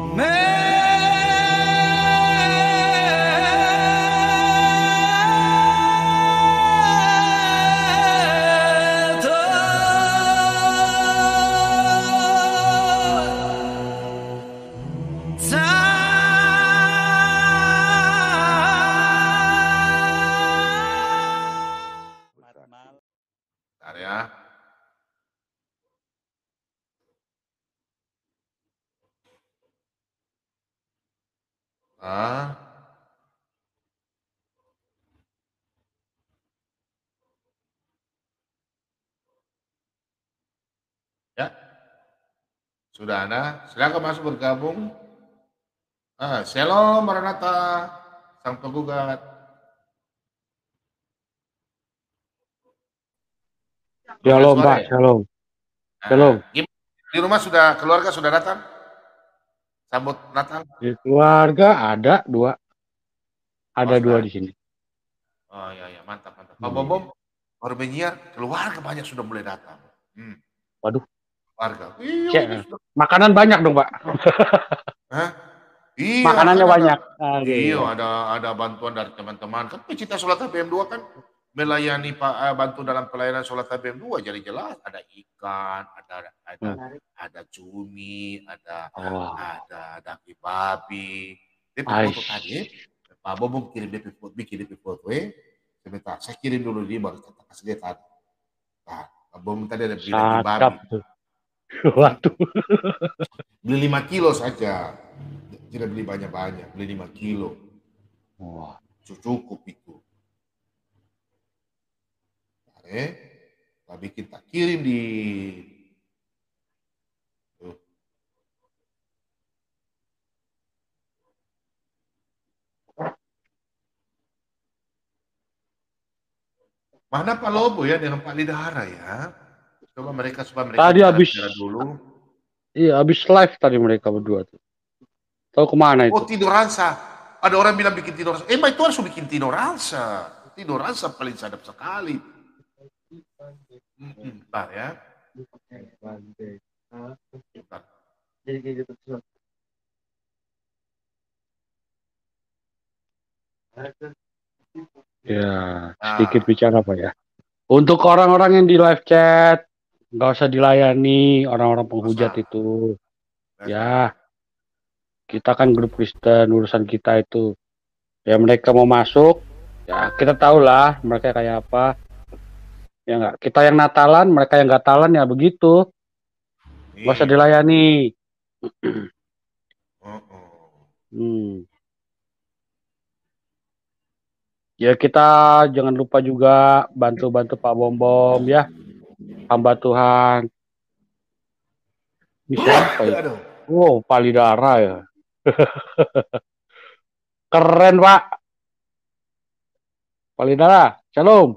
Bentar ya. Ya, sudah ada. Silakan masuk bergabung. Shalom Maranatha, sang penggugat. Shalom Pak, shalom. Shalom. Di rumah keluarga sudah datang? Sambut Natal? Di keluarga ada dua. Ada dua di sini. Oh iya, mantap. Pak Bobom baru menyiar, keluarga banyak sudah mulai datang. Waduh. Keluarga. Makanan banyak dong Pak. Hah? Iya, makanannya banyak. Iya, ada bantuan dari teman-teman. Kan pecinta sholat HBM2 kan melayani bantu dalam pelayanan sholat HBM2, jadi jelas ada ikan, ada cumi, ada daging babi. Dia foto tadi, Pak Bobom bikin DP foto, sebentar, saya kirim dulu dia baru kasih dia tadi. Nah, Pak Bobom tadi ada beli daging babi. Waduh. Beli 5 kilo saja. Tidak beli banyak-banyak, beli 5 kilo. Wah, cukup itu. Kita bikin, tak kirim di mana Pak Lobo ya dengan Pak Lidahara ya. Coba mereka tadi habis dulu. Iya, habis live tadi mereka berdua tuh. Tahu kemana itu? Oh, Tidoransa. Ada orang bilang bikin Tidoransa. Itu harus bikin Tidoransa. Tidoransa paling sadap sekali. Bentar ya. Bentar. Ya, sedikit bicara Pak ya. Untuk orang-orang yang di live chat, nggak usah dilayani orang-orang penghujat itu. Ya, kita kan grup Kristen, urusan kita itu. Ya mereka mau masuk, ya kita tahulah mereka kayak apa. Ya enggak, kita yang Natalan, mereka yang nggak Natalan ya begitu. Nggak usah dilayani. Ya kita jangan lupa juga bantu-bantu Pak Bom ya. Hamba Tuhan. Ini siapa ya? Wow, Pak Lidahara ya. Keren Pak. Pak Lidahara, shalom.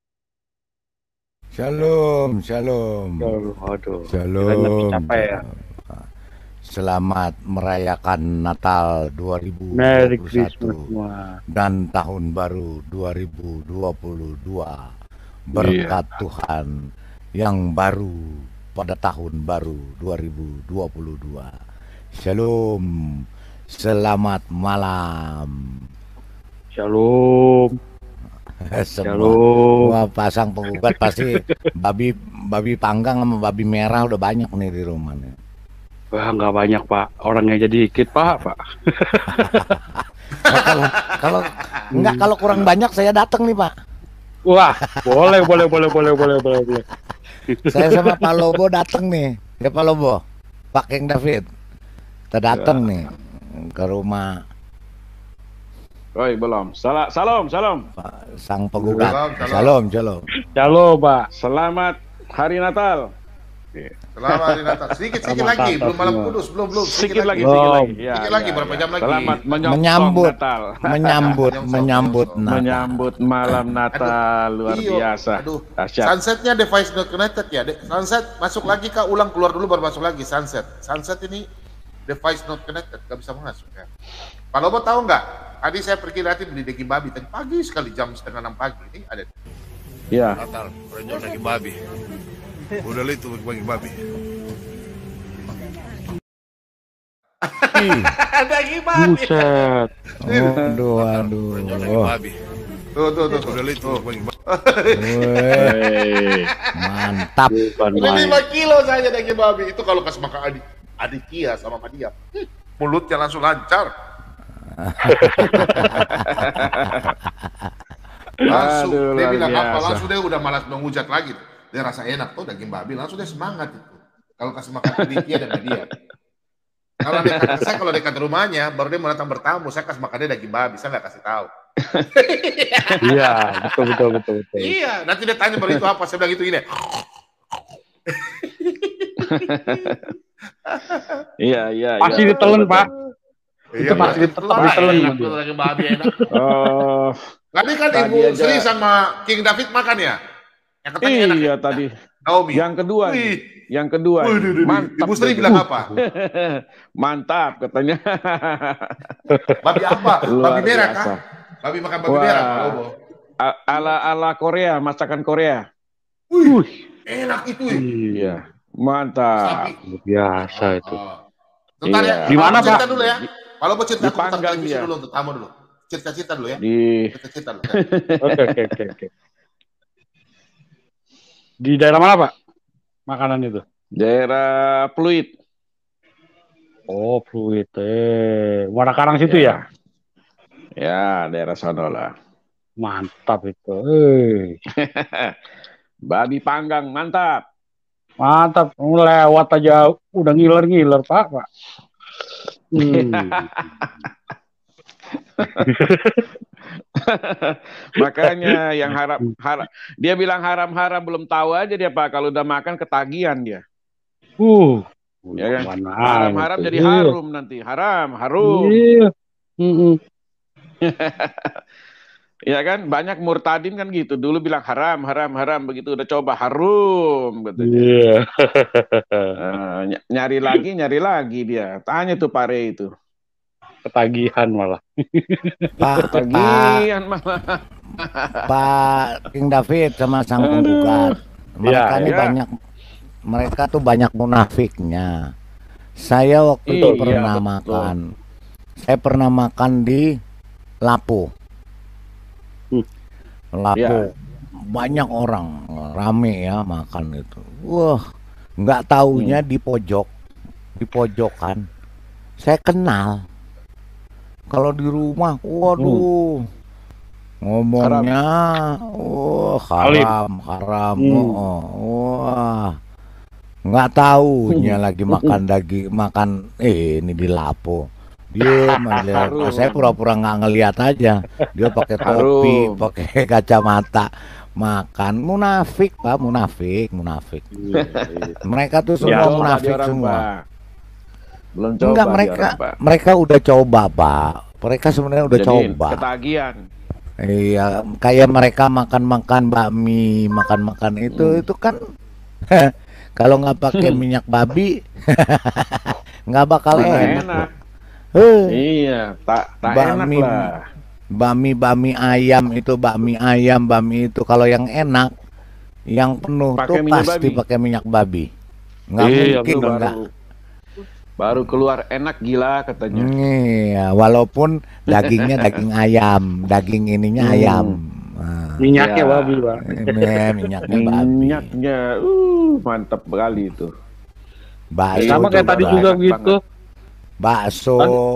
Shalom. Waduh. Shalom. Ya. Selamat merayakan Natal 2021 dan Tahun Baru 2022. Berkat Tuhan yang baru pada Tahun Baru 2022. Shalom. Selamat malam. Shalom. Semua pasang penggugat pasti babi panggang sama babi merah udah banyak nih di rumah nih. Wah, nggak banyak Pak, orangnya jadi dikit Pak. Kalau kurang banyak saya datang nih Pak. Wah, boleh. Saya sama Pak Lobo datang nih, ya Pak Lobo, Pak Keng David, kita datang nih ke rumah. Oi, belum. Salam. Sang penggugat. Shalom. Shalom, Pak. Selamat Hari Natal. Selamat Hari Natal. Sedikit lagi, belum malam kudus, belum. Sedikit lagi. Sedikit lagi, berapa jam lagi? Selamat menyambut malam Natal luar biasa. Aduh, sunsetnya device not connected ya. Sunset masuk lagi Kak, ulang keluar dulu baru masuk lagi sunset. Sunset ini device not connected, gak bisa masuk ya. Pak Lobo tahu nggak? Tadi saya pergi nanti beli daging babi, tadi pagi sekali jam 5:30 pagi ini ada. Iya. Natal, renjol daging babi. Udah itu daging babi. Daging babi. Buset. Aduh. Tuh. Wih, mantap. Bukan Ini main. 5 kilo saja daging babi. Itu kalau kasih makan adik Kia sama Madia. Mulutnya langsung lancar. Langsung Aduh, dia luar bilang apa? biasa. Langsung dia udah malas menghujat lagi. Dia rasa enak tuh daging babi. Langsung dia semangat itu. Kalau kasih makan adik Kia dan Madia. Kalau dekat rumahnya, baru dia mau datang bertamu, saya kasih makan dia daging babi, saya nggak kasih tahu. Iya, betul. Iya, nanti dia tanya baru itu apa, saya bilang itu gini. Iya. Masih ditelan, Pak. Itu masih tetap ditelan sama dia. daging babi enak. Oh, Tadi kan Tadi Ibu aja. Sri sama King David makan ya? Yang katanya enak iya ya? tadi. Naomi. Yang kedua, Wih. yang kedua, Wih. mantap. Ibu Sri deh. bilang apa? Mantap katanya. Babi apa? Luar Babi merah biasa. kah? Babi makan babi Wah. merah. Lobo. Ala Korea, masakan Korea. Wih, enak itu. Iya, mantap. Sapi. Luar biasa itu. Bentar ya. Iya. Di mana, Kalau cerita Pak? dulu ya. Kalau mau cerita, aku putar Dipanggang televisi dia. dulu untuk tamu dulu. Cerita-cerita dulu ya. Cerita-cerita dulu. Oke. Di daerah mana, Pak? Makanan itu? Daerah Pluit. Oh, Pluit. Wanakarang situ ya? Ya, daerah sono lah. Mantap itu. Babi panggang, mantap. Mantap. Lewat aja udah ngiler, Pak. Makanya yang haram, dia bilang haram-haram belum tahu aja dia Pak. Kalau udah makan ketagihan dia. Ya kan? Haram-haram jadi harum nanti. Harum. Iya. Ya kan? Banyak murtadin kan gitu. Dulu bilang haram. Begitu udah coba harum. Katanya. Iya. Nyari lagi dia. Tanya tuh Pare itu. Ketagihan malah. Ketagihan malah. Pak King David sama sang penggugat. Mereka ini ya. banyak, mereka tuh banyak munafiknya. Saya waktu itu pernah betul. makan. Saya pernah makan di Lapu. Lapu. Banyak orang rame ya makan itu. Wah, nggak taunya di pojokan. Saya kenal. Kalau di rumah, waduh, ngomongnya, haram. Wah, nggak taunya lagi makan daging, ini di Lapo. Dia melihat, saya pura-pura nggak ngelihat aja. Dia pakai topi, pakai kacamata, makan. Munafik, Pak, munafik. Mereka tuh semua munafik semua. Belum coba. Enggak, mereka udah coba, Pak. Mereka sebenarnya udah coba. Ketagihan. Iya, kayak mereka makan makan itu kan kalau nggak pakai minyak babi nggak bakal enak. Iya, tak enak lah. Bami ayam itu kalau yang enak, yang penuh Pakai tuh minyak pasti babi. pakai minyak babi. Nggak mungkin enggak. Baru keluar enak gila katanya. Iya, walaupun dagingnya daging ayam, daging ininya ayam. Nah, Minyaknya babi, Pak. Minyaknya babi. Minyaknya, mantap sekali itu. Bakso Sama kayak tadi juga gitu. Bakso,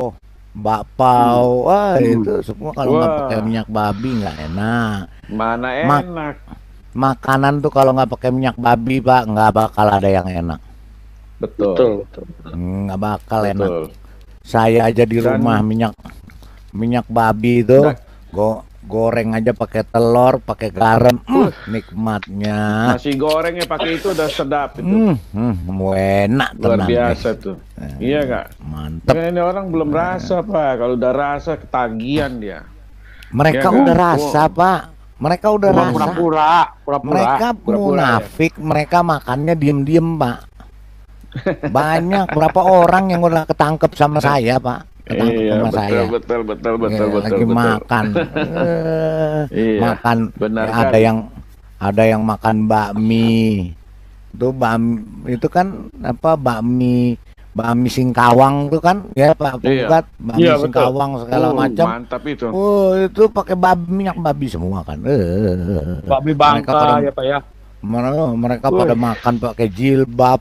bakpao, itu semua kalau nggak pakai minyak babi nggak enak. Mana enak? Makanan tuh kalau nggak pakai minyak babi, Pak, nggak bakal ada yang enak. Betul. Nggak bakal enak. Saya aja di rumah minyak babi itu goreng aja pakai telur, pakai garam, nikmatnya. Nasi gorengnya pakai itu udah sedap itu. Enak, Luar tenang, biasa tuh. Iya nggak? Mantep. Ini orang belum rasa Pak. Kalau udah rasa ketagihan dia. Mereka Ya, udah kan? rasa, Pak. Mereka udah rasa. Pura-pura. Mereka munafik, mereka makannya diem-diem, Pak. Banyak, berapa orang yang udah ketangkep sama saya, Pak. Ketangkep sama saya. Betul. Lagi makan. Iya, Makan. benar Ya, kan? ada yang makan bakmi. Itu kan apa, bakmi Bami Singkawang tuh kan ya Pak Punggat, Bami Singkawang segala macam. Mantap itu. Oh, itu pakai minyak babi semua kan. Babi Bangka ya Pak ya. Mereka pada makan pakai jilbab.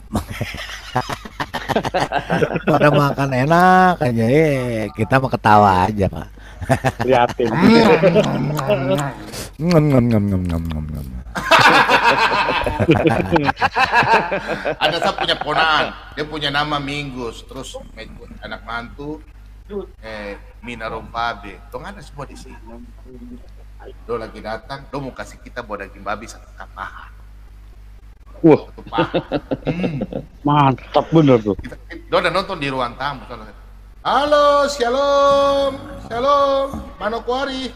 Pada makan enak aja. Kita mau ketawa aja Pak. Liatin. Ada saya punya ponaan, dia punya nama Minggus, terus anak mantu Mina Rompabe. Tong ada semua di sini. Do lagi datang, do mau kasih kita bawa daging babi satu kapahan. Wah, mantap bener tuh. Do udah nonton di ruang tamu. Halo, shalom, shalom, Manokwari.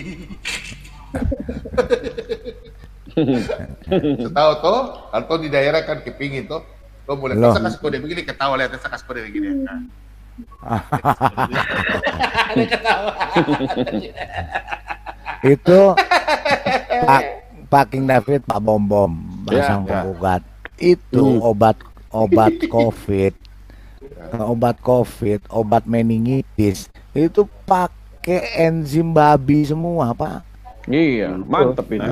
Tahu toh, atau di daerah kan kepingin toh, lo boleh saya kasih kode begini, ketawa lihat saya kasih kode begini. Itu Pak King David, Pak Bom Basang Penggugat. Itu obat COVID, obat meningitis itu pakai enzim babi semua Pak. Iya, mantep itu.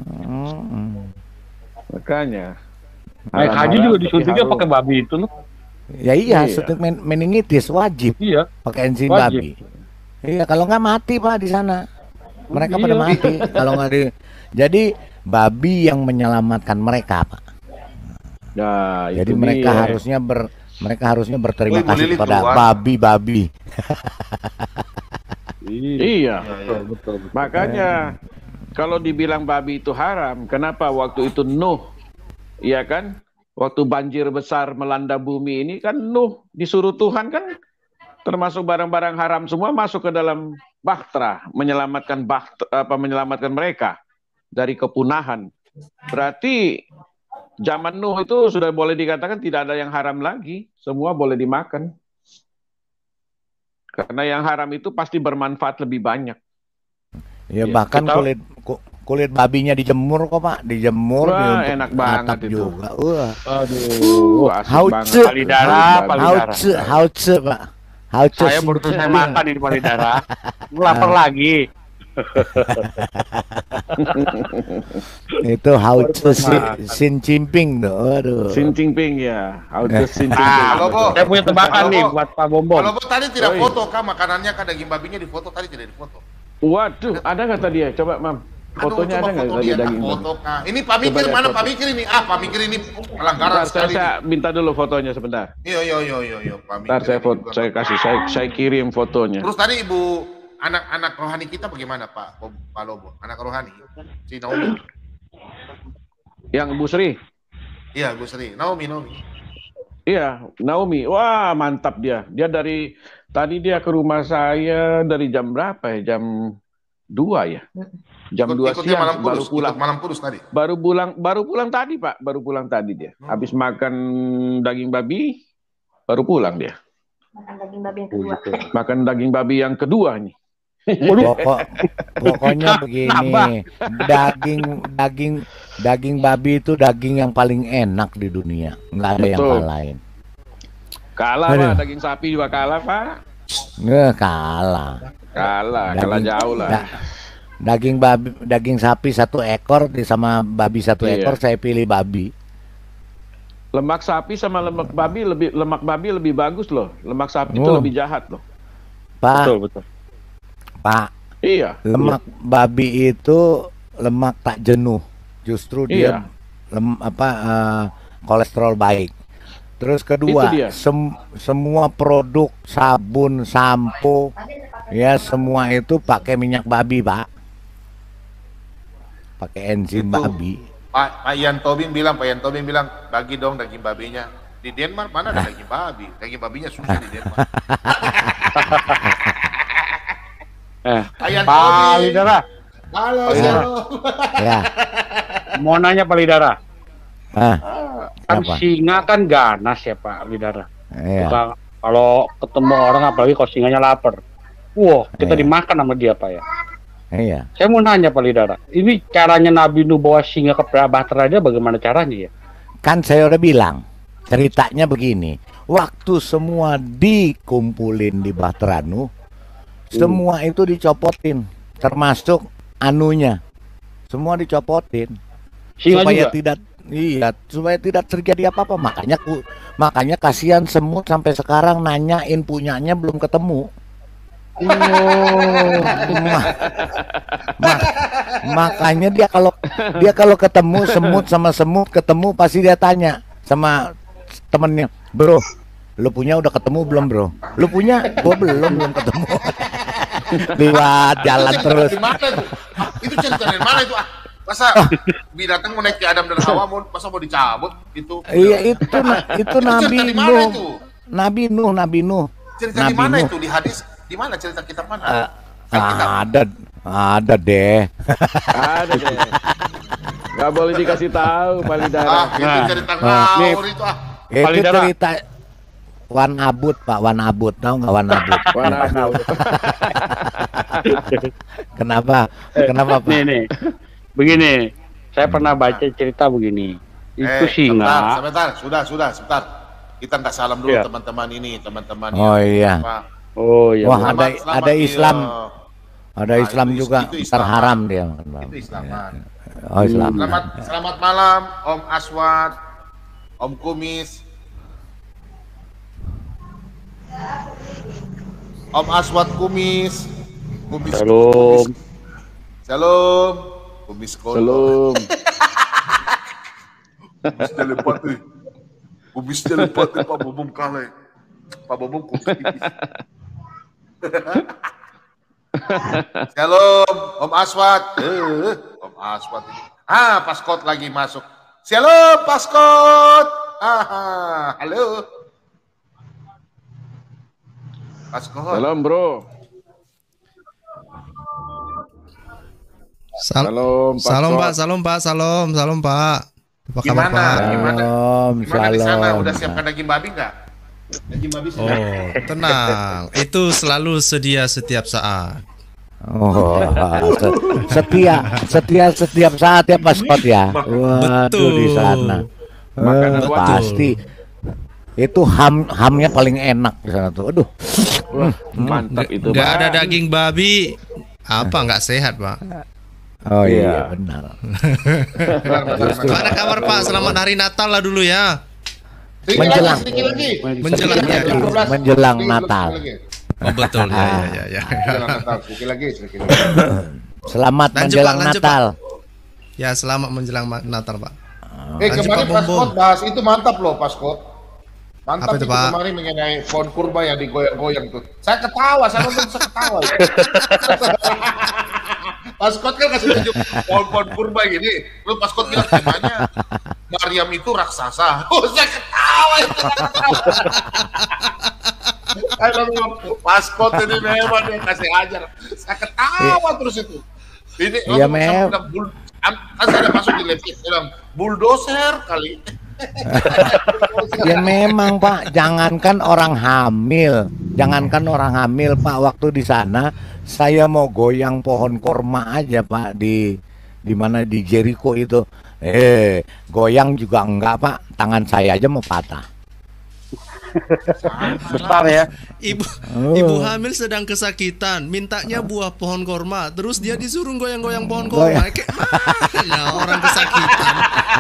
Makanya. Naik haji juga disuntiknya pakai babi itu loh. Ya iya, suntik meningitis wajib. Iya. Pakai enzim babi. Iya, kalau nggak mati Pak di sana. Mereka pada mati kalau nggak di. Jadi babi yang menyelamatkan mereka Pak. Nah, jadi mereka harusnya berterima kasih kepada babi-babi. Iya, betul. Makanya kalau dibilang babi itu haram, kenapa waktu itu Nuh, iya kan? Waktu banjir besar melanda bumi ini kan Nuh disuruh Tuhan kan, termasuk barang-barang haram semua masuk ke dalam bahtera, menyelamatkan mereka dari kepunahan. Berarti zaman Nuh itu sudah boleh dikatakan tidak ada yang haram lagi, semua boleh dimakan. Karena yang haram itu pasti bermanfaat lebih banyak. Ya bahkan kulit babinya dijemur kok Pak, dijemur. Wah, enak banget itu. Juga. Wah. Aduh, hauce, hauce Pak. Hauce. Saya baru saya makan di palidara. Lapar lagi. Itu hauce Sin Jinping tuh. Aduh. Sin Jinping ya. Hauce Sin Jinping. Saya punya tebakan nih buat Pak Bom. Kalau tadi tidak foto kan makanannya kan daging babinya difoto, tadi tidak difoto. Waduh, ada nggak tadi ya? Coba Mam. Fotonya ada nggak tadi daging foto? Ini Pak Mikir mana Pak Mikir ini? Pak Mikir ini pelanggaran sekali. Saya minta dulu fotonya sebentar. Iya Pak Mikir. Ntar saya kasih, saya kirim fotonya. Terus tadi Ibu anak rohani kita bagaimana Pak Lobo? Anak rohani si Naomi. Yang Bu Sri? Iya Bu Sri. Naomi. Iya Naomi. Wah mantap dia. Dia dari tadi dia ke rumah saya dari jam berapa ya? Jam 2 ya. Jam 2 siang baru pulang. Malam Kudus tadi. Baru pulang tadi Pak. Baru pulang tadi dia. Habis makan daging babi baru pulang dia. Makan daging babi yang kedua. Makan daging babi yang kedua nih. Pokoknya begini, daging babi itu daging yang paling enak di dunia, nggak ada yang lain. Kalah Pak, daging sapi juga kalah Pak. Nggak kalah jauh lah. Daging sapi 1 ekor sama babi 1 ekor, saya pilih babi. Lemak sapi sama lemak babi lebih bagus loh. Lemak sapi itu lebih jahat loh. Pak. Betul. Pak. Iya. Lemak babi itu lemak tak jenuh. Justru dia kolesterol baik. Terus kedua, semua produk sabun, sampo, ya semua itu pakai minyak babi, Pak. Pakai enzim babi. Pak Ian Tobing bilang, bagi dong daging babinya. Di Denmark mana ada daging babi? Daging babinya susah di Denmark. Pak Lidara. Halo, ya. Mau nanya Pak Lidara. Kan apa? singa kan ganas ya Pak Lidara. Iya. Kalau ketemu orang apalagi kalau singanya lapar. Kita dimakan sama dia Pak ya. Iya. Saya mau nanya Pak Lidara. Ini caranya Nabi Nuh bawa singa ke Bahtera aja bagaimana caranya ya? Kan saya udah bilang. Ceritanya begini. waktu semua dikumpulin di Bahtera Nuh, semua itu dicopotin, termasuk anunya, semua dicopotin supaya tidak terjadi apa-apa. Makanya kasihan semut sampai sekarang nanyain punyanya belum ketemu. Makanya dia kalau ketemu semut ketemu pasti dia tanya sama temennya, bro, lu punya udah ketemu belum bro? Lu punya? Gua belum ketemu. Lewat jalan terus. Di mana itu? Itu cerita dari mana itu? Masa binatang mau naik ke Adam dan Hawa masa mau dicabut gitu? Iya itu Nabi Nuh. Cerita di mana itu di hadis? Di mana cerita kitab mana? Ada deh. Ada deh. Gak boleh dikasih tahu paling darah. Itu cerita ngawur itu Itu cerita Wan Abud, Pak. Wan Abud, tahu nggak Wan Abud? Wan Abud. Kenapa Pak? Nih. Begini, saya pernah baca cerita begini. Itu singa. Sebentar. Sebentar. Kita nggak salam dulu teman-teman ini. Oh iya. Oh iya. Wah, ada Islam. Ada Islam juga terharam dia. Itu Islam. Oh, Islam. Selamat malam Om Aswad, Om Kumis. Om Aswad Kumis. Salam. Kumis Salam. Kumis telepati Pak Bobom kale. Pak Bobom kumis tipis. Shalom, Om Aswad. Om Aswad ini. Paskot lagi masuk. Shalom, Paskot. Halo. Paskot. Salam, bro. Salam Pak. Apa kabar Pak? Gimana di sana? Udah siapkan daging babi nggak? Daging babi sudah. Oh, tenang. Itu selalu sedia setiap saat. Oh, setiap saat ya Paskot ya. Waduh, di sana. Pasti. Itu hamnya paling enak di sana tuh. Aduh. Mantap itu. Nggak ada daging babi. Apa nggak sehat, Pak? Oh iya, benar. Gimana kabar Pak? Selamat hari Natal lah dulu ya. Menjelang Natal. Oh betul ya. Sedikit lagi. Selamat menjelang Natal. Ya, selamat menjelang Natal, Pak. Kemarin Paskot bahas itu mantap loh, Paskot. Mantap itu, itu Pak? Kemarin mengenai pohon kurma yang digoyang-goyang tuh. Saya ketawa, saya nonton saya ketawa. Paskot kan kasih tunjuk pohon-pohon kurma gini. Lu Paskot bilang gimana? Maryam itu raksasa. Saya ketawa itu. Paskot ini memang dia kasih ajar. Saya ketawa terus itu. Ini iya, Mem. Kan saya masuk di live bilang bulldozer kali. Ya memang Pak, jangankan orang hamil Pak, waktu di sana saya mau goyang pohon korma aja Pak di mana di Jericho itu. Goyang juga enggak Pak, tangan saya aja mau patah. Besar ya. Ibu hamil sedang kesakitan, mintanya buah pohon korma, terus dia disuruh goyang-goyang pohon korma. Kayak mana orang kesakitan?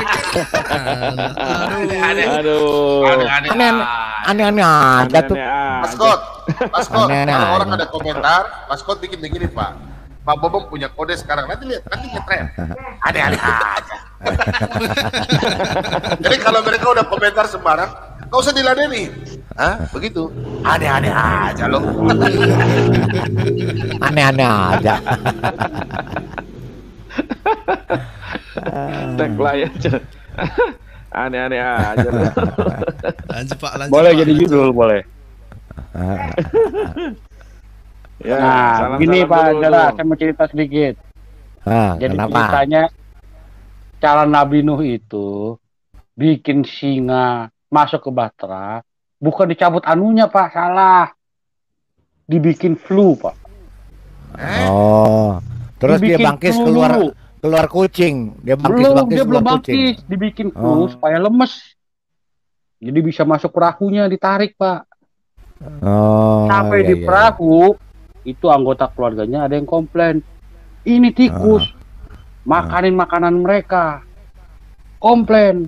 Aneh-aneh aja tuh. Paskot, kalau orang ada komentar, Paskot bikin begini Pak. Pak Bobong punya kode sekarang, nanti ngetren. Aneh-aneh aja. Jadi kalau mereka udah komentar sembarang, nggak usah diladeni. Begitu. Aneh-aneh aja loh. Aneh-aneh aja. Tagline aja. Aneh-aneh aja. Lanjut Pak, Boleh jadi judul, boleh. Ya, nah, gini Pak Jara, saya mau cerita sedikit. Jadi kenapa? ceritanya cara Nabi Nuh itu bikin singa masuk ke Bahtera, bukan dicabut anunya Pak, salah. Dibikin flu Pak. Oh, terus Dibikin dia bangkis flu keluar kucing. Dia belum bangkis bangkis, dibikin flu supaya lemes. Jadi bisa masuk perahunya, ditarik, Pak. Oh, Sampai iya, di perahu, itu anggota keluarganya ada yang komplain. Ini tikus, makanin makanan mereka. Komplain.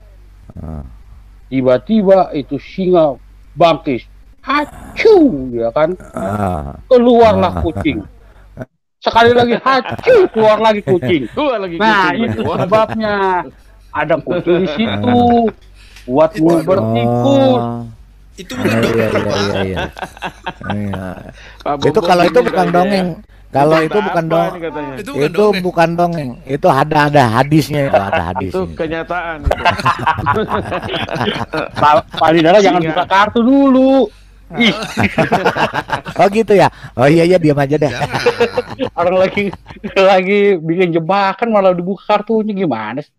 Tiba-tiba itu singa bangkis. Hacu, ya kan? Keluarlah kucing. Sekali lagi hacu, keluar lagi kucing. Nah, itu sebabnya ada kucing di situ. Buat nguber tikus. Itu bukan dongeng, Pak. Iya. Itu kalau itu bukan dongeng. Kalau itu bukan dongeng. Itu bukan dongeng. Itu ada hadisnya, itu ada hadisnya. Itu kenyataan. Pak Lidara jangan buka kartu dulu. Oh gitu ya. Oh iya diam aja deh. Orang lagi bikin jebakan malah dibuka kartunya, gimana sih?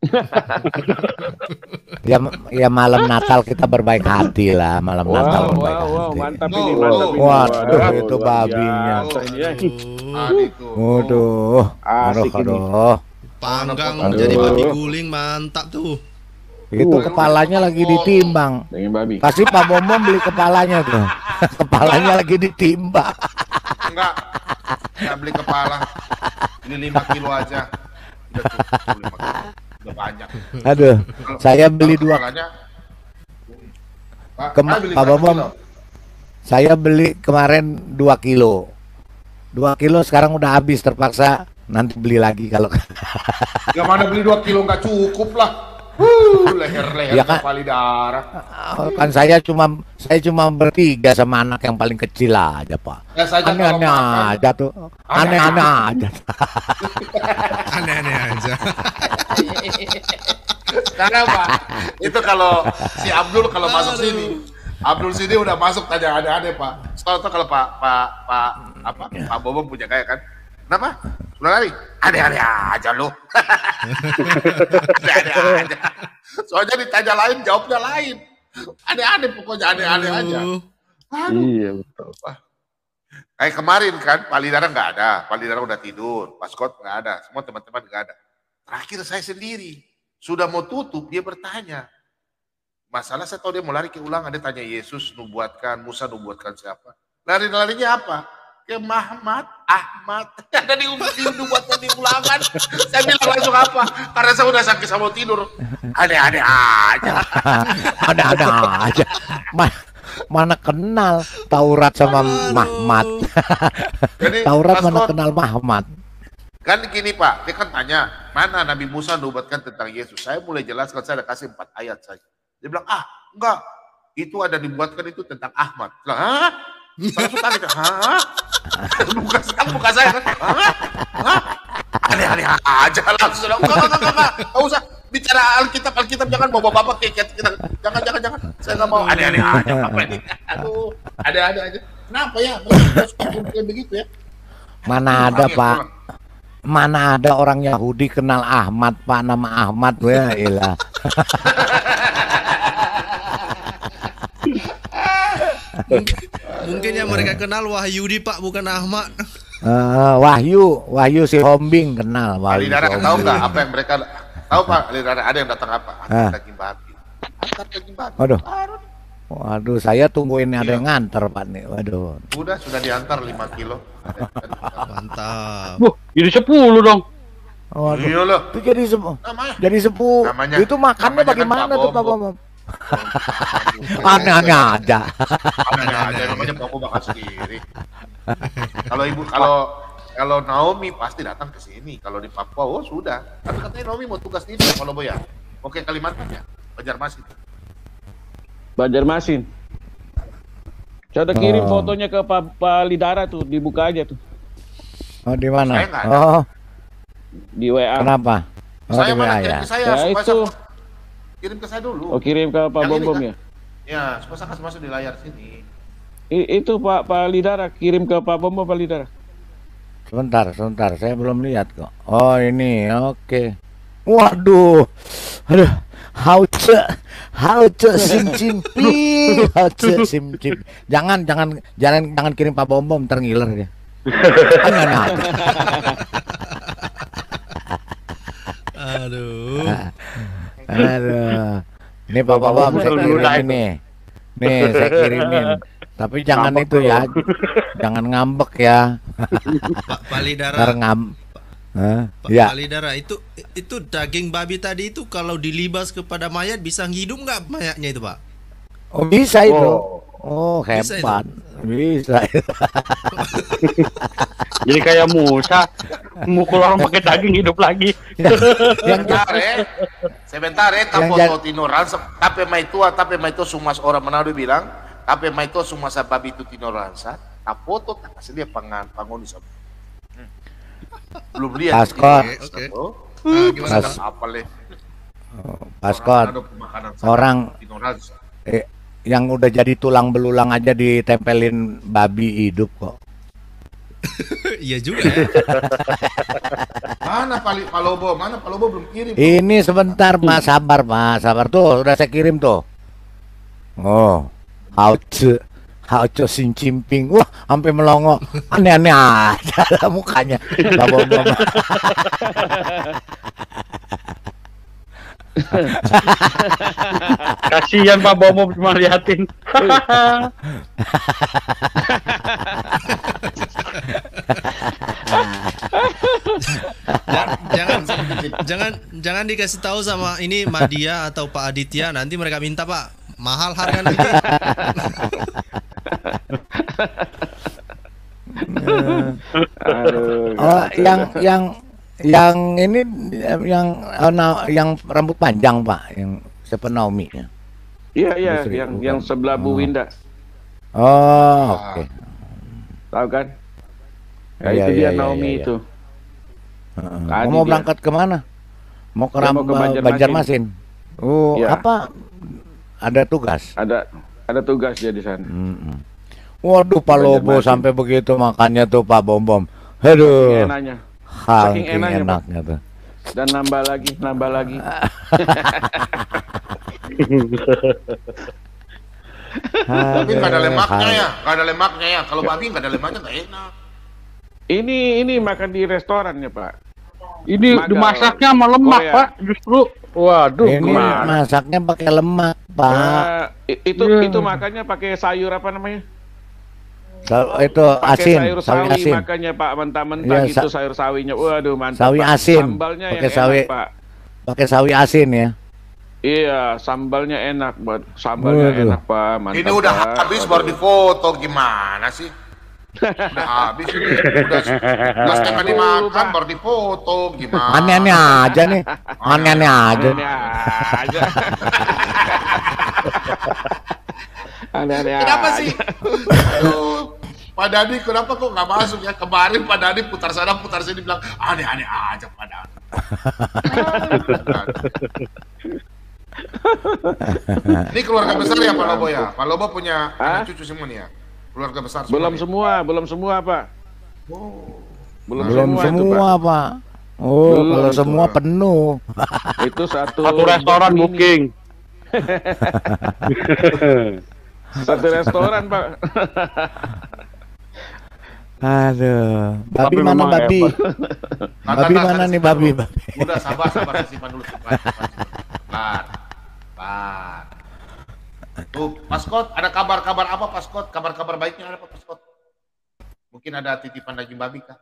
Ya malam Natal kita berbaik hati lah, malam Natal berbaik hati. Mantap ini, mantap ini. Waduh, itu babinya. Waduh. Aduh. Panggang jadi babi guling, mantap tuh. Itu kepalanya lagi ditimbang. Kasih Pak Bombom beli kepalanya tuh. Kepalanya lagi ditimbang. Enggak beli kepala. Ini 5 kilo aja. Udah cukup 5 kilo. Udah banyak. Aduh, saya beli 2. Pak Bombom, saya beli kemarin 2 kilo. 2 kilo sekarang udah habis, terpaksa nanti beli lagi kalau. Ya mana beli 2 kilo nggak cukup lah. Leher-leher ya kan, kepala darah. Kan saya cuma bertiga sama anak yang paling kecil aja, Pak. Ya, aneh-aneh aja tuh. Aneh-aneh aja. Aneh-aneh aja. Karena Pak, itu kalau si Abdul kalau masuk sini, Abdul sini udah masuk tanya aneh-aneh, Pak. Soalnya kalau Pak Bobo punya kayak kan. Kenapa? Sudah lari? Aneh-aneh aja lu. Aneh-aneh aja. Soalnya ditanya lain, jawabnya lain. Aneh-aneh, pokoknya aneh-aneh aja. Aduh. Iya, betul. Kayak kemarin kan, Pak Lidara nggak ada. Pak Lidara udah tidur. Pak Scott nggak ada. Semua teman-teman nggak ada. Terakhir saya sendiri. Sudah mau tutup, dia bertanya. Masalah saya tahu dia mau lari ke ulangan. Dia tanya Yesus nubuatkan, Musa nubuatkan siapa. Lari-larinya apa? Ke Ahmad. Ada dibuatkan di ulangan. Saya bilang langsung apa? Karena saya udah sakit sama tidur. Aneh-aneh aja. Aneh-aneh aja. Mana kenal Taurat sama Muhammad. Taurat mana kenal Muhammad. Kan gini Pak, dia kan tanya, mana Nabi Musa nubuatkan tentang Yesus. Saya mulai jelaskan, saya ada kasih 4 ayat saja. Dia bilang, enggak. Itu ada dibuatkan itu tentang Ahmad. Hah? Saya suka gitu, hah? Buka saya kan, hah? Aneh-aneh aja langsung. Enggak usah bicara Alkitab jangan bawa-bawa kita. Jangan. Saya nggak mau aneh-aneh aja apa ini. Aduh, ada aja. Kenapa ya? Suka begitu ya? Mana ada Pak? Mana ada orang Yahudi kenal Ahmad, Pak, nama Ahmad ya ilah. Mungkin yang mereka kenal Wahyudi, Pak, bukan Ahmad. Wahyu si Hombing kenal. Wahyu Lidara tahu nggak apa yang mereka tahu Pak? Lidara ada yang datang apa? Antar daging babi. Waduh, saya tungguin ada yang nganter Pak nih. Waduh. Sudah diantar 5 kilo. Mantap. Jadi 10 dong. Waduh. Iya loh. Itu jadi 10. Itu makannya bagaimana tuh Pak Bom? Aneh-aneh aja. Namanya Bobo makan sendiri. Kalau Naomi pasti datang ke sini. Kalau di Papua, sudah. Tapi katanya Naomi mau tugas ini kalau Boya. Oke, Kalimantan ya, Banjarmasin. Coba kirim fotonya ke Pak Lidara tuh, dibuka aja tuh. Oh, di mana? Di WA. Kenapa? Saya mana kirim ke saya supaya itu. Kirim ke saya dulu. Oh, kirim ke Pak Bombom ya? Ya, supaya saya kasih masuk di layar sini. Itu Pak Lidara, kirim ke Pak Bombom, Pak Lidara. Sebentar, saya belum lihat kok. Oh, ini, oke. Waduh, aduh, hauce sim. Jangan kirim Pak Bombom, ntar ngiler dia. Aduh. Ini Pak Bambam saya kirimin nih. Nih saya kirimin. Tapi jangan ngambek itu ya. Jangan ngambek ya. Pak Lidara. Ya. Pak Lidara, itu daging babi tadi itu kalau dilibas kepada mayat bisa hidup nggak mayatnya itu, Pak? Oh bisa itu. Oh hebat. Bisa. Jadi kayak Musa mukul orang pakai daging hidup lagi. Sebentar foto Tino Ransa, tapi mai itu semua orang Manado bilang, tapi mai itu semua babi itu Tino Ransa, tak foto tak kasih dia pangoni sama. Belum lihat. Paskot. Gimana? Apa le? Paskot. Orang yang udah jadi tulang belulang aja ditempelin babi hidup kok. Iya juga ya. Mana Pak Lobo? Mana Pak Lobo belum kirim? Ini sebentar Pak, sabar tuh, udah saya kirim tuh. Oh, how to Xi Jinping. Wah, sampai melongo. Aneh-aneh aja mukanya. Pak Bambam. Kasihan Pak Bambam cuma liatin. jangan dikasih tahu sama ini Madia atau Pak Aditya, nanti mereka minta Pak mahal harga nanti. Yang ini yang rambut panjang Pak, yang siapa Naomi ya? Iya, yang sebelah Bu Winda. Oh, oke. Tahu kan? Ya, itu dia Naomi itu. Mau berangkat kemana? Mau ke Banjarmasin. Oh, ya. Apa? Ada tugas? Ada tugas dia di sana. Waduh, Pak Lobo sampai begitu makannya tuh Pak Bambam. Aduh. Saking enaknya tuh. Dan nambah lagi. Tapi nggak ada lemaknya ya. Kalau babi nggak ada lemaknya nggak enak. Ini makan di restorannya Pak. Ini dimasaknya sama lemak Korea. Pak, justru. Waduh. Ini masaknya pakai lemak Pak. Itu makannya pakai sayur apa namanya? Itu asin, sayur sawi asin. Makanya Pak, mentah-mentah gitu sayur sawinya. Waduh, mantap. Sawi Pak. asin. Sambalnya pakai yang sawi, enak, Pak. Pakai sawi asin ya. Iya, sambalnya enak, buat sambalnya enak, Pak. Mantap. Ini udah habis baru difoto, gimana sih? Udah habis ini. Udah setengah dimakan baru difoto, gimana? Aneh-aneh aja nih. Aneh-aneh aja. Kenapa sih? Aduh, Pak Dadi kenapa kok nggak masuk ya? Kemarin Pak Dadi putar sana putar sini bilang aneh-aneh aja Pak Dadi. Ini keluarga besar ya Pak Lobo ya? Pak Lobo punya anak cucu semua nih ya? Keluarga besar semua. Belum semua Pak. Belum semua Pak. Oh, kalau semua penuh. Itu satu restoran booking. Satu restoran Pak. Aduh, babi mana babi? Babi mana nih babi? Udah sabar simpan dulu. Tuh, Paskot, ada kabar-kabar apa Paskot? Kabar-kabar baiknya ada apa Paskot? Mungkin ada titipan daging babi kah?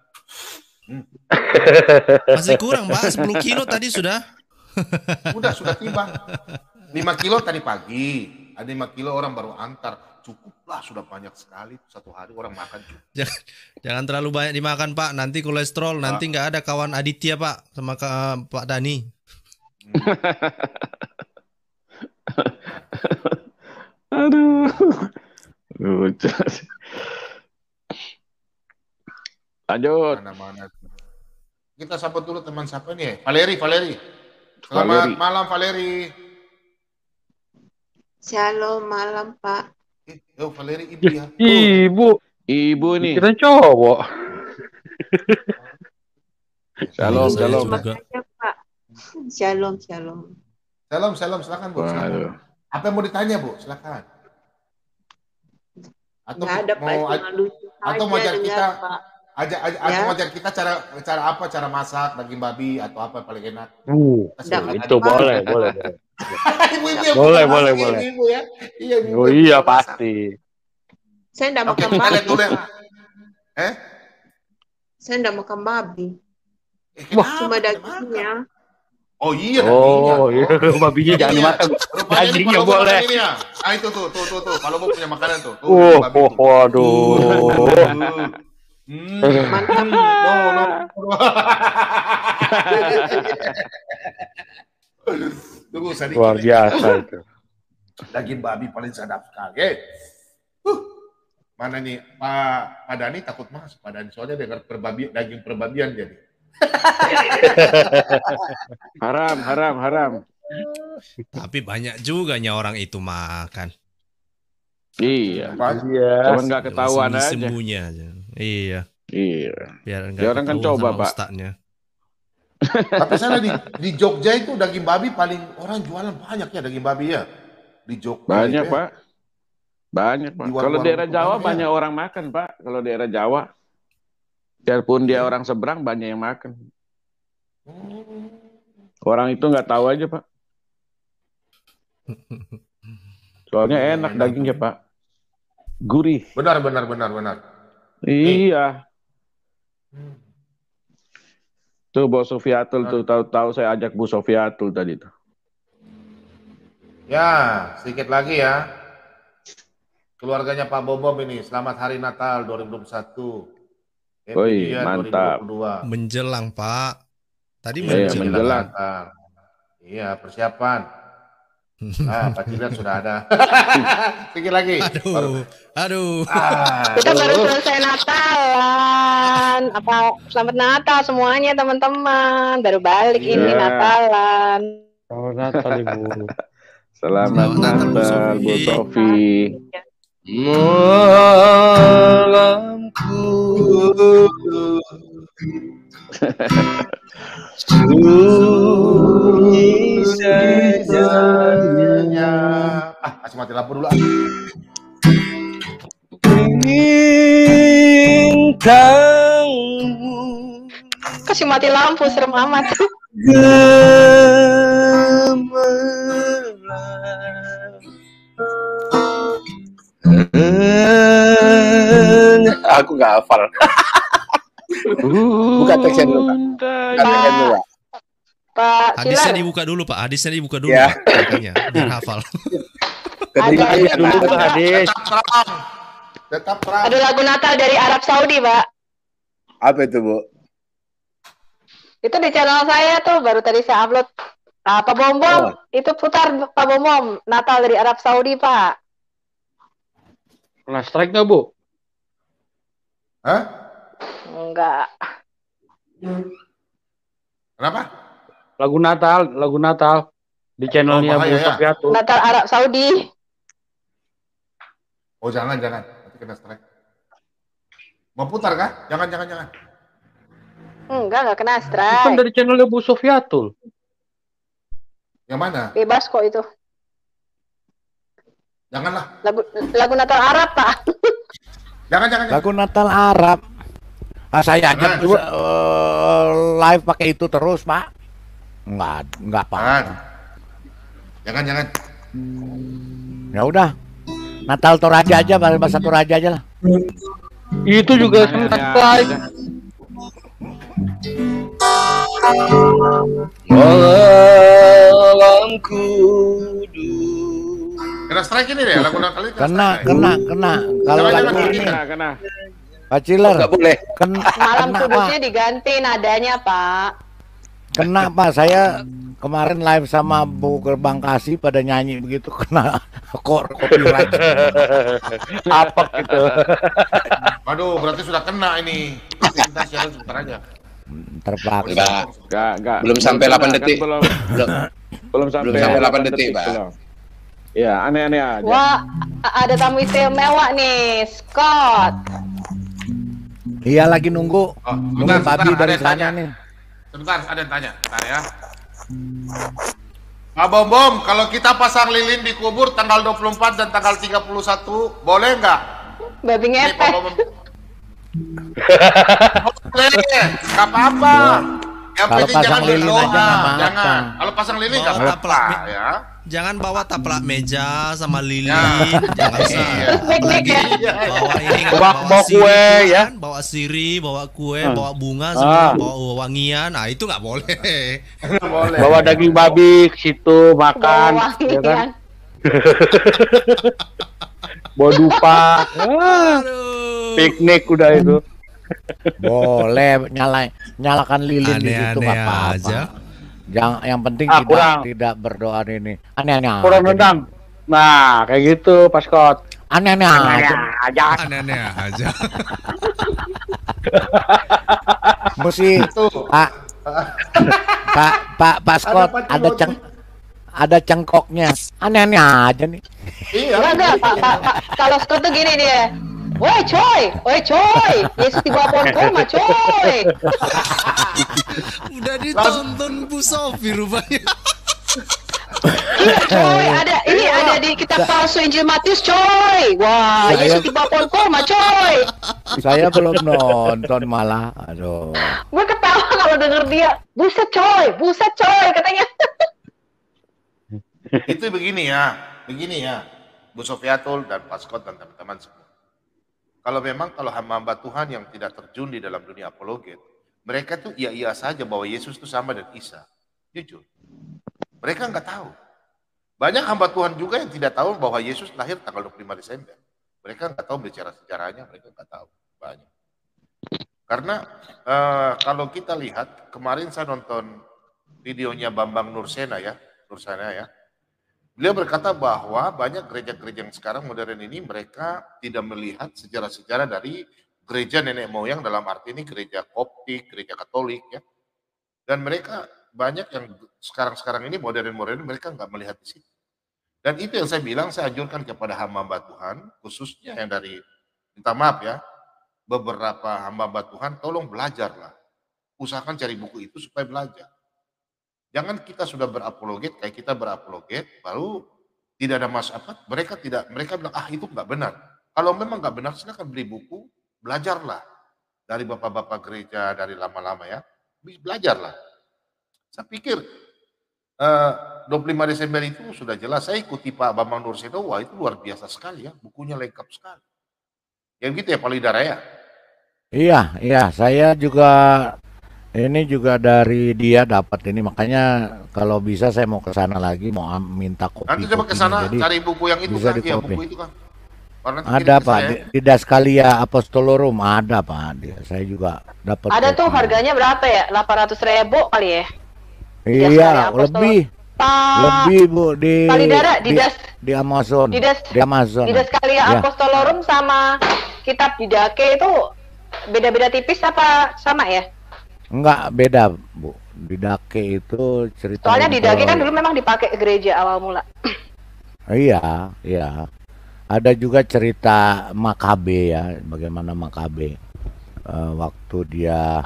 Masih kurang Pak, 10 kilo tadi sudah. Sudah tiba. 5 kilo tadi pagi. Ada 5 kilo orang baru antar. Cukuplah, sudah banyak sekali. Satu hari orang makan cukup. Jangan terlalu banyak dimakan Pak. Nanti kolesterol. Nanti nggak ada kawan Aditya Pak. Sama Pak Dani. Aduh. Lucu. Lanjut. Mana-mana. Kita sambut dulu teman siapa nih? Valeri. Selamat malam Valeri. Shalom malam Pak. Valeri ibu ya. Ibu nih. Kita cowok. Shalom. Pak. Shalom. Shalom, silakan Bu. Silakan. Apa yang mau ditanya Bu? Silakan. Atau mau ajak kita Pak. Ajak kita cara apa? Cara masak daging babi atau apa yang paling enak? Itu boleh. Ibu-ibu yang Boleh, bukan boleh, masak, boleh. Ibu ya. Iya, ibu Oh yang iya bukan masak. pasti. Saya enggak Oke, makan kita lihat babi. dulu ya. Saya enggak makan babi. Kenapa Cuma tidak dagingnya. makan? Oh iya, dagingnya. Oh iya, babinya jangan dimakan. Rupanya ini Dagingnya Palomo boleh. makan ini ya. Ah itu tuh. Palomo punya makanan tuh. Tuh, babi tuh. Waduh. Mantap. No. Tunggu sedikit. Luar biasa itu. Daging babi paling sedap sekali. Mana nih Pak Dani takut masuk. Pak Dani soalnya dengar daging perbabian jadi. Haram. Tapi banyak juga orang itu makan. Iya. Iya. Cuman nggak ketahuan aja. Sembunyi aja. Iya. Dia Biar enggak orang kan ketahuan coba, sama Pak. ustadznya. Tapi sana di Jogja itu daging babi paling orang jualan banyak ya daging babi ya. Di Jogja. Banyak, itu ya. Pak. Banyak, Pak. Di Kalau warung-warung daerah itu Jawa banyak. banyak orang makan, Pak. Kalau daerah Jawa. Biarpun dia orang seberang banyak yang makan. Orang itu nggak tahu aja, Pak. Soalnya enak dagingnya, Pak. Gurih. Benar. Iya. Tuh Bu Sofiatul tuh tahu-tahu saya ajak Bu Sofiatul tadi tuh. Ya, sedikit lagi ya. Keluarganya Pak Bobom ini, selamat Hari Natal 2021. Happy Woi, New Year mantap. 2022. Menjelang, Pak. Tadi Iya, menjelang. menjelang. Natal. Iya, persiapan. Pak Cilat sudah ada. Sedikit lagi. Aduh. Kita baru selesai Natalan. Selamat Natal semuanya teman-teman. Baru balik ini Natalan. Selamat Natal Ibu. Selamat Natal Bu Sofi. Malamku sunyi sejanya. Kasih mati lampu dulu. Ingin tahu Kasih mati lampu serem amat. Aku nggak hafal. Buka teksnya dulu, Pak. Pak Hadisnya Silar. dibuka dulu, Pak. Hadisnya dibuka dulu. Ya. Pak. Makanya, biar hafal. Ada Dulu Pak Hadis. Tetap terang. Ada lagu Natal dari Arab Saudi, Pak. Apa itu, Bu? Itu di channel saya tuh baru tadi saya upload. Pak Bom itu putar Pak Bom Natal dari Arab Saudi, Pak. Kena strike nggak Bu? Hah? Enggak. Kenapa? Lagu Natal di channelnya bahaya Bu ya. Sofiatul. Natal Arab Saudi. Oh jangan. Nanti kena strike. Mau putar kah? Jangan. Enggak kena Itu kan strike. dari channelnya Bu Sofiatul. Yang mana? Bebas kok itu. Janganlah. Lagu Natal Arab, Pak. Jangan. Lagu Natal Arab. Saya ajak live pakai itu terus, Pak. Enggak apa. Jangan. Ya udah. Natal Toraja aja, bahasa Toraja aja lah. Itu juga sempat strike. Malamku Kena strike ini deh, lagu Natal ini Kena. Kalau Jangan, lagu ini, Kena. Pak Ciler, nggak boleh. Malam kena, Pak. Kudusnya diganti nadanya, Pak. Kena, Pak. Saya kemarin live sama Bu Gerbang Kasih pada nyanyi begitu kena copyright. Apa gitu? Waduh, berarti sudah kena ini. Kita share sebentar aja. Terpaksa. Enggak. Belum sampai 8 kena, detik. Kan belum sampai 8 detik, Pak. belum. Ya, aneh-aneh aja. Wah, ada tamu istimewa nih, Scott. Iya lagi nunggu Bentar, babi ada dari yang tanya. sana nih. Sebentar, ada yang tanya. Bentar ya. Pak Bom, kalau kita pasang lilin di kubur tanggal 24 dan tanggal 31, boleh nggak? Babi Ini Pak ngepet. Bom. Boleh, nggak apa-apa. Yang Kalau penting pasang jangan lilin berdoa, aja nggak apa-apa. jangan. Kalau pasang lilin nggak Bawa apa-apa ya. Jangan bawa taplak meja sama lilin, Ya. jangan usah. Iya. Apalagi bawa ini kan, Bawa sirih kue, tuh ya. kan, bawa sirih, bawa kue, bawa bunga, semua, bawa wangian. Nah itu nggak boleh. Boleh. Bawa daging babi ke situ makan, Bawa ya kan? wangian. Bawa dupa, Aduh. piknik udah itu. Boleh nyalakan lilin di situ Aneh-aneh nggak apa-apa. aja. Yang penting kurang. tidak berdoa ini. Aneh-aneh Kurang aja. rendang. Nah, kayak gitu, Pak Scott. Aneh-aneh aja. Aja. Aneh-aneh aja. Mesti Pak Scott ada cengkoknya. Aneh-aneh aja nih. Iya. Enggak, Pak. Kalau Scott tuh gini dia. Woi coy, Yesus di bawah pohon kurma coy. Udah ditonton Bu Sofi rupanya. Iya coy, ada di kitab palsu Injil Matius coy. Wah, Yesus di bawah pohon kurma coy. Saya belum nonton malah. Aduh. Gue ketawa kalau denger dia. Buset coy katanya. Itu begini ya, Bu Sofiatul dan Pak Scott dan teman-teman semua. Kalau hamba Tuhan yang tidak terjun di dalam dunia apologet, mereka tuh iya saja bahwa Yesus itu sama dengan Isa. Jujur. Mereka nggak tahu. Banyak hamba Tuhan juga yang tidak tahu bahwa Yesus lahir tanggal 25 Desember. Mereka nggak tahu bicara sejarahnya, mereka nggak tahu. Banyak. Karena kalau kita lihat, kemarin saya nonton videonya Bambang Nursena ya. Beliau berkata bahwa banyak gereja-gereja yang sekarang modern ini mereka tidak melihat sejarah-sejarah dari gereja nenek moyang, dalam arti ini gereja Koptik, gereja Katolik ya. Dan mereka banyak yang sekarang ini modern mereka nggak melihat di situ. Dan itu yang saya bilang, saya anjurkan kepada hamba Tuhan, khususnya yang dari, minta maaf ya, beberapa hamba Tuhan, tolong belajarlah. Usahakan cari buku itu supaya belajar. Jangan kita sudah berapologet, kayak kita berapologet, baru tidak ada masalah. Mereka bilang, itu nggak benar. Kalau memang nggak benar, silakan beli buku, belajarlah. Dari bapak-bapak gereja, dari lama-lama ya, belajarlah. Saya pikir 25 Desember itu sudah jelas. Saya ikuti Pak Bambang Nursena, wah itu luar biasa sekali ya, bukunya lengkap sekali. Yang gitu ya Pak Lidara ya? Iya, saya juga ini juga dari dia dapat ini, makanya kalau bisa saya mau ke sana lagi, mau minta kopi. Nanti coba ke sana cari buku yang itu kan, ya buku itu kan. Ada Pak, di Daskalia Apostolorum ada Pak. Saya juga dapat. Ada tuh harganya berapa ya? 800.000 kali ya? Iya, lebih Bu di Amazon. Di Amazon. Di Daskalia Apostolorum sama kitab Didache itu beda-beda tipis apa sama ya? Enggak, beda Bu. Didache itu cerita. Soalnya Didache kan dulu memang dipakai ke gereja awal mula. Iya. Ada juga cerita Makabe ya, bagaimana Makabe waktu dia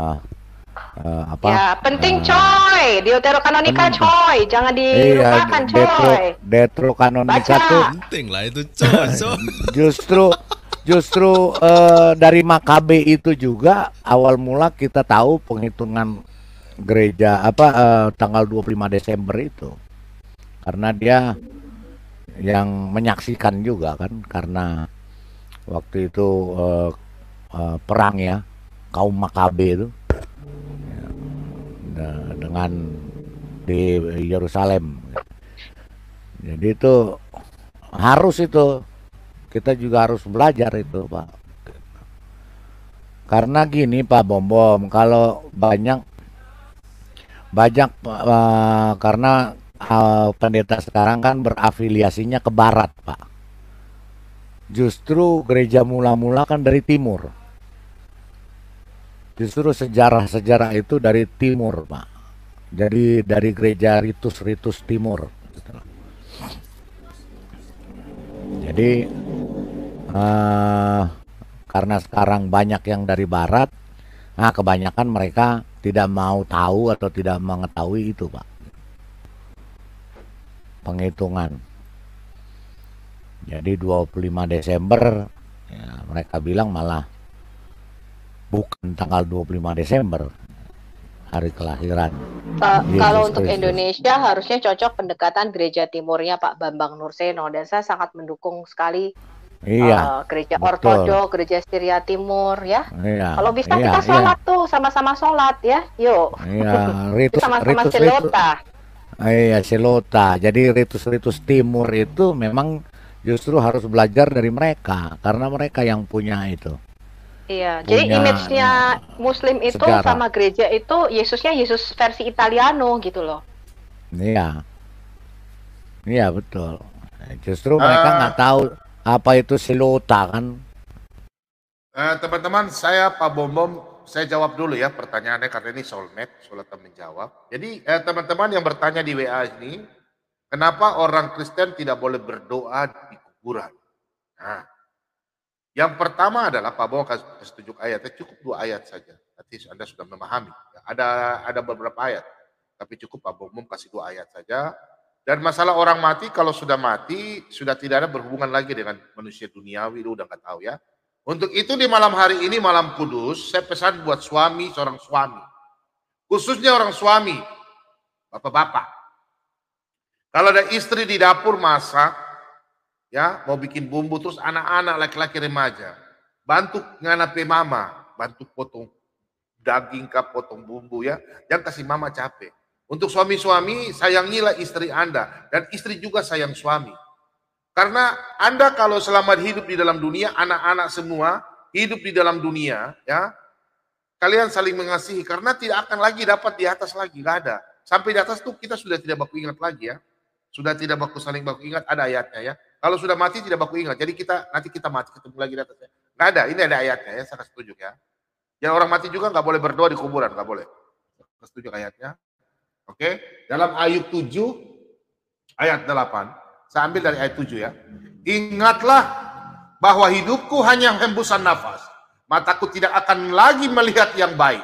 Ya, penting coy. Deuterokanonika coy, jangan dilupakan coy. Deuterokanonika tuh penting lah itu coy. Justru dari Makabe itu juga awal mula kita tahu penghitungan gereja tanggal 25 Desember itu. Karena dia yang menyaksikan juga kan, karena waktu itu perang ya kaum Makabe itu dengan di Yerusalem. Jadi itu harus itu. Kita juga harus belajar itu Pak. Karena gini Pak Bom, kalau banyak karena pendeta sekarang kan berafiliasinya ke barat Pak. Justru gereja mula-mula kan dari timur. Justru sejarah itu dari timur Pak. Jadi dari gereja ritus timur. Jadi karena sekarang banyak yang dari barat, kebanyakan mereka tidak mau tahu atau tidak mengetahui itu Pak, penghitungan. Jadi 25 Desember ya, mereka bilang malah bukan tanggal 25 Desember, hari kelahiran. Kalau untuk Indonesia harusnya cocok pendekatan gereja timurnya Pak Bambang Nurseno, dan saya sangat mendukung sekali gereja ortodok, gereja Syria Timur ya. Kalau bisa kita sholat tuh sama-sama sholat ya, yuk. Sama-sama selota. Iya, selota. Jadi ritus-ritus timur itu memang justru harus belajar dari mereka karena mereka yang punya itu. Iya, jadi image-nya Muslim itu sejarah. Sama gereja itu Yesusnya Yesus versi Italiano gitu loh. Iya, iya betul. Justru mereka nggak tahu apa itu selota kan. Teman-teman, saya Pak Bom, saya jawab dulu ya pertanyaannya karena ini soulmate menjawab. Jadi teman-teman yang bertanya di WA ini, kenapa orang Kristen tidak boleh berdoa di kuburan? Nah, yang pertama adalah Pak Bo kasih tunjuk ayatnya, cukup 2 ayat saja. Nanti Anda sudah memahami. Ada beberapa ayat, tapi cukup Pak Bo kasih 2 ayat saja. Dan masalah orang mati, kalau sudah mati, sudah tidak ada berhubungan lagi dengan manusia duniawi, lu udah nggak tahu ya. Untuk itu di malam hari ini, malam kudus, saya pesan buat suami, seorang suami. Khususnya orang suami, bapak-bapak. Kalau ada istri di dapur masak, ya, mau bikin bumbu, terus anak-anak laki-laki remaja bantu nganape mama, bantu potong daging kah, potong bumbu ya, jangan kasih mama capek. Untuk suami-suami, sayangilah istri Anda, dan istri juga sayang suami. Karena Anda kalau selamat hidup di dalam dunia, anak-anak semua hidup di dalam dunia, ya, kalian saling mengasihi, karena tidak akan lagi dapat di atas lagi, nggak ada. Sampai di atas tuh kita sudah tidak baku ingat lagi ya, sudah tidak baku saling baku ingat, ada ayatnya ya. Kalau sudah mati tidak baku ingat. Jadi nanti kita mati ketemu lagi di atasnya. Nggak ada, ini ada ayatnya ya, saya kasih tunjuk ya. Yang orang mati juga nggak boleh berdoa di kuburan, nggak boleh. Saya kasih tunjuk ayatnya. Oke, dalam Ayub 7 ayat 8. Saya ambil dari ayat 7 ya. Ingatlah bahwa hidupku hanya hembusan nafas. Mataku tidak akan lagi melihat yang baik.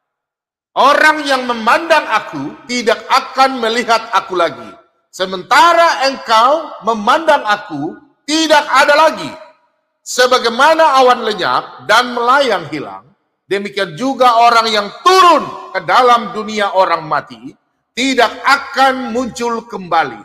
Orang yang memandang aku tidak akan melihat aku lagi. Sementara engkau memandang aku, tidak ada lagi. Sebagaimana awan lenyap dan melayang hilang, demikian juga orang yang turun ke dalam dunia orang mati, tidak akan muncul kembali.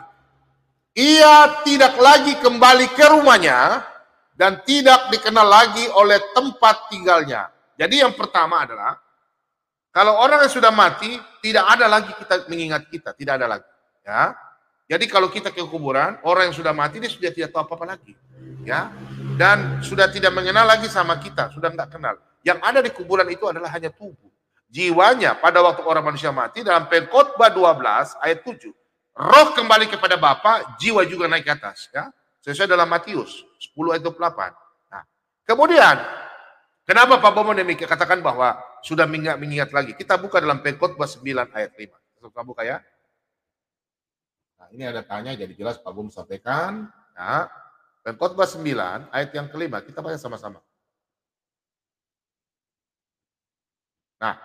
Ia tidak lagi kembali ke rumahnya, dan tidak dikenal lagi oleh tempat tinggalnya. Jadi yang pertama adalah, kalau orang yang sudah mati, tidak ada lagi kita mengingat kita, tidak ada lagi. Ya. Jadi kalau kita ke kuburan, orang yang sudah mati dia sudah tidak tahu apa-apa lagi, ya, dan sudah tidak mengenal lagi sama kita, sudah nggak kenal. Yang ada di kuburan itu adalah hanya tubuh. Jiwanya pada waktu orang manusia mati dalam Pengkhotbah 12 ayat 7, roh kembali kepada Bapa, jiwa juga naik ke atas, ya, sesuai dalam Matius 10 ayat 28. Nah, kemudian kenapa Pak Bomo demikian katakan bahwa sudah mengingat lagi? Kita buka dalam Pengkhotbah 9 ayat 5. Kita buka ya. Nah, ini ada tanya, jadi jelas Pak Bum sampaikan. Nah, Pengkhotbah 9 ayat yang kelima, kita baca sama-sama. Nah,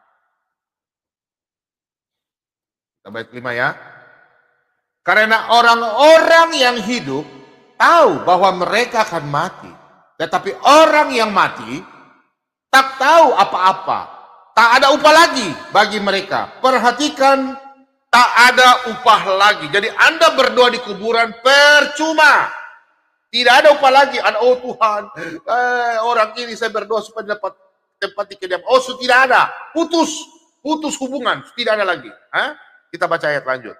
kita baca kelima ya. Karena orang-orang yang hidup tahu bahwa mereka akan mati, tetapi orang yang mati tak tahu apa-apa, tak ada upah lagi bagi mereka. Perhatikan, tak ada upah lagi. Jadi Anda berdoa di kuburan percuma. Tidak ada upah lagi. Oh Tuhan, orang ini saya berdoa supaya dapat tempat di kediaman. Oh, tidak ada. Putus hubungan. Tidak ada lagi. Kita baca ayat lanjut.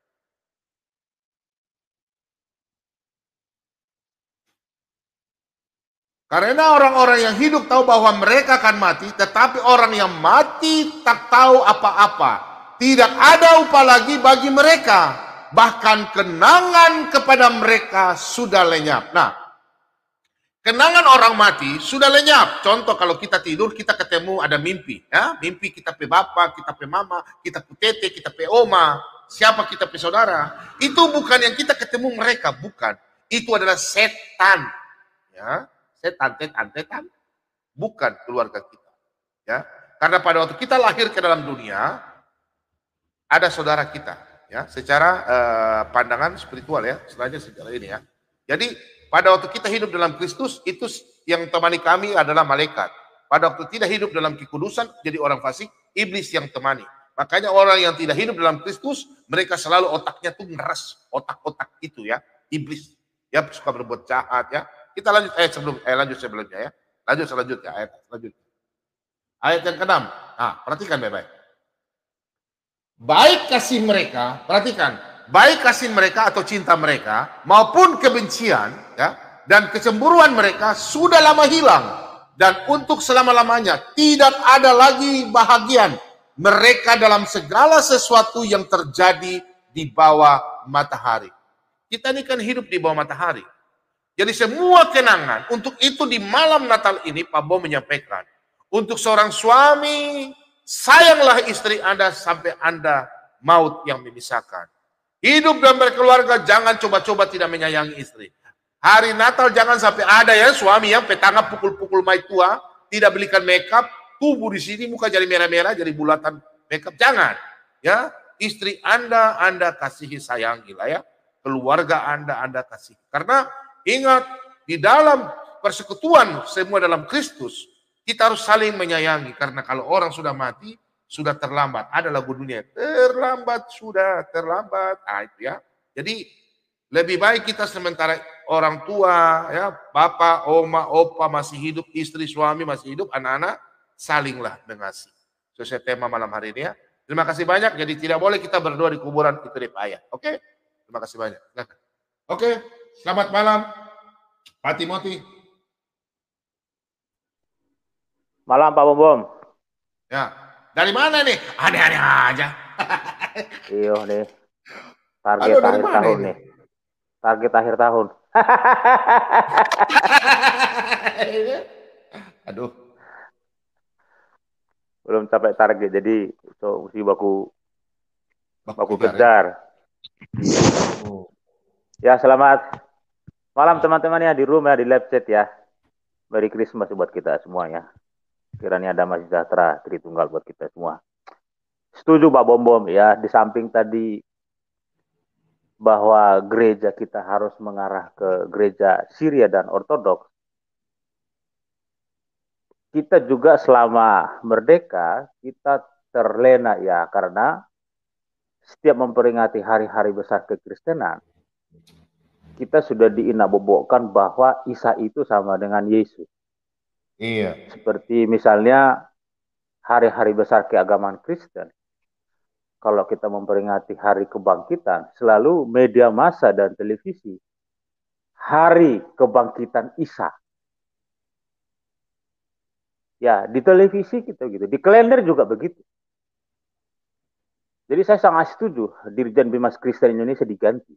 Karena orang-orang yang hidup tahu bahwa mereka akan mati, tetapi orang yang mati tak tahu apa-apa. Tidak ada upah lagi bagi mereka. Bahkan kenangan kepada mereka sudah lenyap. Nah, kenangan orang mati sudah lenyap. Contoh kalau kita tidur, kita ketemu ada mimpi. Ya? Mimpi kita pe bapak, kita pe mama, kita pe tete, kita pe oma. Siapa kita pe saudara. Itu bukan yang kita ketemu mereka. Bukan. Itu adalah setan. Ya, setan. Bukan keluarga kita. Ya, karena pada waktu kita lahir ke dalam dunia, ada saudara kita, ya, secara pandangan spiritual ya, setelahnya sejarah ini ya. Jadi pada waktu kita hidup dalam Kristus, itu yang temani kami adalah malaikat. Pada waktu tidak hidup dalam kekudusan, jadi orang fasik, iblis yang temani. Makanya orang yang tidak hidup dalam Kristus, mereka selalu otaknya tuh ngeres, otak-otak itu ya, iblis. Ya suka berbuat jahat ya. Kita lanjut lanjut sebelumnya ya. Lanjut selanjutnya ayat selanjutnya. Ayat yang ke-6. Nah, perhatikan baik-baik. Baik kasih mereka, perhatikan, baik kasih mereka atau cinta mereka maupun kebencian ya dan kecemburuan mereka sudah lama hilang dan untuk selama-lamanya tidak ada lagi bahagian mereka dalam segala sesuatu yang terjadi di bawah matahari. Kita ini kan hidup di bawah matahari. Jadi semua kenangan, untuk itu di malam Natal ini Pak Bo menyampaikan, untuk seorang suami, sayanglah istri Anda sampai Anda maut yang memisahkan. Hidup dan berkeluarga, jangan coba-coba tidak menyayangi istri. Hari Natal jangan sampai ada ya suami yang petanga pukul-pukul mai tua, tidak belikan makeup, tubuh di sini muka jadi merah-merah, jadi bulatan makeup. Jangan. Ya, istri Anda kasihi, sayangilah ya. Keluarga Anda kasih. Karena ingat, di dalam persekutuan semua dalam Kristus, kita harus saling menyayangi. Karena kalau orang sudah mati, sudah terlambat. Ada lagu dunia, terlambat, sudah terlambat. Nah, itu ya. Jadi, lebih baik kita sementara orang tua, ya, bapak, oma, opa masih hidup, istri, suami masih hidup, anak-anak, salinglah mengasihi. Sesuai tema malam hari ini ya. Terima kasih banyak. Jadi tidak boleh kita berdoa di kuburan, itu dipayah. Oke? Terima kasih banyak. Oke, selamat malam Pak Timothy. Malam Pak Bom. Ya, dari mana nih? Aneh-aneh aja. Iya nih. Target akhir tahun nih. Target akhir tahun. Aduh. Belum capai target, jadi mesti baku kejar. Ya, selamat malam teman-teman ya di room ya, di live chat ya. Merry Christmas buat kita semuanya. Kiranya damai sejahtera Tritunggal buat kita semua. Setuju Pak Bom ya, di samping tadi bahwa gereja kita harus mengarah ke gereja Syria dan Ortodoks. Kita juga selama merdeka kita terlena ya, karena setiap memperingati hari-hari besar kekristenan, kita sudah diinabobokkan bahwa Isa itu sama dengan Yesus. Iya. Seperti misalnya hari-hari besar keagamaan Kristen. Kalau kita memperingati hari kebangkitan, selalu media massa dan televisi, hari kebangkitan Isa. Ya, di televisi kita gitu, di kalender juga begitu. Jadi saya sangat setuju Dirjen Bimas Kristen Indonesia diganti.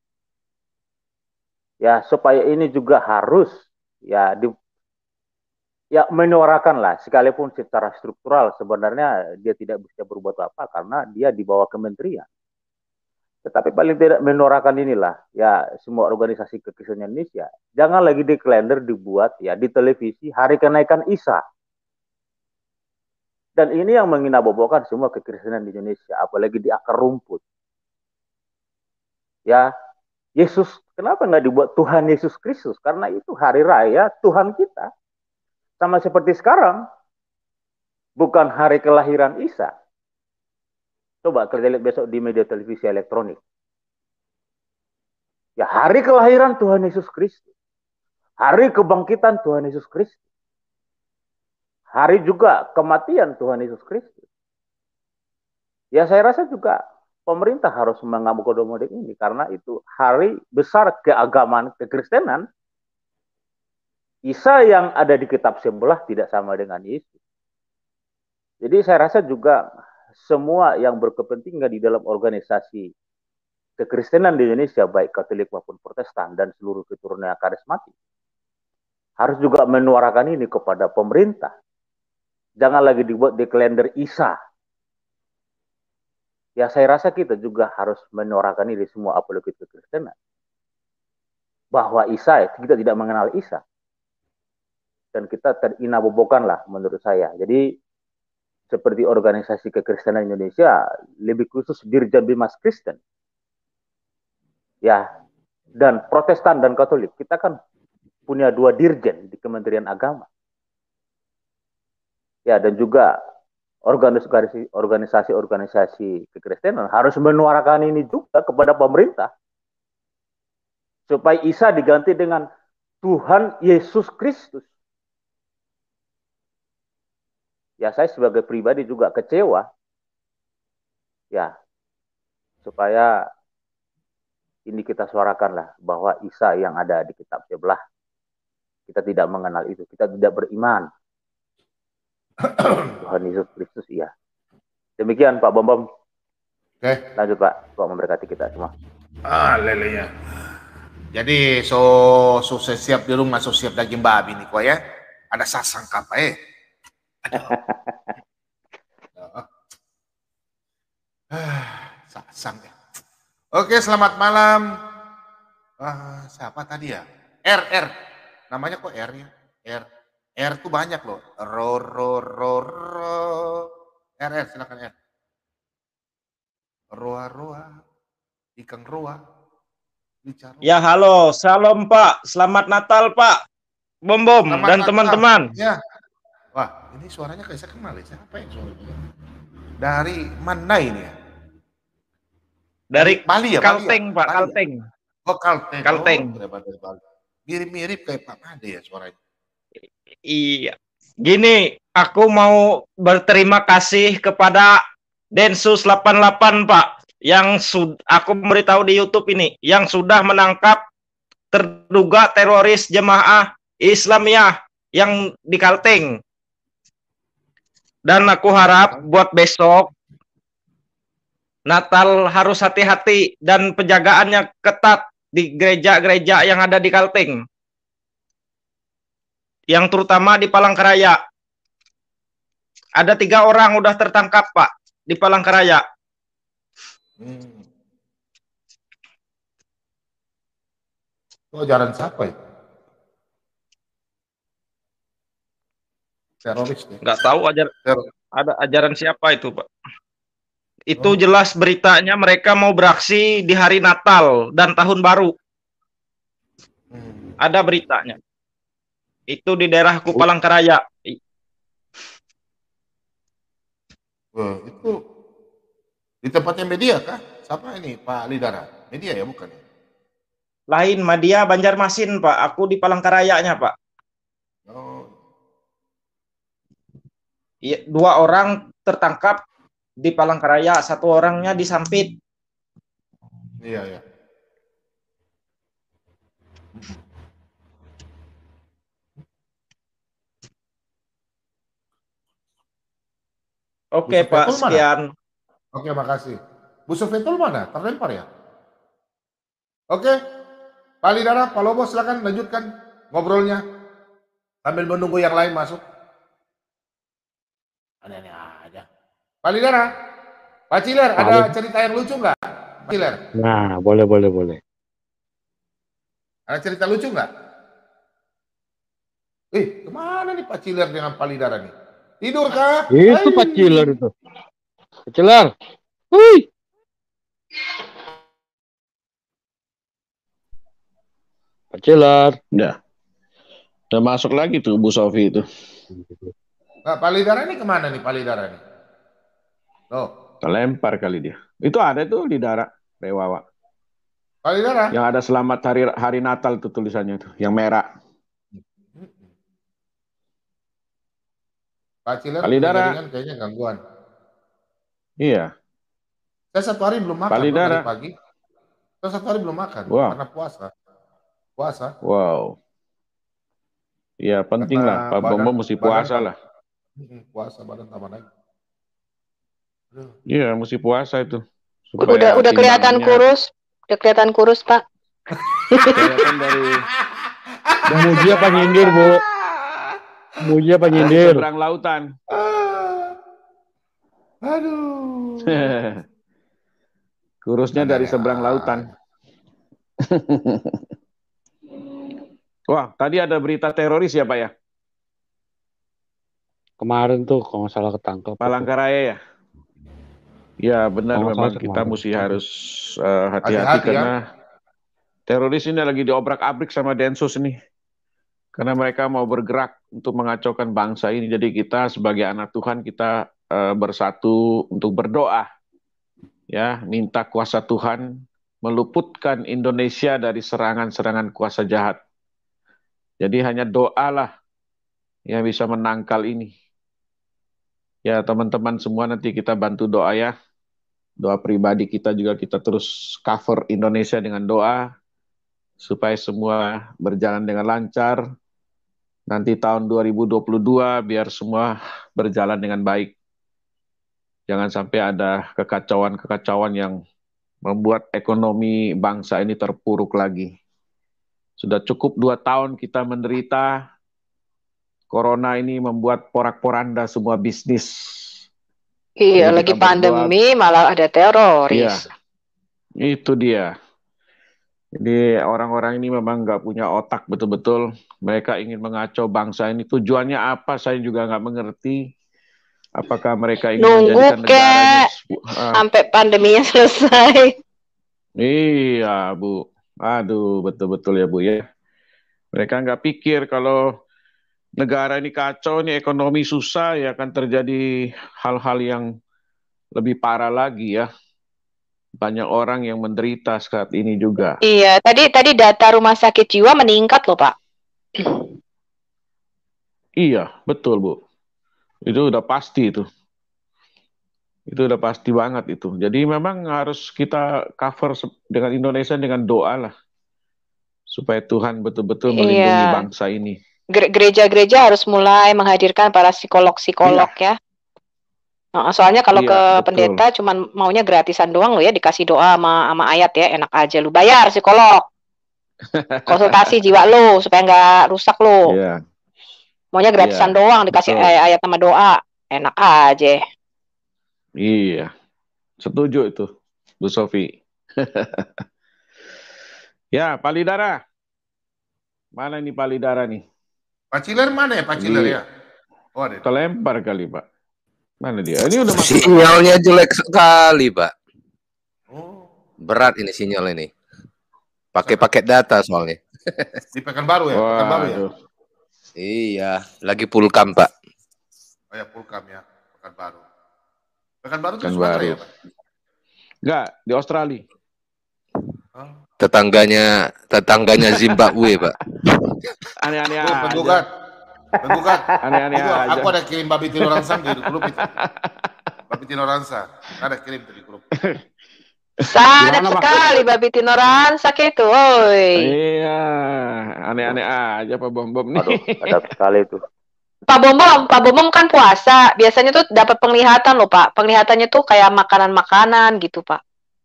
Ya, supaya ini juga harus ya menyuarakan lah, sekalipun secara struktural sebenarnya dia tidak bisa berbuat apa karena dia di bawah kementerian. Tetapi paling tidak menyuarakan inilah ya, semua organisasi kekristenan Indonesia. Jangan lagi di kalender dibuat ya di televisi hari kenaikan Isa. Dan ini yang menginabobokkan semua kekristenan di Indonesia, apalagi di akar rumput. Ya, Yesus, kenapa nggak dibuat Tuhan Yesus Kristus? Karena itu hari raya Tuhan kita. Sama seperti sekarang, bukan hari kelahiran Isa. Coba kita lihat besok di media televisi elektronik. Ya, hari kelahiran Tuhan Yesus Kristus. Hari kebangkitan Tuhan Yesus Kristus. Hari juga kematian Tuhan Yesus Kristus. Ya, saya rasa juga pemerintah harus mengakomodir ini karena itu hari besar keagamaan kekristenan. Isa yang ada di kitab sebelah tidak sama dengan Yesus. Jadi saya rasa juga semua yang berkepentingan di dalam organisasi kekristenan di Indonesia, baik Katolik maupun Protestan dan seluruh keturunan karismatik, harus juga menyuarakan ini kepada pemerintah. Jangan lagi dibuat di kalender Isa. Ya, saya rasa kita juga harus menyuarakan ini semua apologet kekristenan. Bahwa Isa, kita tidak mengenal Isa. Dan kita terinabobokan lah menurut saya. Jadi, seperti organisasi kekristenan Indonesia, lebih khusus Dirjen Bimas Kristen. Ya, dan Protestan dan Katolik. Kita kan punya 2 dirjen di Kementerian Agama. Ya, dan juga organisasi kekristenan harus menyuarakan ini juga kepada pemerintah supaya Isa diganti dengan Tuhan Yesus Kristus. Ya, saya sebagai pribadi juga kecewa. Ya, supaya ini kita suarakanlah bahwa Isa yang ada di kitab sebelah, kita tidak mengenal itu, kita tidak beriman. Tuhan Yesus Kristus, iya. Demikian Pak Bom. Oke. Lanjut Pak, Tuhan memberkati kita semua. Haleluya. Jadi sukses siap di rumah, siap daging babi nih kok ya. Ada sasang kapa sasang ya. Oke, selamat malam. Siapa tadi ya? R. Namanya kok R ya? R tuh banyak loh. R, silakan R. Roa. Ikan roa. Bicara. Ya, halo. Salam Pak. Selamat Natal Pak. Bom dan teman-teman. Ya. Wah, ini suaranya kayak saya kenal ya. Siapa yang suaranya? Dari mana ini ya? Dari Bali ya? Kalteng, Pak. Kalteng. Oh, Kalteng. Kalteng. Mirip-mirip kayak Pak Made ya suaranya. Iya. Gini, aku mau berterima kasih kepada Densus 88, Pak, yang aku memberitahu di YouTube ini, yang sudah menangkap terduga teroris jemaah Islamiyah yang di Kalteng. Dan aku harap buat besok Natal harus hati-hati dan penjagaannya ketat di gereja-gereja yang ada di Kalteng. Yang terutama di Palangkaraya. Ada 3 orang udah tertangkap, Pak, di Palangkaraya. Itu ajaran siapa ya? Teroris ya? Nggak tahu ada ajaran siapa itu, Pak. Itu jelas beritanya mereka mau beraksi di hari Natal dan Tahun Baru. Ada beritanya. Itu di daerah Palangkaraya. Itu di tempatnya media kah? Siapa ini? Pak Lidara? Media ya bukan? Lain, media Banjarmasin, Pak. Aku di Palangkarayanya, Pak. Iya, 2 orang tertangkap di Palangkaraya, 1 orangnya di Sampit. Iya. Oke, Pak, sekian. Oke, makasih. Bu Sufetul mana? Terlempar ya? Oke. Pak Lidara, Pak Lobo silakan lanjutkan ngobrolnya sambil menunggu yang lain masuk. Aneh-aneh aja. Pak Lidara, Pak Ciler, ada cerita yang lucu nggak? Pak Ciler. Nah, boleh. Ada cerita lucu nggak? Kemana nih Pak Ciler dengan Pak Lidara nih? Tidur kah? Itu Pak Ciler itu. Pak Ciler. Hui. Pak Ciler. Udah masuk lagi tuh Bu Sofi itu. Nah, Pak Lidara ini kemana nih Pak Lidara nih? Kelempar kali dia. Itu ada tuh Lidara Rewawa. Pak Lidara. Yang ada selamat hari Natal tuh tulisannya tuh, yang merah. Pak Ciler jaringan kayaknya gangguan. Iya. Saya 1 hari belum makan dari pagi. Saya 1 hari belum makan karena puasa. Wow. Ya penting lah, Pak Bom mesti puasa lah. Puasa badan tambah naik. Iya, mesti puasa itu. Udah kelihatan kurus. Udah kelihatan kurus, Pak. Kelihatan dari Muji apa nyindir, Bu? Muji apa nyindir? Seberang lautan. Aduh. Kurusnya dari seberang lautan. Wah, tadi ada berita teroris ya, Pak ya? Kemarin tuh kalau nggak salah ketangkep. Palangkaraya ya? Ya benar, memang kita mesti harus hati-hati karena teroris ini lagi diobrak-abrik sama Densus nih. Karena mereka mau bergerak untuk mengacaukan bangsa ini. Jadi kita sebagai anak Tuhan, kita bersatu untuk berdoa, ya, minta kuasa Tuhan meluputkan Indonesia dari serangan-serangan kuasa jahat. Jadi hanya doalah yang bisa menangkal ini. Ya, teman-teman semua, nanti kita bantu doa ya. Doa pribadi kita juga, kita terus cover Indonesia dengan doa supaya semua berjalan dengan lancar. Nanti tahun 2022 biar semua berjalan dengan baik. Jangan sampai ada kekacauan-kekacauan yang membuat ekonomi bangsa ini terpuruk lagi. Sudah cukup 2 tahun kita menderita. Corona ini membuat porak-poranda semua bisnis. Iya, lagi pandemi malah ada teroris. Iya, itu dia. Jadi orang-orang ini memang nggak punya otak betul-betul. Mereka ingin mengacau bangsa ini. Tujuannya apa? Saya juga nggak mengerti. Apakah mereka ingin menjadikan negaranya sampai pandeminya selesai? Iya, Bu. Aduh, betul-betul ya, Bu ya. Mereka nggak pikir kalau negara ini kacau, ini ekonomi susah, ya akan terjadi hal-hal yang lebih parah lagi ya. Banyak orang yang menderita saat ini juga. Iya, tadi data rumah sakit jiwa meningkat loh, Pak. Iya, betul, Bu. Itu udah pasti itu. Itu udah pasti banget itu. Jadi memang harus kita cover dengan Indonesia dengan doa lah. Supaya Tuhan betul-betul melindungi bangsa ini. Gereja-gereja harus mulai menghadirkan para psikolog-psikolog ya. Soalnya kalau ke pendeta cuman maunya gratisan doang lo ya, dikasih doa sama ayat ya, enak aja lu bayar psikolog. Konsultasi jiwa lo supaya nggak rusak lo. Maunya gratisan doang, dikasih ayat sama doa, enak aja. Iya, setuju itu, Bu Sofi. Ya, Palidara. Mana ini Palidara nih? Pak Ciler mana ya, Pak Ciler ya? Oh, ada. Terlempar kali, Pak. Mana dia? Ini udah masuk. Sinyalnya jelek sekali, Pak. Berat ini sinyal ini. Pakai paket data soalnya. Di Pekanbaru ya? Pekanbaru ya? Iya, lagi pulkam, Pak. Oh ya, pulkam ya, Pekanbaru. Pekanbaru itu Sumatera ya, Pak? Enggak, di Australia. Tetangganya Zimbabwe, Pak. Aneh-aneh aja. Penggugat. Aneh-aneh aja. Aku ada kirim Babi Tino Ransa di grup itu. Babi Tino Ransa. Ada kirim di grup. Sadap sekali Babi Tino Ransa itu, oi. Iya, aneh-aneh aja Pak Bom-Bom nih. Aduh, sadap sekali itu. Pak Bom kan puasa. Biasanya tuh dapat penglihatan loh, Pak. Penglihatannya tuh kayak makanan-makanan gitu, Pak.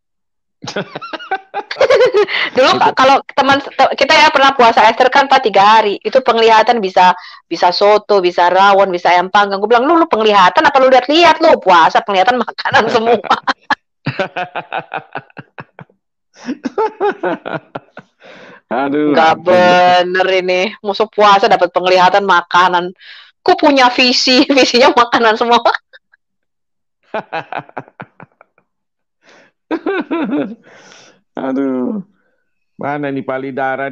Dulu kalau teman kita ya pernah puasa Esther kan Pak 3 hari. Itu penglihatan bisa soto, bisa rawon, bisa ayam panggang. Gue bilang, lu penglihatan apa lu lihat-lihat lu puasa penglihatan makanan semua. Aduh. Gak bener ini. Musuh puasa dapat penglihatan makanan. Ku punya visinya makanan semua. Aduh. Mana nih Palidara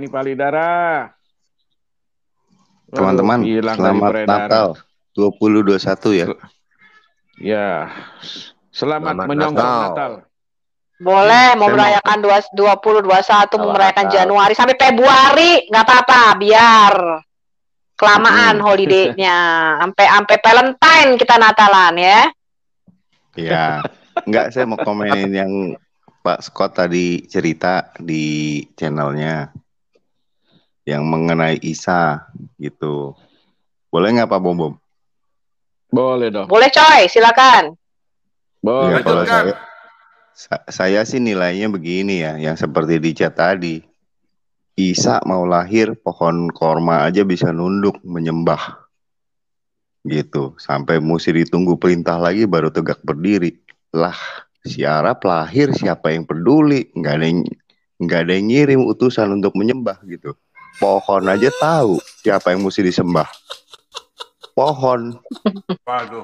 Teman-teman, selamat Natal 2021 ya. Ya. Selamat menyonggok Natal. Boleh, mau merayakan 2021, mau merayakan Januari sampai Februari, nggak apa-apa, biar kelamaan holiday-nya. Sampai Valentine kita Natalan ya. Iya. Enggak, saya mau komenin yang Pak Scott tadi cerita di channelnya yang mengenai Isa gitu. Boleh nggak Pak Bom-Bom? Boleh dong. Boleh coy, silakan. Boleh. Ya, kalau saya sih nilainya begini ya, yang seperti di chat tadi. Isa mau lahir, pohon korma aja bisa nunduk menyembah. Gitu, sampai mesti ditunggu perintah lagi baru tegak berdiri. Lah, si Arab lahir siapa yang peduli? Nggak ada yang ngirim utusan untuk menyembah gitu. Pohon aja tahu siapa yang mesti disembah. Pohon. Waduh.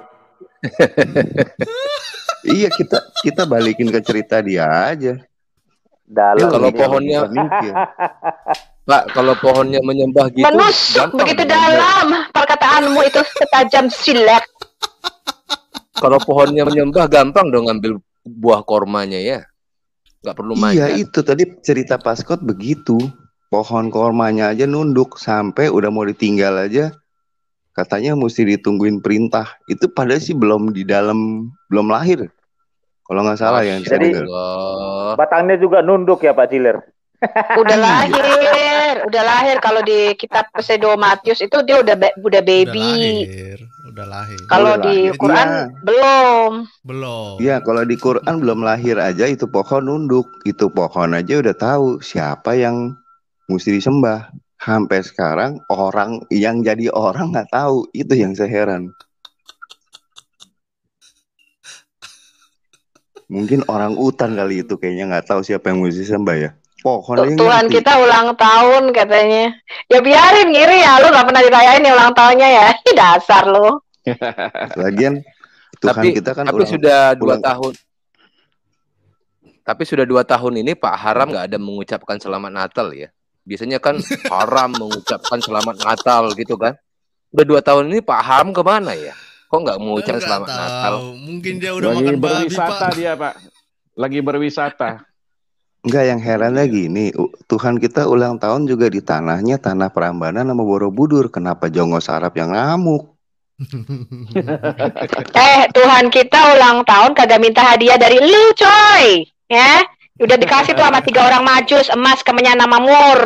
Iya, kita balikin ke cerita dia aja. Dalam kalau pohonnya Pak, kalau pohonnya menyembah gitu menusuk begitu dalam perkataanmu itu setajam silet. Kalau pohonnya menyembah gampang dong ngambil buah kormanya ya. Nggak perlu manjat. Iya itu tadi cerita Paskot begitu. Pohon kormanya aja nunduk sampai udah mau ditinggal aja. Katanya mesti ditungguin perintah. Itu padahal sih belum di dalam, belum lahir. Kalau nggak salah yang saya Jadi dengar. batangnya juga nunduk ya Pak Ciler. Udah lahir. Kalau di kitab Pseudo Matius itu dia udah baby. Udah lahir. Kalau di Quran belum. Iya, kalau di Quran belum lahir aja itu pohon nunduk. Itu pohon aja udah tahu siapa yang mesti disembah. Sampai sekarang orang yang jadi orang nggak tahu. Itu yang saya heran. Mungkin orang utan kali itu kayaknya nggak tahu siapa yang mesti sembah ya. Pohon aja Tuhan ngerti. kita ulang tahun katanya. Ya biarin ngiri ya, lu nggak pernah dirayain ya ulang tahunnya ya. Dasar lu. Lagian Tuhan kita kan tapi sudah 2 tahun. Tapi sudah 2 tahun ini Pak Haram nggak ada mengucapkan selamat Natal ya. Biasanya kan Haram mengucapkan selamat Natal gitu kan. Udah 2 tahun ini Pak Haram kemana ya? Kok nggak mengucapkan selamat Natal? Mungkin dia udah lagi makan babi, berwisata Pak. dia, Pak. Lagi berwisata. Enggak, yang herannya gini, Tuhan kita ulang tahun juga di tanahnya tanah Prambanan sama Borobudur. Kenapa Jongos Arab yang ngamuk? Tuhan kita ulang tahun kagak minta hadiah dari lu coy. Ya, udah dikasih tuh sama 3 orang majus emas kemenyan nama mur.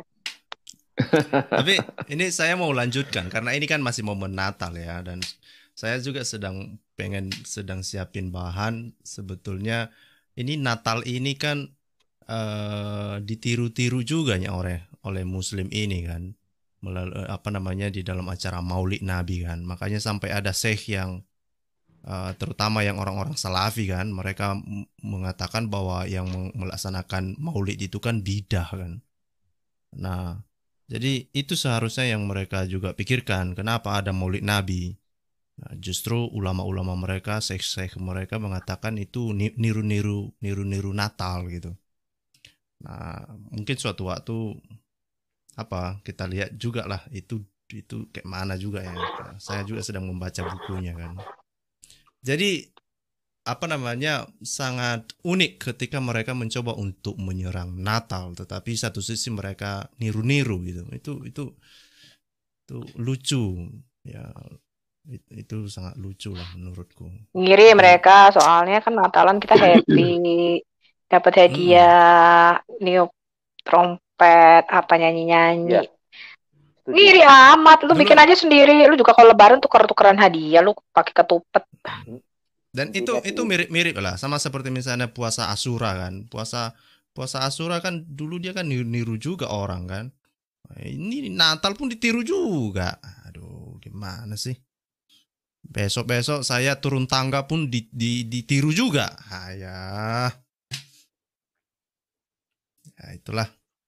Tapi ini saya mau lanjutkan karena ini kan masih momen Natal ya, dan saya juga sedang siapin bahan. Sebetulnya ini Natal ini kan ditiru-tiru juga ya oleh Muslim ini kan, melalui di dalam acara Maulid Nabi kan. Makanya sampai ada syekh yang terutama yang orang-orang Salafi kan, mereka mengatakan bahwa yang melaksanakan Maulid itu kan bidah kan. Nah, jadi itu seharusnya yang mereka juga pikirkan, kenapa ada Maulid Nabi. Nah, justru ulama-ulama mereka, syekh-syekh mereka mengatakan itu niru-niru Natal gitu. Nah, mungkin suatu waktu kita lihat juga lah itu kayak mana juga ya. Saya juga sedang membaca bukunya kan. Jadi sangat unik ketika mereka mencoba untuk menyerang Natal, tetapi satu sisi mereka niru-niru gitu. Itu lucu ya. Itu sangat lucu lah menurutku. Ngiri mereka soalnya kan Natalan kita happy. Dapat hadiah, niup trompet, nyanyi-nyanyi. Ya. Ngiri amat, lu bikin aja sendiri. Lu juga kalau lebaran tuker-tukeran hadiah, lu pakai ketupet. Dan itu mirip-mirip lah, sama seperti misalnya puasa Asyura kan. Puasa Asyura kan dulu dia kan niru juga orang kan. Ini Natal pun ditiru juga. Aduh, gimana sih? Besok-besok saya turun tangga pun ditiru juga. Ya itulah.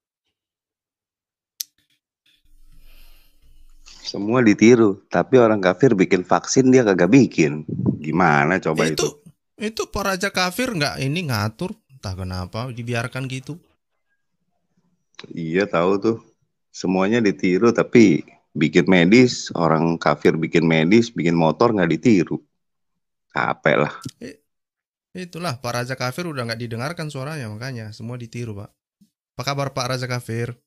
Semua ditiru, tapi orang kafir bikin vaksin dia kagak bikin. Gimana coba itu? Itu para raja kafir nggak ini ngatur, entah kenapa dibiarkan gitu. Iya tahu tuh, semuanya ditiru tapi bikin medis, orang kafir bikin medis, bikin motor nggak ditiru. Capek lah. Itulah para raja kafir udah nggak didengarkan suaranya, makanya semua ditiru Pak. Apa kabar Pak Raja Kafir?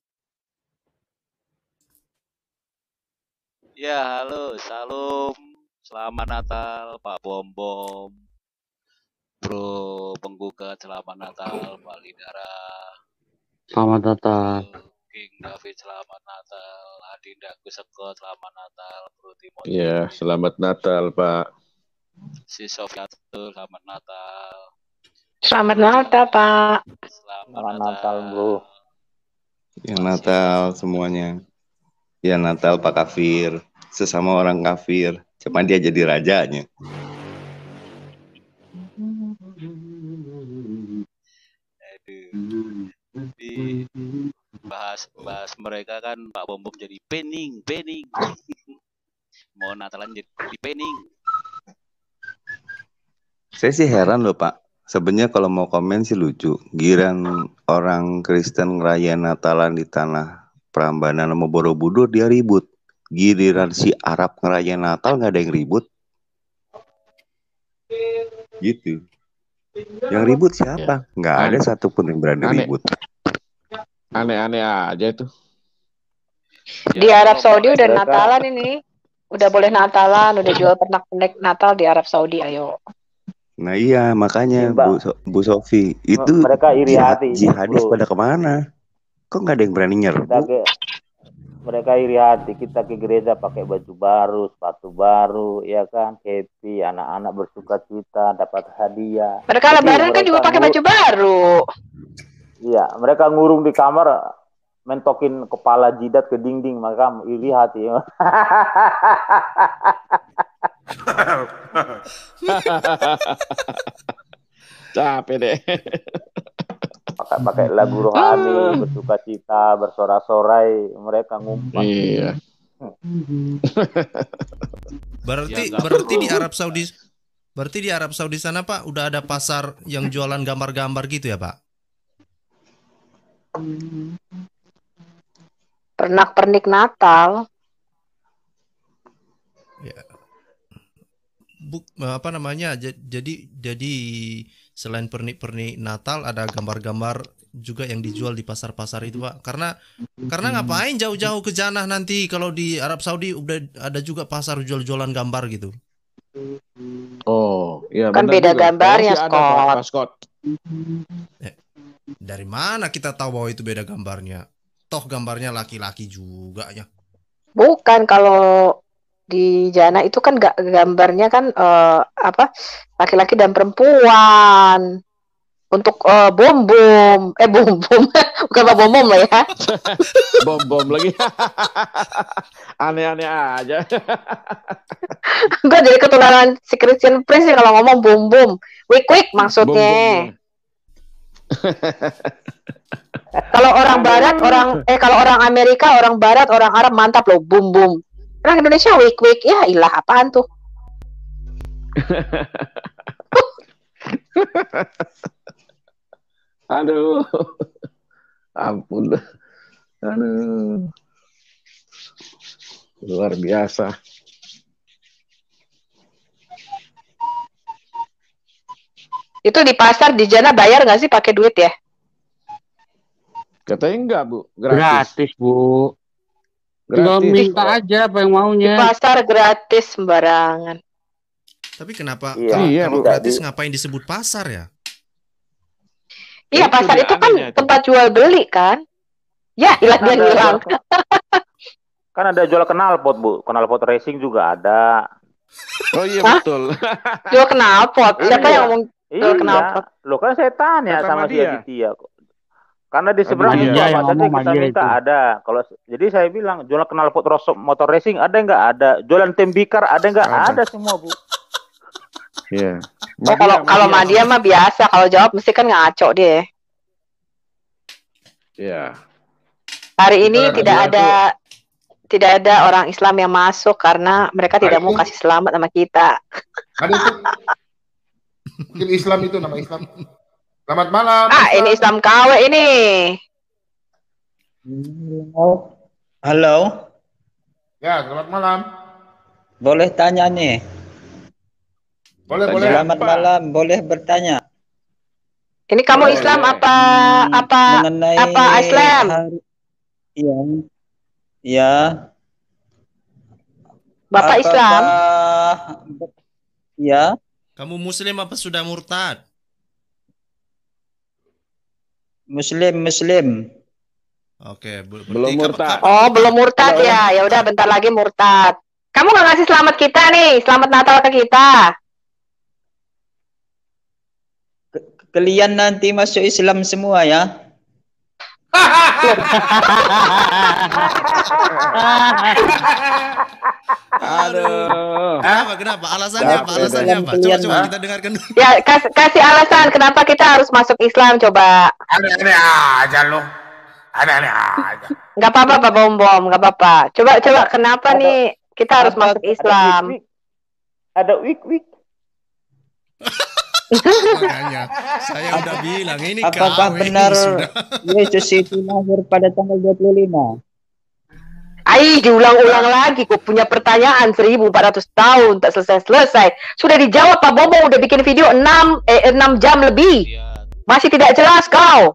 Ya, halo, salam. Selamat Natal, Pak Bom Bom. Bro penggugat, selamat Natal, Pak Lidara. Selamat Natal. King David, selamat Natal. Adinda Kuseko, selamat Natal. Bro Timothy. Ya, selamat Natal, Pak. Si Sofiatul, selamat Natal. Selamat Natal, Pak. Selamat Natal, Bro. Ya Natal semuanya. Ya Natal Pak Kafir. Sesama orang kafir. Cuma dia jadi rajanya. Bahas mereka kan Pak Bom Bom jadi pening. Mau Natalan jadi pening. Saya sih heran loh Pak. Sebenarnya kalau mau komen sih lucu. Giran orang Kristen ngerayain Natalan di tanah Prambanan sama Borobudur dia ribut. Giliran si Arab ngerayain Natal nggak ada yang ribut. Gitu. Yang ribut siapa? Nggak ada satupun yang berani ribut. Aneh-aneh aja itu. Di Arab Saudi udah Natalan ini. Udah boleh Natalan, udah jual pernak-pernik Natal di Arab Saudi, ayo. Nah iya, makanya Bu Sofi, itu mereka iri hati. jihadis pada kemana? Kok nggak ada yang berani nyerbu? Mereka iri hati, kita ke gereja pakai baju baru, sepatu baru, ya kan, happy, anak-anak bersuka cita, dapat hadiah. Mereka lebaran kan juga pakai baju baru. Iya, mereka ngurung di kamar, mentokin kepala jidat ke dinding, maka iri hati. Capek deh. Pakai lagu rohani, bersuka cita, bersorak-sorai, mereka ngumpet. Iya. Berarti di Arab Saudi sana Pak udah ada pasar yang jualan gambar-gambar gitu ya Pak? Pernak-pernik Natal. Ya. Apa namanya? Jadi selain pernik-pernik Natal ada gambar-gambar juga yang dijual di pasar-pasar itu Pak. Karena ngapain jauh-jauh ke Janah nanti kalau di Arab Saudi udah ada juga pasar jual-jualan gambar gitu. Oh, iya kan beda gambarnya, Scott. Dari mana kita tahu bahwa itu beda gambarnya? Toh gambarnya laki-laki juga ya. Bukan, kalau di Jana itu kan gambarnya kan laki-laki dan perempuan. Untuk bom bukan bom lah ya. Bom lagi. Aneh-aneh aja. Gue jadi ketularan si Christian Prince kalau ngomong bom wik maksudnya. Kalau orang barat, kalau orang Amerika, orang barat, orang Arab mantap loh, bum. Orang Indonesia wik ya ilah apaan tuh? Aduh, ampun, aduh, luar biasa. Itu di pasar di Jana bayar nggak sih pakai duit ya? Katanya enggak Bu, gratis Bu. Tinggal minta aja apa yang maunya. Di pasar gratis sembarangan. Tapi kenapa Iya, kalau gratis ngapain disebut pasar ya? Iya, pasar itu kan tempat jual beli kan? Ya, dia bilang. Kan ada jual knalpot, Bu. Knalpot racing juga ada. Oh iya betul. Jual knalpot. Siapa yang ngomong jual knalpot? Lo kan saya tanya sama si Aditya kok. Karena di seberang itu apa saja kita minta ada. Kalau jadi saya bilang jual knalpot motor racing ada nggak? Ada. Jualan tembikar ada nggak? Ada semua, Bu. Iya. Oh, kalau Madia mah biasa, kalau jawab mesti kan ngaco dia. Iya. Hari ini tidak ada orang Islam yang masuk karena mereka tidak mau kasih selamat sama kita. Ada itu. Mungkin Islam itu nama Islam. Selamat malam. Ini Islam KW ini. Halo. Ya, selamat malam. Boleh tanya nih? Boleh. Selamat malam, boleh bertanya? Ini kamu Islam apa Islam? Iya. Bapak Islam? Iya. Kamu Muslim apa sudah murtad? Muslim. Oke, belum murtad. Oh, belum murtad ya. Ya udah, bentar lagi murtad. Kamu nggak ngasih selamat kita nih, selamat Natal ke kita. Kalian nanti masuk Islam semua ya? Aduh. Kenapa? Alasannya apa? Coba kita dengarkan dulu. Ya, kasih alasan kenapa kita harus masuk Islam, coba. Aneh-aneh aja lo. Aneh-aneh aja. Nggak apa-apa, Pak Bom, nggak apa-apa. Coba kenapa nih kita harus masuk Islam? Ada wik. Makanya saya udah bilang ini apakah benar Yesus itu lahir pada tanggal 25? Diulang-ulang lagi. Gue punya pertanyaan 1400 tahun tak selesai-selesai. Sudah dijawab Pak Bobo, udah bikin video 6 jam lebih. Masih tidak jelas kau.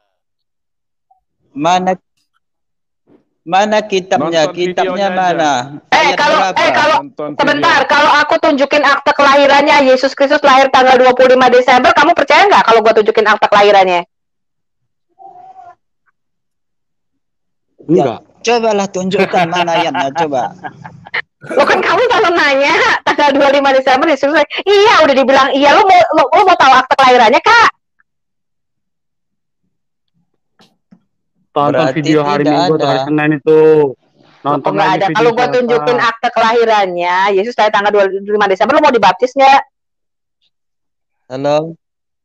Mana kitabnya? Kitabnya mana? Kalau sebentar, kalau aku tunjukin akte kelahirannya Yesus Kristus lahir tanggal 25 Desember, kamu percaya nggak kalau gua tunjukin akte kelahirannya? Enggak. Cobalah tunjukkan mana ayatnya, coba. Lo kan kamu selalu nanya tanggal 25 Desember Yesus. Iya, udah dibilang iya. Lo mau tahu akte kelahirannya, Kak? Tonton Berarti video hari tidak Minggu atau hari ada. Senin itu. Nonton Nggak lagi ada. video Kalau gua siapa. tunjukin akte kelahirannya Yesus lahir tanggal 25 Desember, lo mau dibaptis nggak? Halo,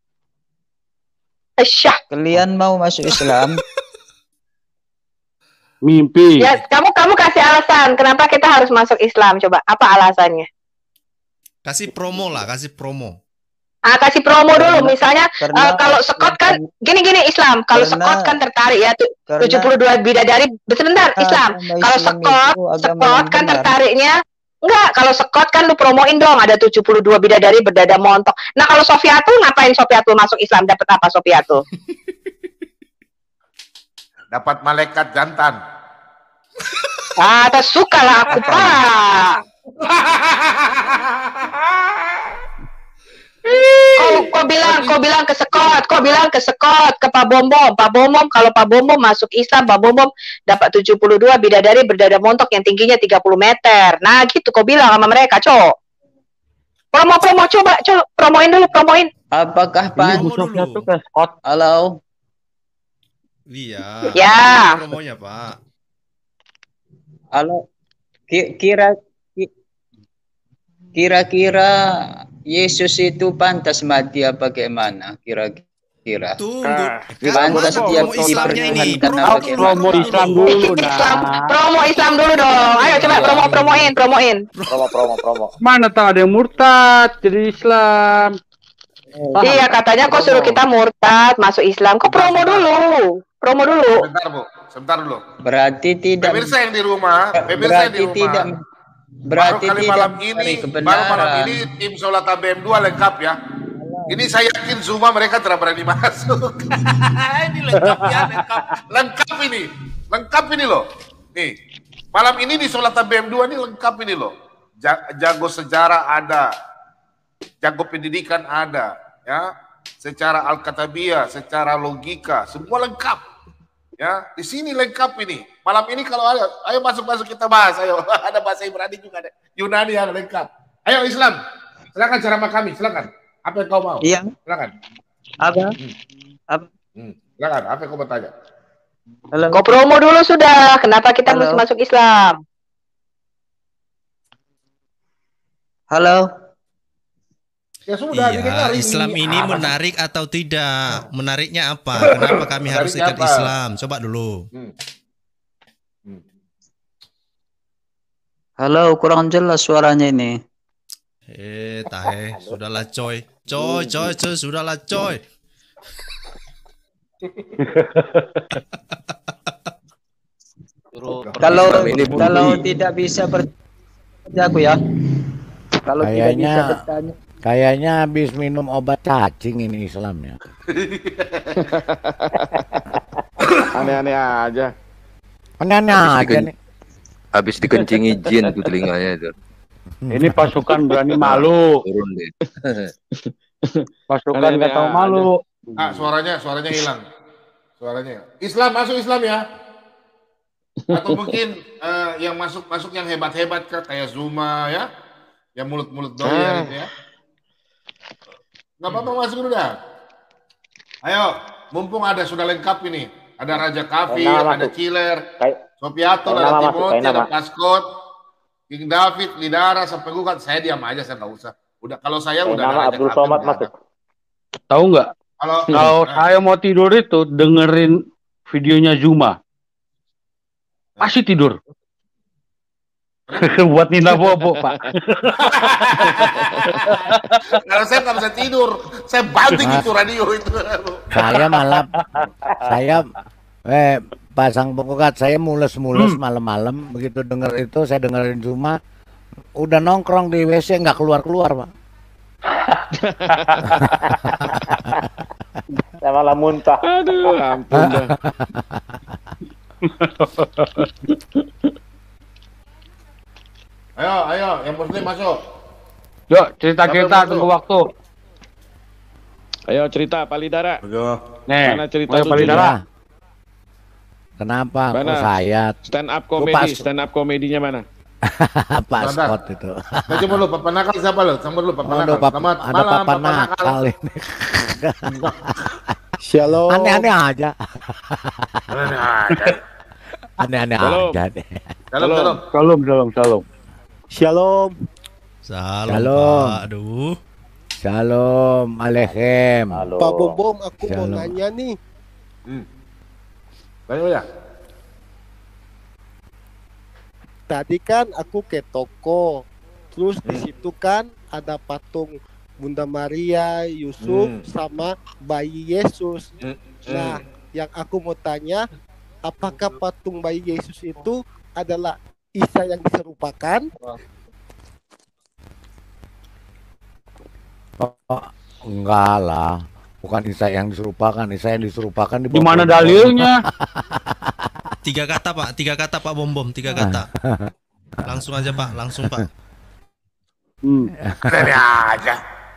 Syah. kalian mau masuk Islam? Mimpi. Ya, kamu kasih alasan kenapa kita harus masuk Islam, coba. Apa alasannya? Kasih promo lah, kasih promo. Kasih promo dulu, misalnya kalau Scott kan gini Islam, kalau Scott kan tertarik ya 72 bidadari sebentar Islam. Kalau Scott kan tertariknya enggak, kalau Scott kan lu promoin dong ada 72 bidadari berdada montok. Nah, kalau Sofiatul ngapain Sofiatul masuk Islam, dapat apa Sofiatul? Dapat malaikat jantan. Suka lah aku, Pak. Kau bilang ke Scott, ke Pak Bom, kalau Pak Bom masuk Islam, Pak Bom dapat 72 bidadari berdada montok yang tingginya 30 meter. Nah, gitu kau bilang sama mereka, Cok. Promo, coba promoin dulu. Apakah Pak? Halo. Iya. Ya. Promonya, Pak. Halo. Kira-kira Yesus itu pantas mati apa bagaimana? Kira-kira. Tunggu. Pantas dia dipertuhankan apa Promo Islam dulu, Promo Islam dulu dong. Ayo coba promoin. Promo. Mana tahu ada yang murtad jadi Islam. Iya, katanya kok suruh kita murtad masuk Islam. Kok promo dulu. Sebentar dulu. Berarti tidak. Pemirsa yang di rumah. Berarti baru malam ini tim Sholat ABM 2 lengkap ya. Ini saya yakin Zuma mereka tidak berani masuk. Ini lengkap ini. Lengkap ini loh. Nih, malam ini di Sholat ABM 2 ini lengkap ini loh. Jago sejarah ada. Jago pendidikan ada, ya. Secara Al-Katabiyah, secara logika, semua lengkap. Ya, di sini lengkap ini. Malam ini kalau ada, ayo masuk kita bahas, ayo. Ada bahasa Ibrani juga, ada Yunani yang lengkap. Ayo Islam, silakan ceramah kami, silakan. Apa yang kau mau? Iya. Silakan. Apa? Silakan, apa yang kau bertanya? Kau promo dulu sudah. Kenapa kita mesti masuk Islam? Halo. Ya sudah, iya, Islam ini menarik atau tidak? Menariknya apa? Kenapa kami harus ikut Islam? Coba dulu. Halo, kurang jelas suaranya ini. Sudahlah coy, sudahlah coy. Kalau tidak bisa bertanya aku ya. Kalau tidak bisa bertanya. Kayaknya habis minum obat cacing ini Islamnya. Aneh-aneh aja. Aneh-aneh aja nih. Habis dikencingi jin tuh telinganya itu. Ini pasukan berani malu. Turun deh. Pasukan nggak tahu malu. Suaranya hilang. Islam masuk Islam ya. Atau mungkin yang masuk yang hebat-hebat kayak Zuma ya. Yang mulut-mulut doyan gitu ya. Nggak apa-apa masuk dulu dah. Ayo, mumpung sudah lengkap ini. Ada Raja Kafir, ada Ciler, Sofiatul, ada Timothy, ada Paskot, King David, Lidara, sampai gugat. Saya diam aja, saya nggak usah. Udah kalau saya udah ada Raja Abdul Somad masuk. Tahu nggak? Kalau saya mau tidur itu dengerin videonya Zuma. Masih tidur. Buat Nina Bobo, Pak. Kalau saya nggak bisa tidur, saya banting itu radio itu. Saya malah Pasang penggugat, saya mules-mules malam-malam, begitu denger itu saya dengerin cuma udah nongkrong di WC nggak keluar-keluar, Pak. Saya malah muntah. Aduh, ampun dah. Ayo, yang muslim masuk. Yuk, cerita-cerita tunggu waktu. Ayo cerita Palidara. Nih, mana cerita ayo, Palidara. Kenapa? Mana? Kok saya Stand up komedi, stand up komedinya mana? Pak Scott itu. Coba lu, Papa Nakal siapa lu? Sama dulu, Papa Nakal. Selamat Ada malam, Papa Papa Nakal. Nakal ini. Shalom. Aneh-aneh aja. Aneh-aneh aja. Shalom. Aneh-aneh aja. Shalom. Shalom. Shalom. Pak. Aduh. Shalom Aleichem. Pak Bom, aku mau nanya nih. Tanya ya. Tadi kan aku ke toko, terus di situ kan ada patung Bunda Maria, Yusuf, sama bayi Yesus. Nah, yang aku mau tanya, apakah patung bayi Yesus itu adalah Isa yang diserupakan? Oh, enggak lah, bukan Isa yang diserupakan. Isa yang diserupakan di mana dalilnya? 3 kata Pak Bom, 3 kata. Langsung aja Pak, langsung Pak. Aneh aja.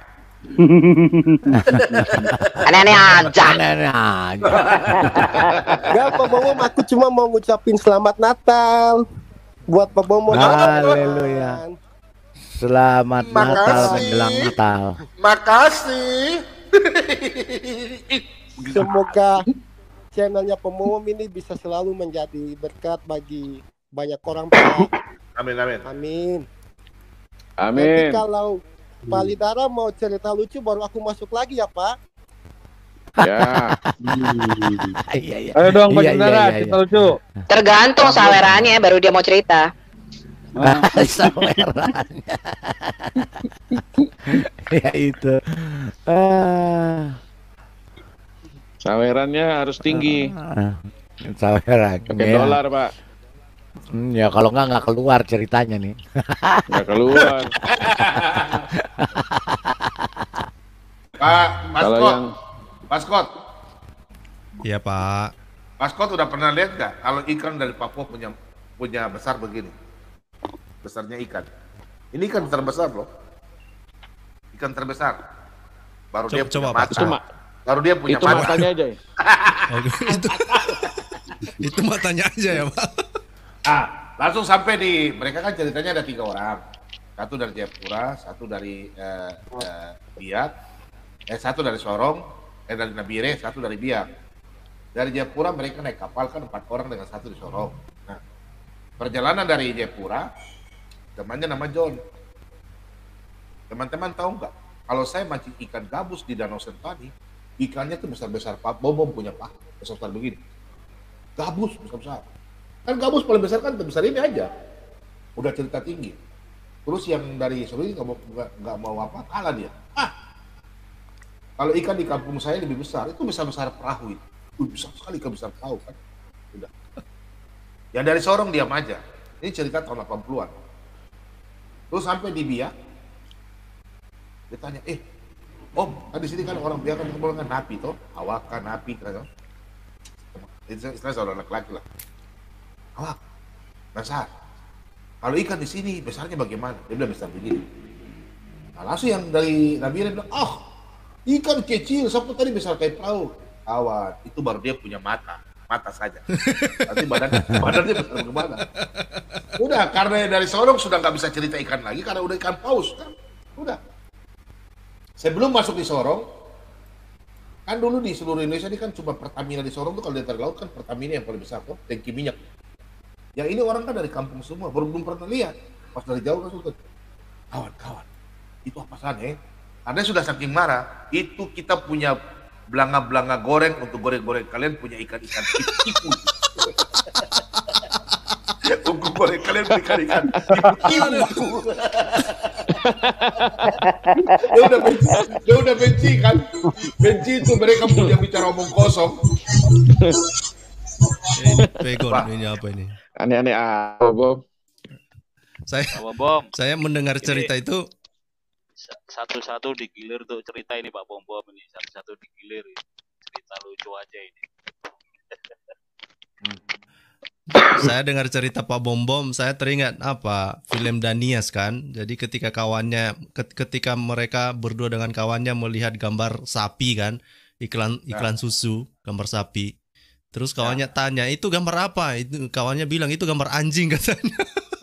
Aneh aja. Enggak, Pak Bomo, aku cuma mau ngucapin selamat Natal buat Pak Bomo. Haleluya. Selamat Natal menjelang Natal. Makasih. Semoga channelnya Pemomo ini bisa selalu menjadi berkat bagi banyak orang, Pak. Amin. Nanti kalau Palidara mau cerita lucu baru aku masuk lagi ya, Pak. Ya. Iya. Ayo dong Pak Palidara, cerita lucu. Tergantung sawerannya baru dia mau cerita. Sawerannya. Ya itu. Sawerannya harus tinggi. Saweran. Pakai dolar, Pak. Ya kalau nggak keluar ceritanya nih. Nggak keluar. Pak Scott. Iya Pak. Pak Scott udah pernah lihat nggak kalau ikan dari Papua punya besar begini? Besarnya ikan. Ini ikan terbesar loh. Ikan terbesar. Baru dia punya mata. Baru dia punya itu mata. matanya aja ya? Itu matanya aja ya Pak. Langsung sampai mereka kan ceritanya ada 3 orang. Satu dari Jayapura, satu dari Biak, satu dari Sorong, dari Nabire, satu dari Biak. Dari Jayapura mereka naik kapal kan 4 orang dengan 1 di Sorong. Nah, perjalanan dari Jayapura, temannya nama John. Teman-teman tahu nggak? Kalau saya mancing ikan gabus di Danau Sentani, ikannya tuh besar-besar. Pak Bom punya paha besar-besar begini. Gabus besar-besar. Kan gabus paling besar kan sebesar ini aja. Udah cerita tinggi. Terus yang dari Solo ini nggak mau apa, kalah dia. Kalau ikan di kampung saya lebih besar, itu besar-besar perahu itu. Besar sekali ikan besar perahu kan. Udah. Yang dari Sorong diam aja. Ini cerita tahun 80-an. Terus sampai di Biak, dia tanya, Om, kan di sini kan orang Biak kan ngomong napi toh, awakan napi kan. Istilahnya seorang laki-laki lah. Awak, besar. Kalau ikan di sini besarnya bagaimana? Dia bilang besar begini. Nah, langsung yang dari Nabire bilang, ikan kecil, siapa tadi besar kayak perahu? Kawan, itu baru dia punya mata saja. Nanti badannya besar bagaimana? Udah, karena dari Sorong sudah nggak bisa cerita ikan lagi karena udah ikan paus kan. Udah. Sebelum masuk di Sorong, kan dulu di seluruh Indonesia ini kan cuma Pertamina di Sorong tuh kalau di atas laut kan Pertamina yang paling besar tuh, tangki minyak. Yang ini orang kan dari kampung semua, belum pernah lihat. Pas dari jauh langsung tuh, kawan, itu apa sana? Karena sudah saking marah, itu kita punya belanga-belanga goreng untuk goreng-goreng kalian punya ikan-ikan tipu. Untuk goreng kalian punya ikan-ikan tipu. Dia udah benci kan, benci itu mereka punya bicara omong kosong. Ini Pegon, ini apa ini? Aneh-aneh apa, Bom? Saya mendengar cerita itu satu-satu digilir tuh cerita ini Pak Bom ini, satu-satu digilir cerita lucu aja ini. Saya dengar cerita Pak Bom, saya teringat apa film Danias kan. Jadi ketika mereka berdua dengan kawannya melihat gambar sapi kan, iklan susu, gambar sapi. Terus kawannya tanya, itu gambar apa? Itu kawannya bilang itu gambar anjing katanya.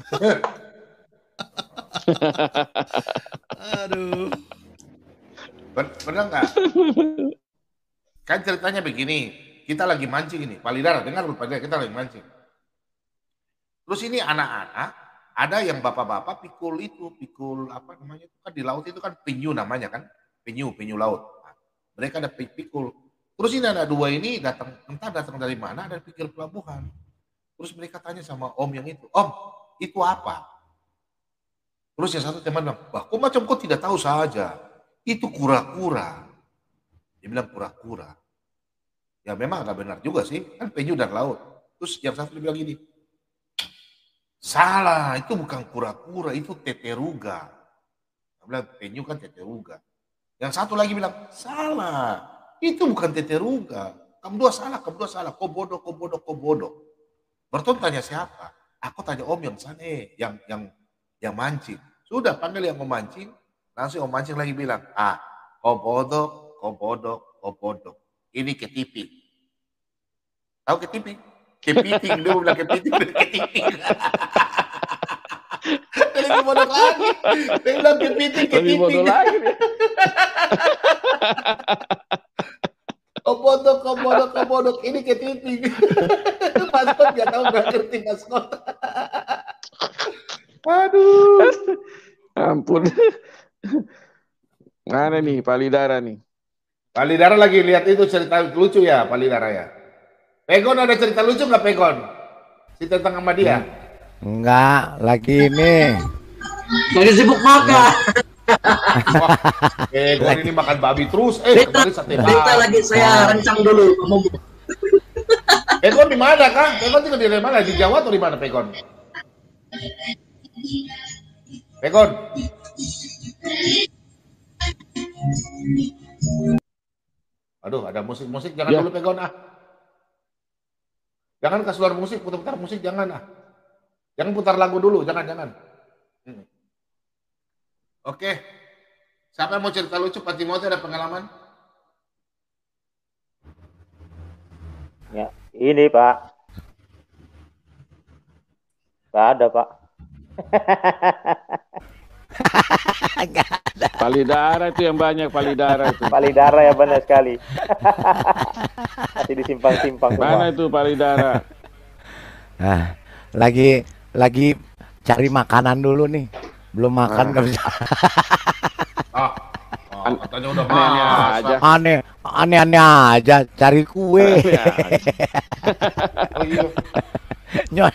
Aduh. Benar nggak? Kan ceritanya begini, kita lagi mancing ini, Palidara, dengar lu Palidara, kita lagi mancing. Terus ini anak-anak, ada yang bapak-bapak pikul apa namanya itu kan di laut itu kan penyu namanya kan, penyu laut. Nah, mereka ada pikul. Terus ini anak dua ini entah datang dari mana, ada pikir pelabuhan. Terus mereka tanya sama om yang itu, Om, itu apa? Terus yang satu teman bilang, kok macam kau tidak tahu saja, itu kura-kura. Dia bilang kura-kura. Ya memang agak benar juga sih, kan penyu dan laut. Terus yang satu bilang gini, salah, itu bukan kura-kura, itu teteruga. Dia bilang penyu kan teteruga. Yang satu lagi bilang, salah, itu bukan teteruga. Kamu dua salah, kau bodoh. Berton tanya siapa? Aku tanya om yang sana, yang mancing. Sudah panggil yang memancing, langsung om mancing lagi bilang, kau bodoh. Ini ketiping. Tahu ketiping? Kepiting, dia bilang kepiting. Dia lebih bodoh lagi. Dia bilang kepiting. Lebih bodoh lagi. Kau bodoh. Ini ketiping. Maskot gak tahu, gak ngerti maskot. Aduh. Ampun. Mana nih Palidara nih? Palidara lagi lihat itu cerita lucu ya Palidara ya. Pegon ada cerita lucu nggak Pegon? Si tentang sama dia? Enggak, lagi ini. Lagi sibuk makan. Pegon ini makan babi terus. Kemarin sate babi. Kita lagi saya rencang dulu. Pegon di mana Kang? Pegon tinggal di mana? Di Jawa atau di mana Pegon? Pegon. Aduh, ada musik-musik, jangan dulu Pegon Jangan kasih luar musik, putar-putar musik, jangan Jangan putar lagu dulu, jangan. Oke. Siapa yang mau cerita lucu, Pak Timothy ada pengalaman? Ya, ini Pak. Gak ada Pak. Palidara itu yang banyak, Palidara itu. Palidara ya banyak sekali. Masih disimpang-simpang semua. Mana itu Palidara? Nah, lagi cari makanan dulu nih. Belum makan nggak bisa. Katanya udah masak. Aneh-aneh aja, cari kue. Oh iya. Nyoy.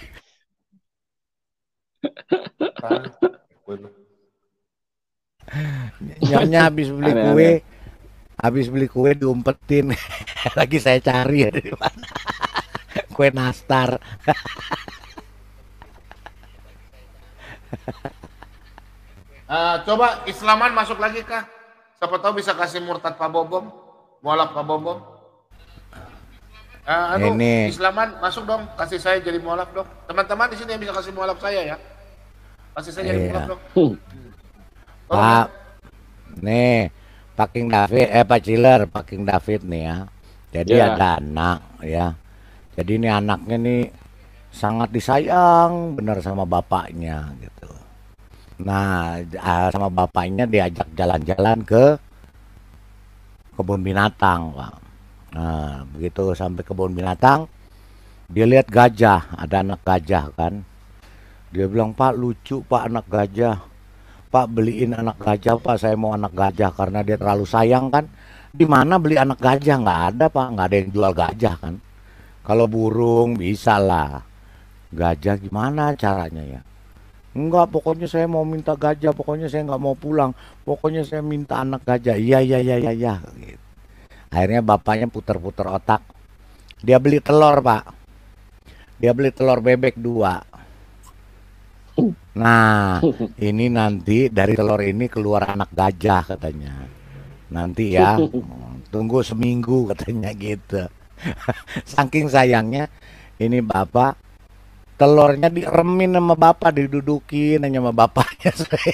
Nyonya habis beli kue diumpetin. Lagi saya cari ya di mana. Kue nastar. Coba Islaman masuk lagi kah? Siapa tahu bisa kasih murtad Pak Bobom, mualaf Pak Bobom. Ini Islaman masuk dong, kasih saya jadi mualaf dong. Teman-teman di sini yang bisa kasih mualaf saya ya. Kasih saya jadi mualaf dong. Pak, nih Pak King David, Pak Chiller, Pak King David nih ya. Jadi ada anak ya. Jadi ini anaknya nih sangat disayang benar sama bapaknya gitu. Nah, sama bapaknya diajak jalan-jalan ke kebun binatang, Pak. Nah, begitu sampai kebun binatang, dia lihat gajah, ada anak gajah kan. Dia bilang, Pak lucu Pak anak gajah. Pak beliin anak gajah Pak, saya mau anak gajah karena dia terlalu sayang kan. Di mana beli anak gajah? Nggak ada Pak, nggak ada yang jual gajah kan. Kalau burung bisa lah. Gajah gimana caranya ya? Enggak, pokoknya saya mau minta gajah, pokoknya saya nggak mau pulang, pokoknya saya minta anak gajah. Iya. Gitu. Akhirnya bapaknya putar-putar otak. Dia beli telur Pak. Dia beli telur bebek 2. Nah, ini nanti dari telur ini keluar anak gajah katanya. Nanti ya, tunggu seminggu katanya gitu. Saking sayangnya, ini bapak telurnya diremin sama bapak, didudukin hanya sama bapaknya.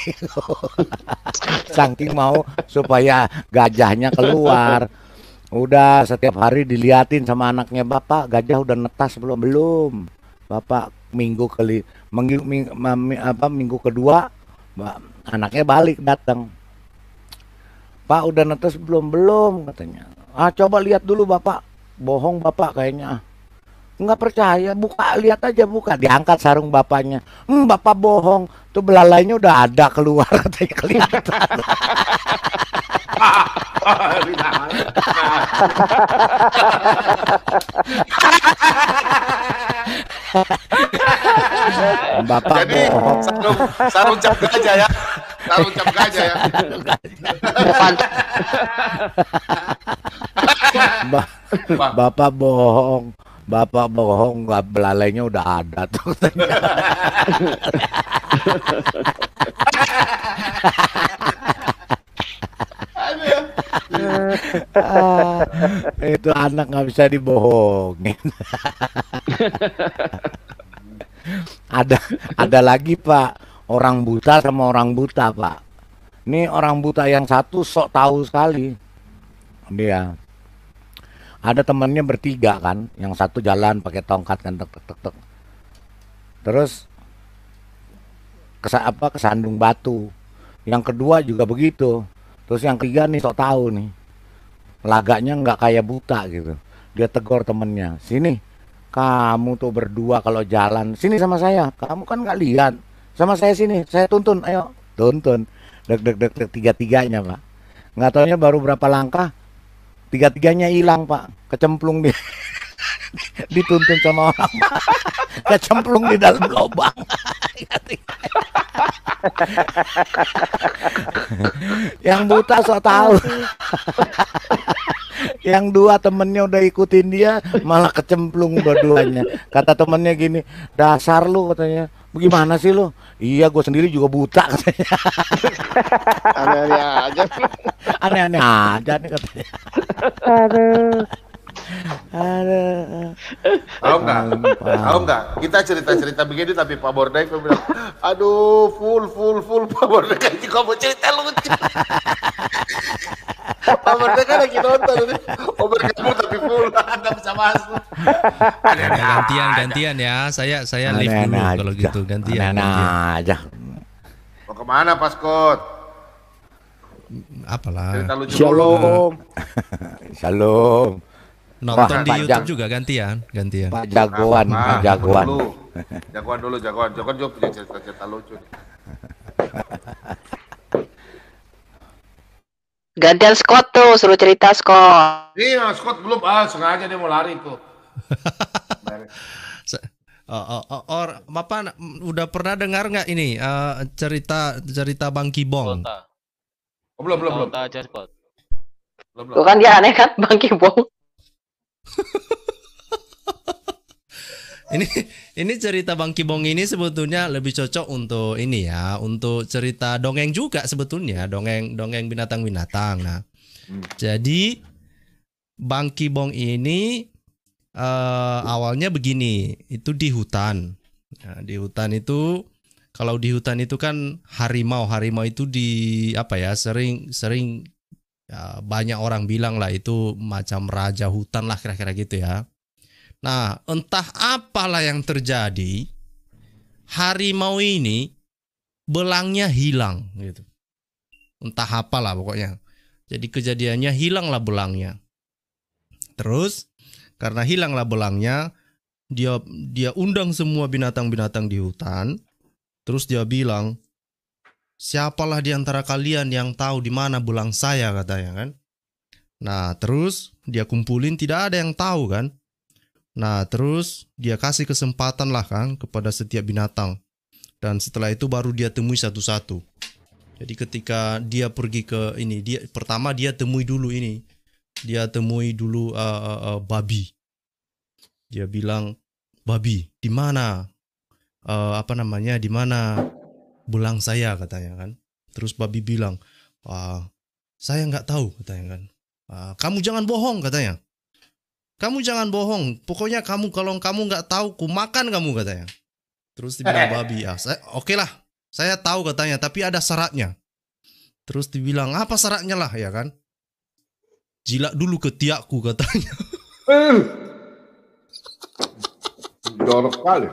Saking mau supaya gajahnya keluar. Udah setiap hari diliatin sama anaknya, bapak gajah udah netas belum? Bapak minggu kedua anaknya balik datang. Pak udah netes belum katanya. Coba lihat dulu bapak. Bohong bapak kayaknya. Nggak percaya, buka, lihat aja, buka. Diangkat sarung bapaknya. Bapak bohong, tuh belalainya udah ada keluar katanya, kelihatan. Bapak jadi bohong. sarung cap gajah ya. Sarung cap gajah ya. Bapak bohong. Bapak bohong, nggak, belalainya udah ada tuh. Itu anak nggak bisa dibohongin. Ada lagi Pak, orang buta sama orang buta Pak. Ini orang buta yang satu sok tahu sekali. Dia ada temannya bertiga kan, yang satu jalan pakai tongkat kan, tek. Terus kesandung batu. Yang kedua juga begitu. Terus yang ketiga nih sok tahu nih, lagaknya nggak kayak buta gitu. Dia tegur temennya, sini kamu tuh berdua kalau jalan sini sama saya, kamu kan nggak lihat, sama saya sini, saya tuntun, ayo tuntun. Dek tiga-tiganya Pak. Nggak taunya baru berapa langkah, tiga-tiganya hilang Pak, kecemplung dia. Dituntun sama orang, kecemplung di dalam lubang. Yang buta sok tahu. Yang dua temennya udah ikutin dia, malah kecemplung dua-duanya. Kata temennya gini, dasar lu katanya, bagaimana sih lu? Iya, gue sendiri juga buta katanya. Aneh-aneh aja. Aneh-aneh aja nih katanya. Aduh. Tahu nggak? Kita cerita begini tapi Pak Bordai bilang, aduh full Pak Bordai juga mau cerita lucu. Pak Bordai kan lagi nonton ini, bergabung tapi full, nggak bisa masuk. Gantian ya, saya live dulu kalau gitu, gantian. Aja. Mau kemana Pak Scott? Apalah. Shalom. Shalom. Nonton di YouTube juga gantian. Pak jagoan, Pak jagoan. Jagoan juga punya cerita-cerita lucu. Gantian Scott tuh, suruh cerita Scott. Iya, Scott belum, sengaja dia mau lari tuh. Bapak udah pernah dengar nggak ini cerita Bang Kibong? Belum. Tuh kan dia aneh kan, Bang Kibong. Ini cerita Bang Kibong ini sebetulnya lebih cocok untuk ini ya, untuk cerita dongeng juga sebetulnya, dongeng binatang-binatang. Nah, jadi Bang Kibong ini awalnya begini, itu di hutan. Nah, di hutan itu, kalau di hutan itu kan harimau itu sering ya, banyak orang bilang lah itu macam raja hutan lah kira-kira gitu ya. Nah, entah apalah yang terjadi, harimau ini belangnya hilang gitu. Entah apalah pokoknya. Jadi kejadiannya hilanglah belangnya. Terus karena hilanglah belangnya, dia undang semua binatang-binatang di hutan. Terus dia bilang, siapalah di antara kalian yang tahu di mana belang saya, katanya kan. Nah, terus dia kumpulin, tidak ada yang tahu kan. Nah, terus dia kasih kesempatan lah kan kepada setiap binatang. Dan setelah itu baru dia temui satu-satu. Jadi ketika dia pergi ke ini, pertama dia temui dulu babi. Dia bilang, babi, di mana di mana belang saya katanya kan. Terus babi bilang, saya nggak tahu katanya kan. Kamu jangan bohong katanya. Kamu jangan bohong. Pokoknya kalau kamu nggak tahu, ku makan kamu katanya. Terus dibilang babi, oke lah, saya tahu katanya, tapi ada syaratnya. Terus dibilang, apa syaratnya lah ya kan? Jilat dulu ketiakku katanya. Jorok kali.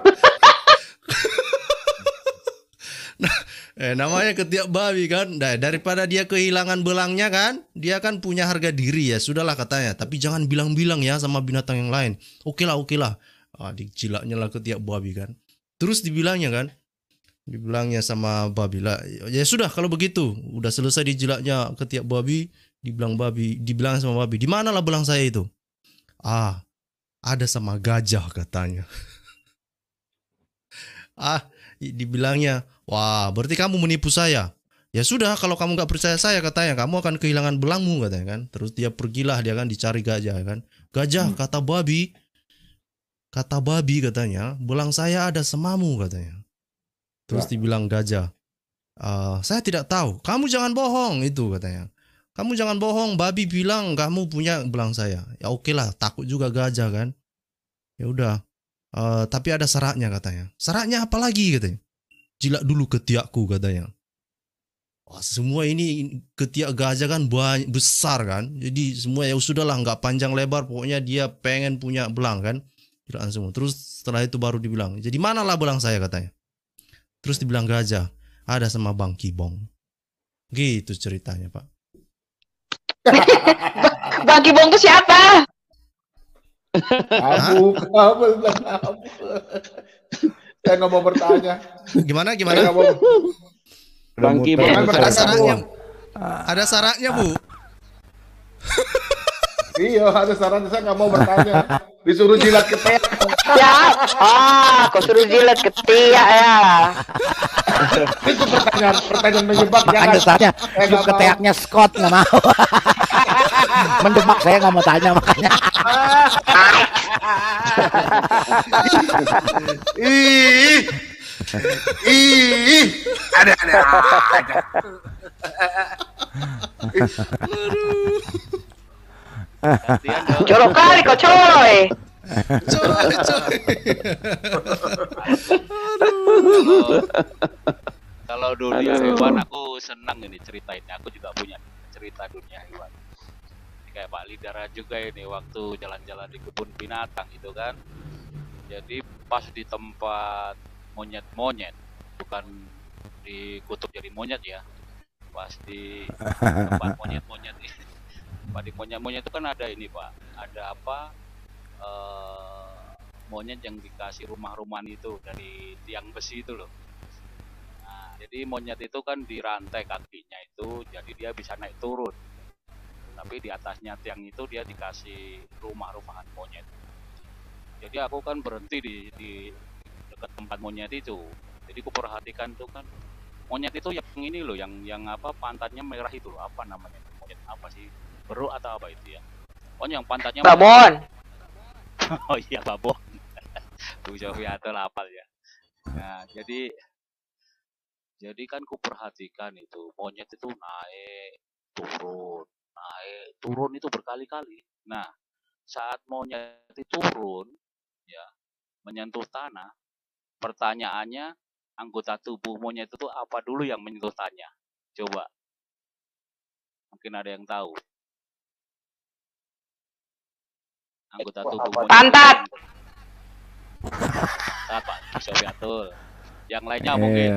Namanya ketiak babi kan. Nah, daripada dia kehilangan belangnya kan, dia kan punya harga diri ya. Sudahlah katanya, tapi jangan bilang-bilang ya sama binatang yang lain. Oke lah. Dijilatnya lah ketiak babi kan. Terus dibilangnya sama babi lah. Ya sudah kalau begitu, udah selesai dijilatnya ketiak babi, dibilang sama babi, di mana lah belang saya itu? Ada sama gajah katanya. Dibilangnya, wah berarti kamu menipu saya. Ya sudah, kalau kamu nggak percaya saya katanya, kamu akan kehilangan belangmu katanya kan. Terus dia pergilah, dia kan dicari gajah kan. Gajah, kata babi katanya, belang saya ada samamu katanya. Terus dibilang gajah, saya tidak tahu. Kamu jangan bohong itu katanya. Kamu jangan bohong, babi bilang kamu punya belang saya. Ya oke lah, takut juga gajah kan. Ya udah. Tapi ada syaratnya katanya. Syaratnya apa lagi katanya? Jilat dulu ketiakku katanya. Wah, semua ini ketiak gajah kan besar kan. Jadi semua ya sudahlah, nggak panjang lebar. Pokoknya dia pengen punya belang kan. Jilat semua. Terus setelah itu baru dibilang, jadi mana lah belang saya katanya. Terus dibilang gajah, ada sama Bang Kibong. Gitu ceritanya Pak. Bang Kibong itu siapa? Abu. Saya nggak mau bertanya. Gimana? Bang Kibong ada syaratnya Bu. Iya, ada syaratnya, saya nggak mau bertanya. Disuruh jilat ketiak. Ya, kau suruh jilat ketiak ya. Itu pertanyaan menjebak. Makanya saya hidup ketiaknya Scott nggak mau. Mendemak, saya nggak mau tanya makanya. Ada. Colok kali kau coy. Kalau dunia hewan aku senang ini ceritainnya. Aku juga punya cerita dunia hewan. Kayak Pak Lidara juga ini waktu jalan-jalan di kebun binatang itu kan. Jadi pas di tempat monyet-monyet, bukan di kutub jadi monyet ya. Pas di tempat monyet-monyet ini. Pak, di monyet-monyet itu kan ada ini Pak, ada apa? Monyet yang dikasih rumah-rumahan itu dari tiang besi itu loh. Nah, jadi monyet itu kan dirantai kakinya itu, jadi dia bisa naik turun. Tapi di atasnya tiang itu dia dikasih rumah-rumahan monyet. Jadi aku kan berhenti di dekat tempat monyet itu. Jadi aku perhatikan tuh kan monyet itu yang ini loh, yang apa pantatnya merah itu loh, apa namanya? Monyet apa sih? Beruk atau apa itu ya? Oh, yang pantatnya babon. Oh iya, babon. Bu Sofiatul hafal ya. Nah, jadi kan ku perhatikan itu monyet itu naik turun itu berkali-kali. Nah, saat monyet itu turun ya menyentuh tanah, pertanyaannya anggota tubuh monyet itu apa dulu yang menyentuh tanah? Coba. Mungkin ada yang tahu. Anggota tubuh monyet. Pantat. Pak Sofiatul. Yang lainnya mungkin.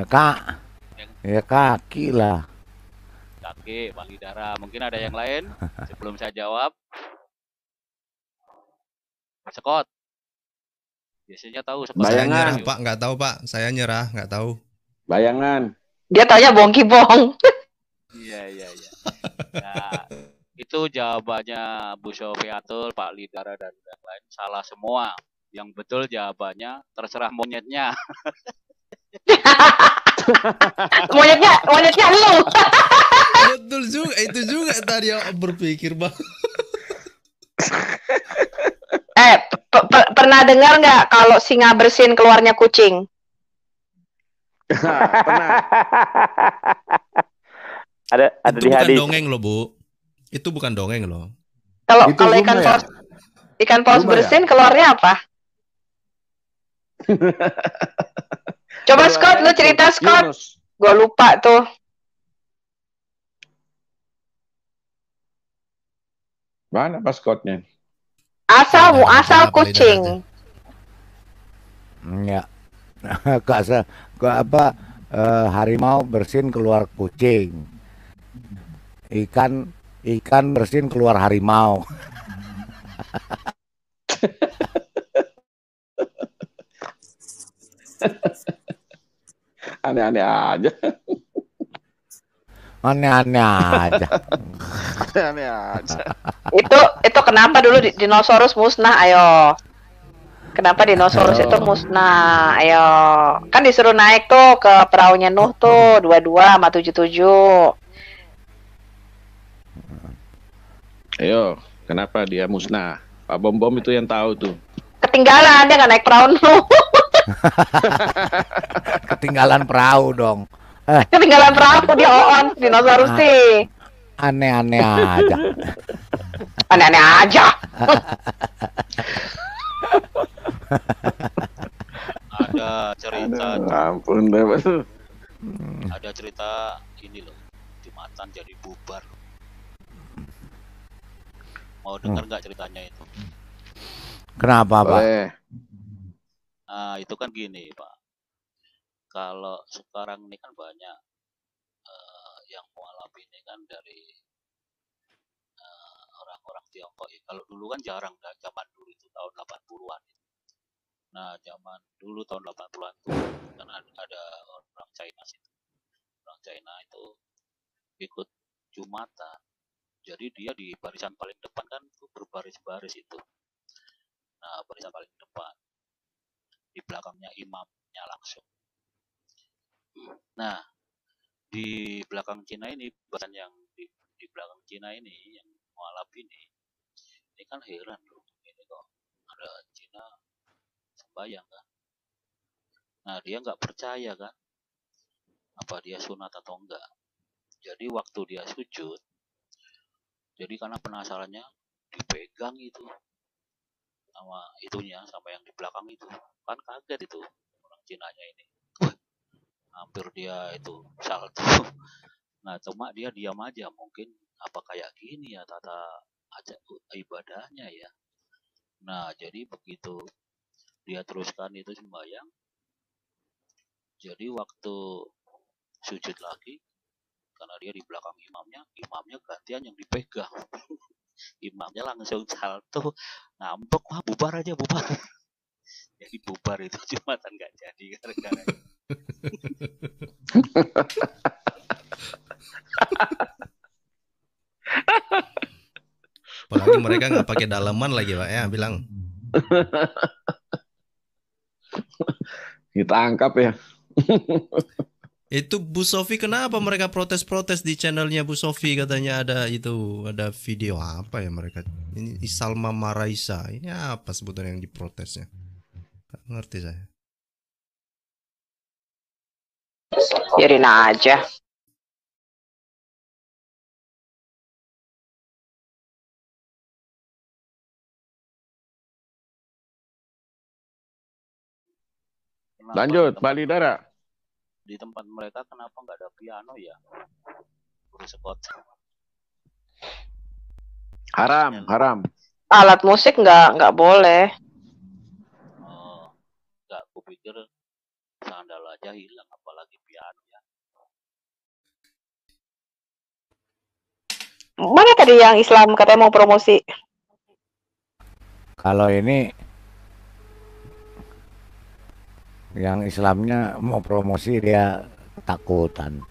Kaki lah. Kaki, Pak Lidara. Mungkin ada yang lain sebelum saya jawab. Scott. Biasanya tahu. Bayangan. Pak, nggak tahu Pak. Saya nyerah, nggak tahu. Bayangan. Dia tanya Bong Kibong. Iya. Nah, itu jawabannya Bu Sofiatul, Pak Lidara dan yang lain salah semua. Yang betul jawabannya terserah monyetnya. monyetnya lu. Betul juga, itu juga tadi yang berpikir Bang. Pernah dengar nggak kalau singa bersin keluarnya kucing? Ada Itu di bukan hadis. dongeng loh, Bu. Itu bukan dongeng loh. Kalau Itu ikan zumba ya? paus Zumba ya? bersin keluarnya apa? Coba Scott, lu cerita Scott. Gua lupa tuh. Mana pas Scottnya? Asal kucing. Ya. Harimau bersin keluar kucing. Ikan bersin keluar harimau. Aneh-aneh aja. Aneh-aneh aja. Aneh aja. Itu kenapa dulu dinosaurus musnah? Ayo. Kenapa dinosaurus itu musnah? Ayo. Kan disuruh naik tuh ke perahunya Nuh tuh, 22 sama 77. Ayo, kenapa dia musnah? Pak Bom itu yang tahu tuh. Ketinggalan, dia nggak naik perahu Nuh. Ketinggalan perahu dong. Ketinggalan perahu dia on dinosaurus sih. Aneh-aneh aja. Aneh-aneh aja. Ada cerita. Ampun deh. Ada cerita ini loh. Jumatan jadi bubar. Mau dengar nggak ceritanya itu? Kenapa, Pak? Nah, itu kan gini, Pak. Kalau sekarang ini kan banyak yang mualaf ini kan dari orang-orang Tiongkok. Kalau dulu kan jarang, zaman dulu itu tahun 80-an. Nah, zaman dulu tahun 80-an itu kan ada orang China situ. Orang China itu ikut Jumatan. Jadi dia di barisan paling depan kan itu berbaris-baris itu. Nah, barisan paling depan. Di belakangnya imamnya langsung. Nah, di belakang Cina ini, barisan yang di belakang Cina ini, yang mualaf ini kan heran loh. Ini kok ada Cina sembahyang kan. Nah, dia nggak percaya kan, apa dia sunat atau enggak. Jadi waktu dia sujud, jadi karena penasarannya dipegang itu sama itunya, sama yang di belakang itu. Kan kaget itu orang Cinanya ini. Hampir dia itu salto. Nah, cuma dia diam aja, mungkin apa kayak gini ya tata aja ibadahnya ya. Nah, jadi begitu dia teruskan itu sembahyang. Jadi waktu sujud lagi, karena dia di belakang imamnya gantian yang dipegang. Imamnya langsung salto, ngambek, wah bubar aja, bubar. Jadi bubar itu Jumatan nggak jadi gara-gara itu. Apalagi mereka nggak pakai dalaman lagi, Pak ya, bilang. Ditangkap ya. Itu Bu Sofi, kenapa mereka protes-protes di channelnya Bu Sofi, katanya ada video apa ya mereka? Ini Salma Maraisa. Ini apa sebutan yang diprotesnya? Nggak ngerti saya. Biarin aja. Lanjut, Mbak Lidara. Di tempat mereka kenapa nggak ada piano ya? Udah sekot. Haram. Alat musik nggak boleh. Nggak, kupikir sandal aja hilang, apalagi piano ya. Mana tadi yang Islam katanya mau promosi? Kalau ini yang Islamnya mau promosi, dia takutan.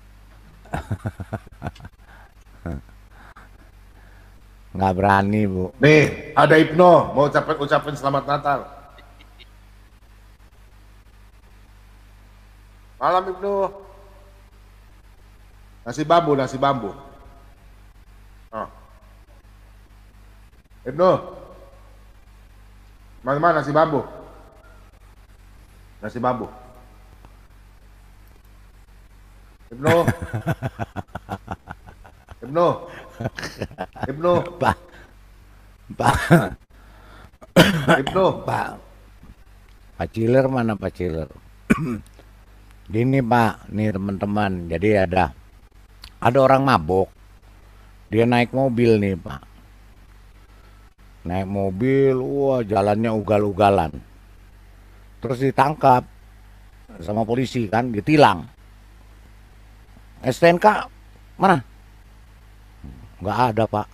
Nggak berani, Bu. Nih, ada Ibnu mau ucapin selamat Natal. Malam Ibnu. Nasi bambu. Oh. Ibnu. Mana nasi bambu? Nasi bambu. Ibnu. Pak. Ibnu. Pak Ciler mana Pak Ciler? Gini Pak, nih teman-teman. Jadi ada orang mabok. Dia naik mobil nih Pak. Naik mobil, wah jalannya ugal-ugalan. Terus ditangkap sama polisi kan, ditilang. STNK mana? Nggak ada Pak.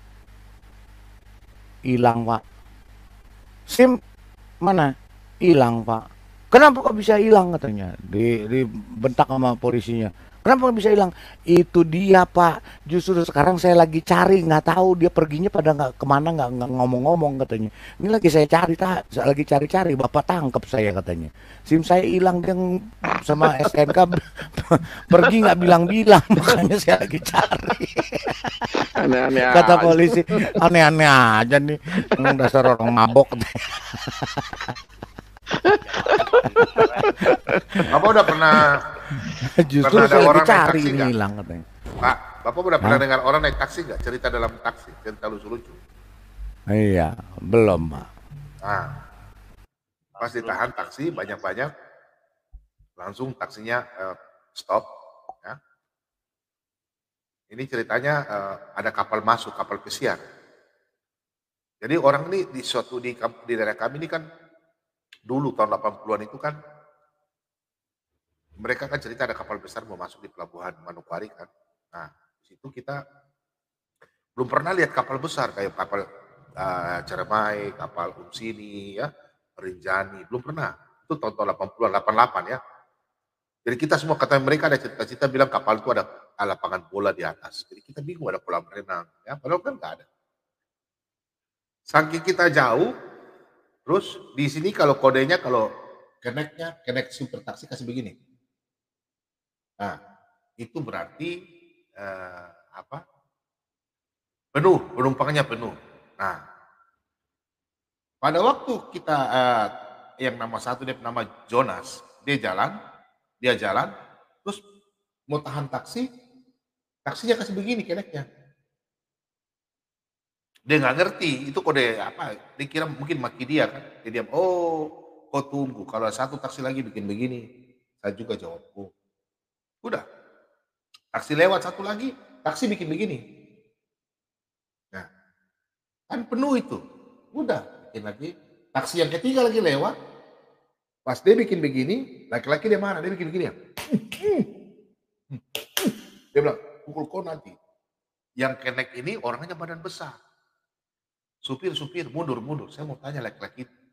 Hilang Pak. SIM mana? Hilang Pak. Kenapa kok bisa hilang katanya? Dibentak sama polisinya. Kenapa kok bisa hilang? Itu dia Pak. Justru sekarang saya lagi cari, nggak tahu dia perginya pada nggak kemana, nggak ngomong-ngomong katanya. Ini lagi saya cari, lagi cari-cari. Bapak tangkap saya katanya. SIM saya hilang, dia sama STNK pergi nggak bilang-bilang, makanya saya lagi cari. Aneh-aneh Kata aja. polisi, aneh-aneh aja nih, dasar orang mabok. Bapak udah pernah Justru ada saya lagi orang naik cari taksi ini nggak? hilang katanya. Pak, Bapak udah pernah Hah? dengar orang naik taksi nggak? Cerita dalam taksi, cerita lucu-lucu. Iya, belum Pak. Nah, pas ditahan taksi banyak-banyak, langsung taksinya stop. Ya. Ini ceritanya ada kapal masuk, kapal pesiar. Jadi orang ini di daerah kami ini kan dulu tahun 80-an itu kan mereka kan cerita ada kapal besar mau masuk di pelabuhan Manokwari kan. Nah, di situ kita belum pernah lihat kapal besar kayak kapal Cermai, kapal Umsini, ya, Rinjani, belum pernah. Itu tahun-tahun 80-an, 88 ya. Jadi kita semua kata mereka ada cerita-cerita bilang kapal itu ada lapangan bola di atas. Jadi kita bingung ada kolam renang, ya, padahal kan nggak ada. Saking kita jauh, terus di sini kalau kodenya kalau connect super taksi kasih begini. Nah, itu berarti apa? Penuh, penumpangnya penuh. Nah, pada waktu kita yang nama satu dia nama Jonas, dia jalan, terus mau tahan taksi, taksinya kasih begini connectnya. Dia nggak ngerti itu kode apa, dia kira mungkin maki dia kan, dia diam, oh kau tunggu, kalau satu taksi lagi bikin begini, saya juga jawab, oh. Udah, taksi lewat satu lagi, taksi bikin begini. Nah, kan penuh itu, udah bikin lagi, taksi yang ketiga lagi lewat, pas dia bikin begini, laki-laki dia mana, dia bikin begini ya. Dia bilang, pukul kau nanti. Yang connect ini orangnya badan besar. Supir, mundur. Saya mau tanya laki-laki itu.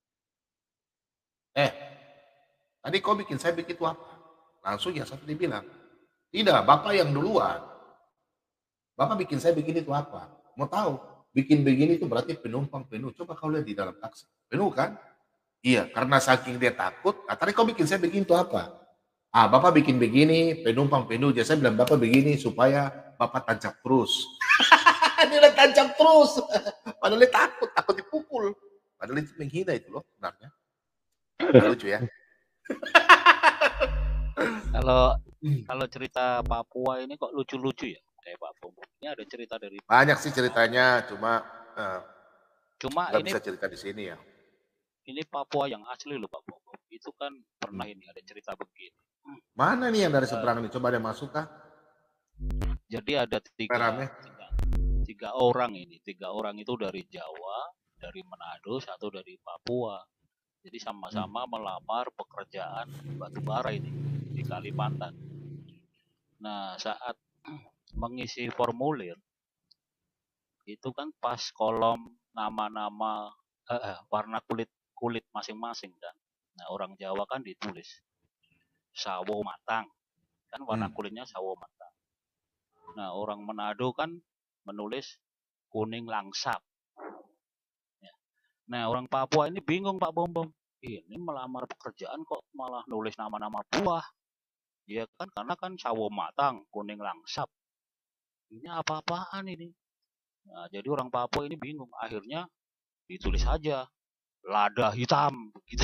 Tadi kau bikin, saya bikin itu apa? Langsung yang satu dibilang, tidak, Bapak yang duluan. Bapak bikin saya bikin itu apa? Mau tahu? Bikin begini itu berarti penumpang penuh. Coba kau lihat di dalam taksi. Penuh kan? Iya, karena saking dia takut. Nah, tadi kau bikin saya bikin itu apa? Bapak bikin begini, penumpang penuh. Jadi saya bilang, Bapak begini supaya Bapak tancap terus. Dia udah tancap terus. Padahal dia takut dipukul. Padahal itu menghina itu loh sebenarnya. Lucu ya. Kalau cerita Papua ini kok lucu-lucu ya kayak Pak Bom. Ini ada cerita dari banyak sih ceritanya, cuma nggak ini bisa cerita di sini ya. Ini Papua yang asli loh Pak Bom. Itu kan pernah ini ada cerita begini. Mana nih yang dari seberang ini? Coba ada masuk kah? Jadi ada tiga orang ini. 3 orang itu dari Jawa, dari Manado, satu dari Papua. Jadi sama-sama melamar pekerjaan batubara ini di Kalimantan. Nah, saat mengisi formulir itu kan pas kolom nama-nama warna kulit masing-masing kan. Nah, orang Jawa kan ditulis sawo matang. Kan warna kulitnya sawo matang. Nah, orang Manado kan menulis kuning langsap. Ya. Nah, orang Papua ini bingung Pak Bom. Ini melamar pekerjaan kok malah nulis nama-nama buah. Ya kan, karena kan sawo matang, kuning langsap. Ini apa-apaan ini? Nah, jadi orang Papua ini bingung. Akhirnya ditulis saja lada hitam gitu.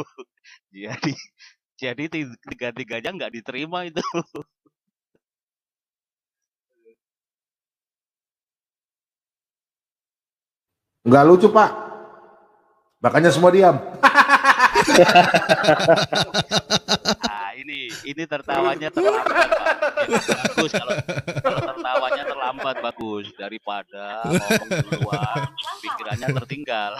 jadi tiga-tiganya nggak diterima itu. Nggak lucu, Pak. Makanya semua diam. Nah, ini tertawanya terlambat, Pak. Bagus kalau tertawanya terlambat, bagus daripada ngomong duluan pikirannya tertinggal.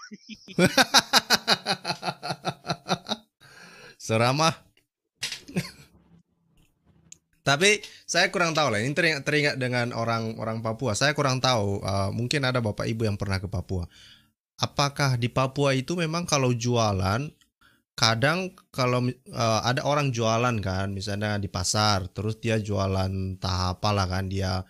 Seramah. Tapi saya kurang tahu lah. Ini teringat dengan orang Papua. Saya kurang tahu. Mungkin ada bapak ibu yang pernah ke Papua. Apakah di Papua itu memang kalau jualan, kadang kalau ada orang jualan kan, misalnya di pasar, terus dia jualan entah apalah kan, dia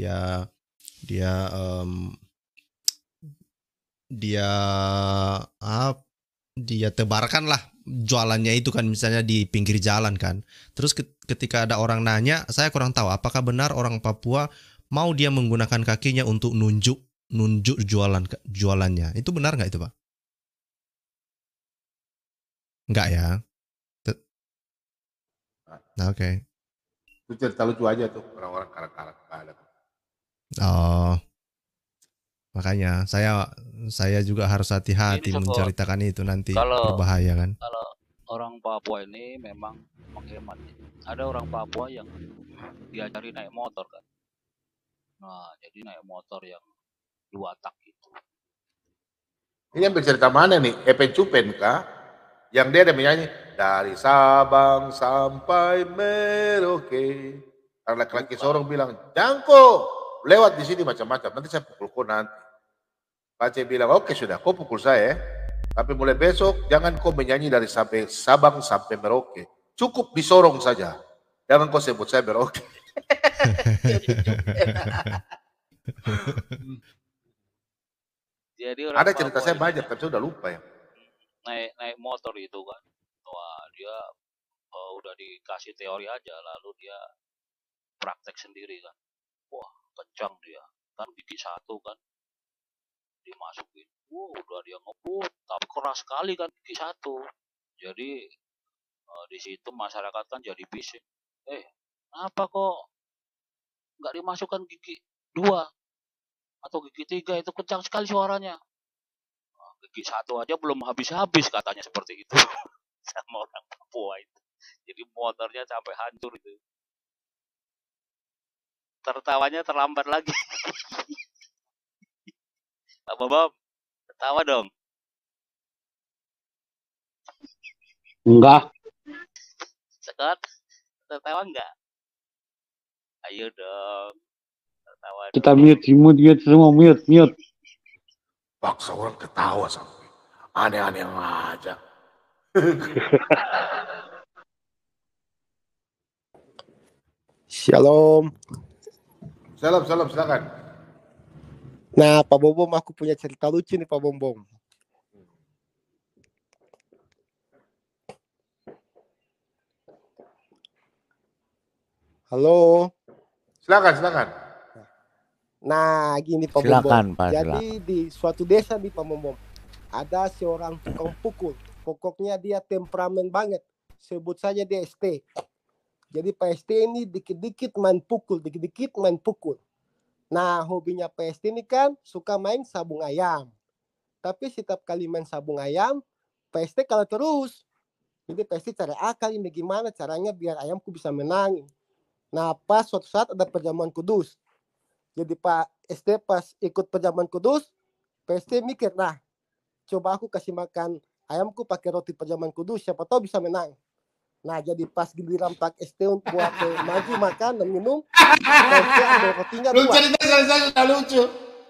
tebarkan lah jualannya itu kan, misalnya di pinggir jalan kan. Terus ketika ada orang nanya, saya kurang tahu apakah benar orang Papua mau dia menggunakan kakinya untuk nunjuk jualannya. Itu benar nggak itu, Pak? Enggak ya. Nah, oke. Itu cerita lucu aja tuh, orang-orang karak-karak ada. Oh. Makanya saya juga harus hati-hati menceritakan itu, nanti berbahaya kan. Kalau orang Papua ini memang menghemat. Ada orang Papua yang diajari naik motor kan. Nah, jadi naik motor yang 2 tak gitu. Ini ambil cerita mana nih? Epen Cupen kah? Yang dia ada menyanyi dari Sabang sampai Merauke. Karena laki-laki seorang bilang, Jangko, lewat di sini macam-macam. Nanti saya pukul kau nanti. Pace bilang, oke sudah, kau pukul saya. Tapi mulai besok jangan kau menyanyi dari Sabang sampai Merauke. Cukup di Sorong saja. Jangan kau sebut saya Merauke. Jadi ada cerita saya banyak, tapi saya udah lupa ya. Naik motor itu kan. Wah, dia udah dikasih teori aja, lalu dia praktek sendiri kan. Wah, kencang dia. Kan gigi 1 kan. Dimasukin. Wah, udah dia ngebut, tapi keras sekali kan gigi 1. Jadi di situ masyarakat kan jadi bising. Kenapa kok nggak dimasukkan gigi 2 atau gigi 3, itu kencang sekali suaranya. Gigi 1 aja belum habis-habis katanya, seperti itu. Sama orang Papua itu. Jadi motornya sampai hancur itu. Tertawanya terlambat lagi. Pak Bob, tertawa dong. Enggak. Sekot, tertawa enggak? Ayo dong. Tertawa. Kita mute semua, mute. Paksa orang ketawa sampai aneh-aneh aja. Shalom. Salam, silakan. Nah, Pak Bombom, aku punya cerita lucu nih, Pak Bombom. Halo. Silakan. Nah, gini Pak Bombom. Jadi di suatu desa nih Pak Bombom, ada seorang tukang pukul. Pokoknya dia temperamen banget. Sebut saja dia ST. Jadi Pak ST ini dikit-dikit main pukul. Nah, hobinya Pak ST ini kan suka main sabung ayam. Tapi setiap kali main sabung ayam, Pak ST kalah terus. Jadi Pak ST cari akal ini gimana caranya biar ayamku bisa menang. Nah, pas suatu saat ada perjamuan kudus. Jadi Pak ST pas ikut perjamuan kudus, Pak ST mikir, nah coba aku kasih makan ayamku pakai roti perjamuan kudus, siapa tahu bisa menang. Nah, jadi pas giliran Pak ST untuk buat maju makan dan minum, Pak ST ambil rotinya 2. Lu cerita lucu.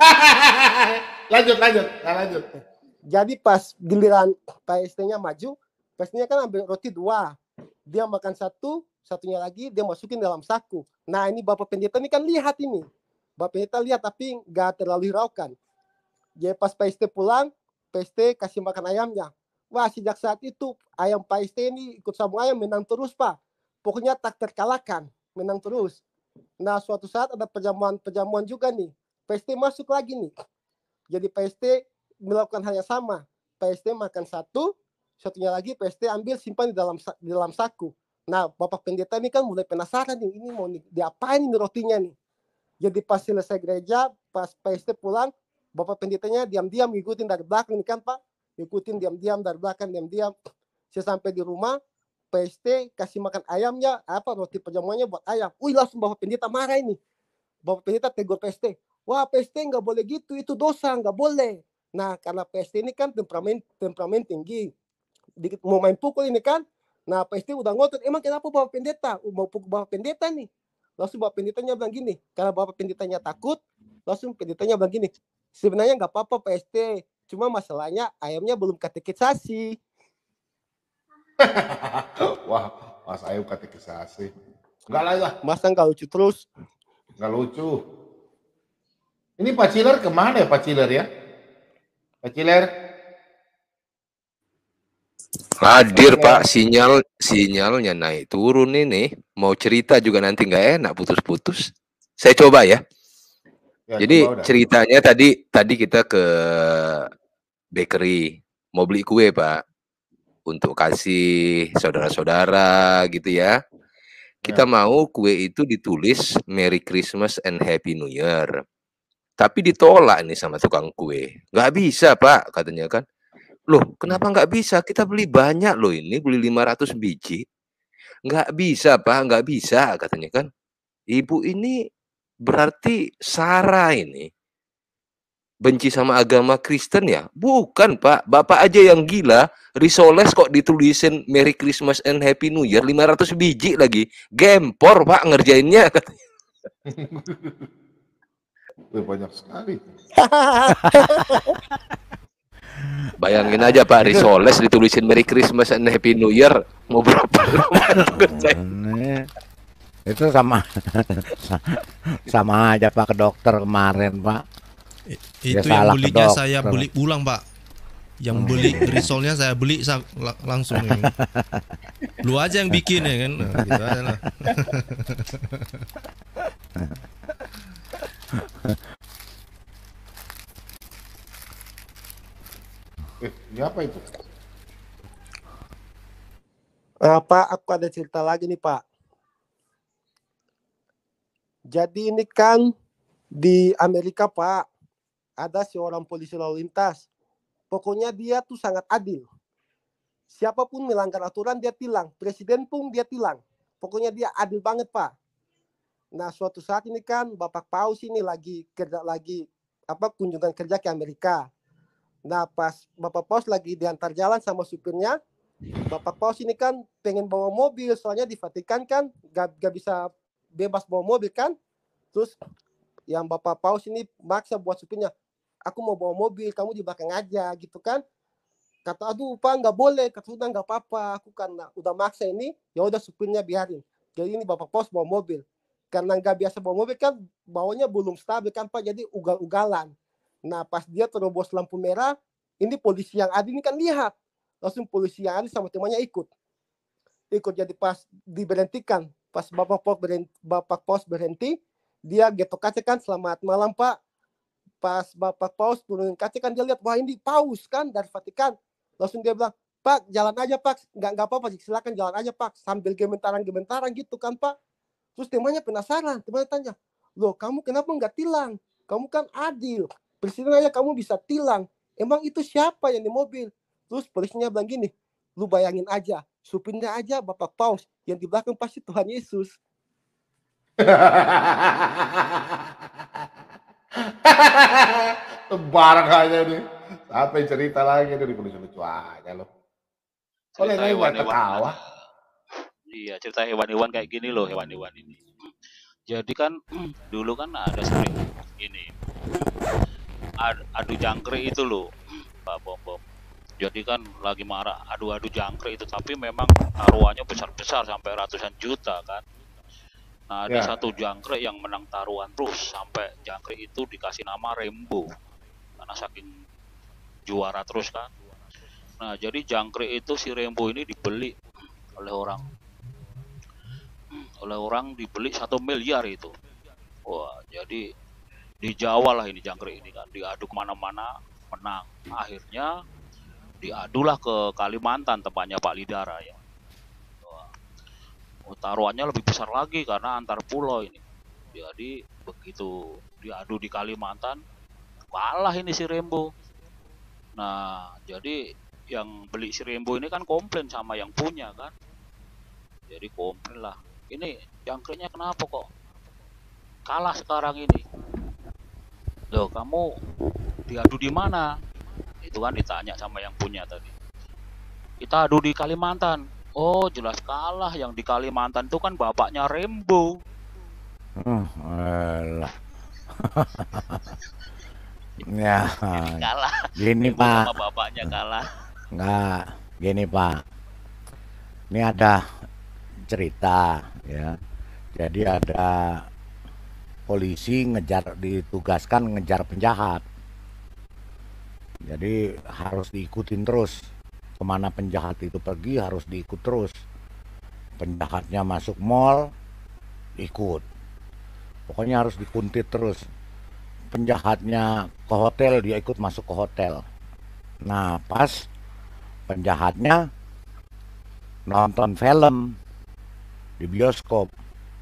Lanjut. Jadi pas giliran Pak ST-nya maju, Pak ST-nya kan ambil roti 2. Dia makan 1, satunya lagi dia masukin dalam saku. Nah, ini Bapak Pendeta ini kan lihat ini. Bapak Pendeta lihat tapi nggak terlalu hiraukan. Jadi pas Pak ST pulang, Pak ST kasih makan ayamnya. Wah, sejak saat itu ayam Pak ST ini ikut sabung ayam menang terus, Pak. Pokoknya tak terkalahkan, menang terus. Nah, suatu saat ada perjamuan juga nih. Pak ST masuk lagi nih. Jadi Pak ST melakukan hal yang sama. PST makan satu, satunya lagi PST ambil simpan di dalam saku. Nah, Bapak Pendeta ini kan mulai penasaran nih, ini mau diapain ini rotinya nih. Jadi pas selesai gereja, pas PST pulang, Bapak Pendetanya diam-diam ngikutin dari belakang nih kan Pak. Ngikutin diam-diam dari belakang, diam-diam. Saya sampai di rumah, PST kasih makan ayamnya, roti perjamuannya buat ayam. Wih, langsung Bapak Pendeta marah ini. Bapak Pendeta tegur PST. Wah, PST nggak boleh gitu, itu dosa, nggak boleh. Nah, karena PST ini kan temperamen tinggi. Mau main pukul ini kan. Nah, PST udah ngotot, emang kenapa Bapak Pendeta? Mau pukul Bapak Pendeta nih. Langsung Bapak Pendetanya bilang gini, karena Bapak Pendetanya takut, langsung Pendetanya bilang gini, sebenarnya nggak apa-apa PST, cuma masalahnya ayamnya belum katekisasi. Wah, Mas Ayu katekisasi. Enggak lah. Masa nggak lucu terus? Nggak lucu. Ini Pak Ciler kemana ya Pak Ciler ya? Pak Ciler? Hadir Pak, sinyalnya naik turun ini. Mau cerita juga nanti nggak enak putus-putus. Saya coba ya. Jadi ceritanya tadi kita ke bakery mau beli kue Pak untuk kasih saudara-saudara gitu ya. Kita mau kue itu ditulis Merry Christmas and Happy New Year. Tapi ditolak nih sama tukang kue. Nggak bisa Pak katanya kan. Loh, kenapa nggak bisa? Kita beli banyak loh ini, beli 500 biji. Nggak bisa, Pak, nggak bisa katanya kan. Ibu ini berarti Sarah ini benci sama agama Kristen ya? Bukan, Pak. Bapak aja yang gila, risoles kok ditulisin Merry Christmas and Happy New Year 500 biji lagi. Gempor, Pak, ngerjainnya katanya. Banyak sekali. Bayangin aja Pak, risoles ditulisin Merry Christmas and Happy New Year, mau berapa? Itu sama aja Pak ke dokter kemarin Pak. Itu yang belinya saya beli ulang Pak. Yang beli risolnya saya beli langsung. Lu aja yang bikin ya kan, nah, gitu aja lah. Ini apa itu? Pak, aku ada cerita lagi nih Pak. Jadi ini kan di Amerika Pak, ada seorang polisi lalu lintas. Pokoknya dia tuh sangat adil. Siapapun melanggar aturan dia tilang. Presiden pun dia tilang. Pokoknya dia adil banget Pak. Nah suatu saat ini kan Bapak Paus ini lagi kunjungan kerja ke Amerika. Nah pas Bapak Paus lagi diantar jalan sama supirnya, Bapak Paus ini kan pengen bawa mobil, soalnya di Vatikan kan gak bisa bebas bawa mobil kan. Terus yang Bapak Paus ini maksa buat supirnya, aku mau bawa mobil, kamu di belakang aja gitu kan. Kata aduh Pak nggak boleh, kata udah nggak apa-apa, aku karena udah maksa ini, ya udah supirnya biarin. Jadi ini Bapak Paus bawa mobil, karena nggak biasa bawa mobil kan, bawanya belum stabil kan Pak, jadi ugal-ugalan. Nah pas dia terobos lampu merah, ini polisi yang adil ini kan lihat, langsung polisi yang adil sama temannya ikut. Jadi pas diberhentikan, pas Bapak Paus berhenti, dia getok kaca kan, selamat malam Pak. Pas Bapak Paus turunin kaca kan dia lihat, wah ini Paus kan dari Vatikan. Langsung dia bilang, Pak jalan aja Pak, nggak apa-apa, silakan jalan aja Pak, sambil gemetaran gitu kan Pak. Terus temannya penasaran, temannya tanya, loh kamu kenapa nggak tilang? Kamu kan adil. Presiden aja kamu bisa tilang. Emang itu siapa yang di mobil? Terus polisinya bilang gini, lu bayangin aja, supirnya aja Bapak Paus, yang di belakang pasti Tuhan Yesus. Barang aja nih. Sampai cerita lagi nih, lucu aja loh. Cerita hewan-hewan. Iya, cerita hewan-hewan kayak gini loh, hewan-hewan ini. Jadi kan dulu kan ada sering ini adu jangkrik itu loh Pak Bom. Jadi kan lagi marah adu jangkrik itu, tapi memang taruhannya besar-besar sampai ratusan juta kan. Nah ada satu jangkrik yang menang taruhan terus sampai jangkrik itu dikasih nama Rembo karena saking juara terus kan. Nah jadi jangkrik itu si Rembo ini dibeli oleh orang dibeli 1 miliar itu. Wah jadi di Jawa lah ini jangkrik ini kan, diadu kemana-mana menang. Akhirnya diadulah ke Kalimantan, tempatnya Pak Lidara ya. Taruhannya lebih besar lagi karena antar pulau ini. Jadi begitu diadu di Kalimantan, kalah ini si Rembo. Nah, jadi yang beli si Rembo ini kan komplain sama yang punya kan. Jadi komplain lah. Ini jangkriknya kenapa kok kalah sekarang ini? Loh, kamu diadu di mana? Itu kan ditanya sama yang punya tadi. Kita adu di Kalimantan. Oh, jelas kalah. Yang di Kalimantan itu kan bapaknya Rembo. Alah. Ya, kalah. Gini Rembo Pak. sama bapaknya kalah. Enggak, gini Pak. Ini ada cerita ya. Jadi ada polisi ditugaskan ngejar penjahat. Jadi harus diikutin terus. Kemana penjahat itu pergi harus diikut terus. Penjahatnya masuk mall, ikut. Pokoknya harus dikuntit terus. Penjahatnya ke hotel, dia ikut masuk ke hotel. Nah, pas penjahatnya nonton film di bioskop.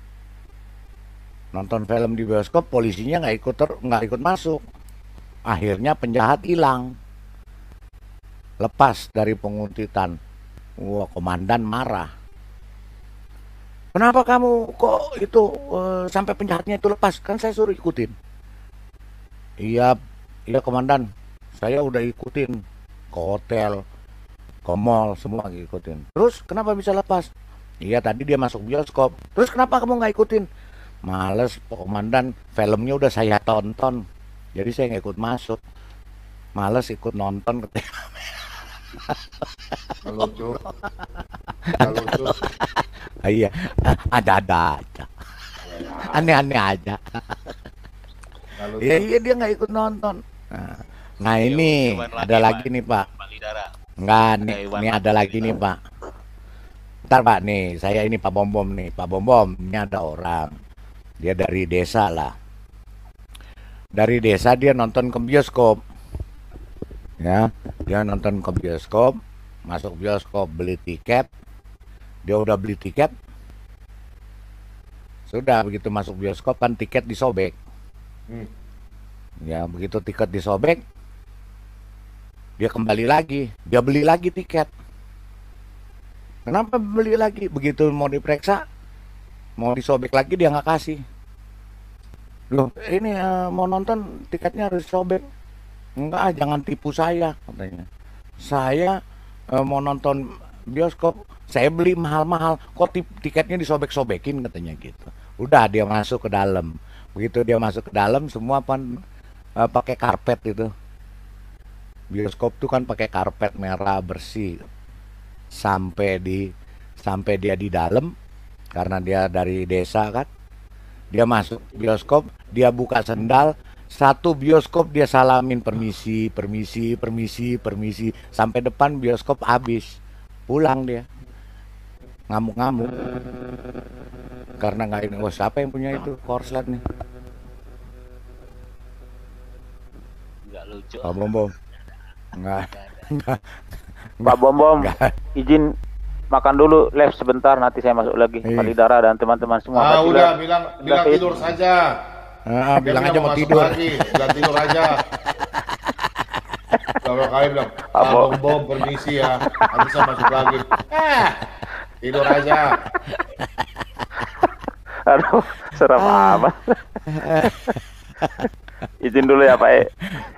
Nonton film di bioskop, polisinya nggak ikut masuk. Akhirnya penjahat hilang. Lepas dari penguntitan. Wah, komandan marah. Kenapa kamu kok itu sampai penjahatnya itu lepas? Kan saya suruh ikutin. Iya komandan. Saya udah ikutin ke hotel, ke mall, semua ikutin. Terus kenapa bisa lepas? Iya tadi dia masuk bioskop. Terus kenapa kamu nggak ikutin? Males, komandan. Filmnya udah saya tonton. Jadi saya nggak ikut masuk. Males ikut nonton. Lucu. Iya, ada. Aneh-aneh aja. Iya dia nggak ikut nonton. Nah ini ada lagi nih Pak. Enggak nih ada lagi nih Pak. Ntar Pak nih, saya ini Pak Bom nih. Pak Bom, ini ada orang. Dia dari desa lah. Dari desa dia nonton ke bioskop. Ya, dia nonton ke bioskop, masuk bioskop beli tiket. Dia udah beli tiket. Sudah begitu masuk bioskop kan tiket disobek. Ya, begitu tiket disobek, dia kembali lagi, dia beli lagi tiket. Kenapa beli lagi? Begitu mau diperiksa, mau disobek lagi dia nggak kasih. Loh, ini mau nonton tiketnya harus disobek. Enggak, jangan tipu saya katanya. Saya mau nonton bioskop, saya beli mahal-mahal, kok tiketnya disobek-sobekin katanya gitu. Udah dia masuk ke dalam. Begitu dia masuk ke dalam semua pakai karpet itu. Bioskop tuh kan pakai karpet merah bersih. Sampai dia di dalam karena dia dari desa kan. Dia masuk bioskop, dia buka sendal. Satu bioskop dia salamin permisi sampai depan bioskop habis. Pulang dia ngamuk-ngamuk karena nggak ini. Oh, siapa yang punya itu korslet nih? Nggak lucu. Pak Bom. Nggak. Pak Bom, izin makan dulu, live sebentar, nanti saya masuk lagi. Pak Lidara dan teman-teman semua. Udah bilang tidur saja. Bilang aja mau tidur. Bilang tidur aja. Kalau kalian bilang, Bom permisi ya, nanti saya masuk lagi. Tidur aja. Aduh, serem amat. Izin dulu ya Pak E.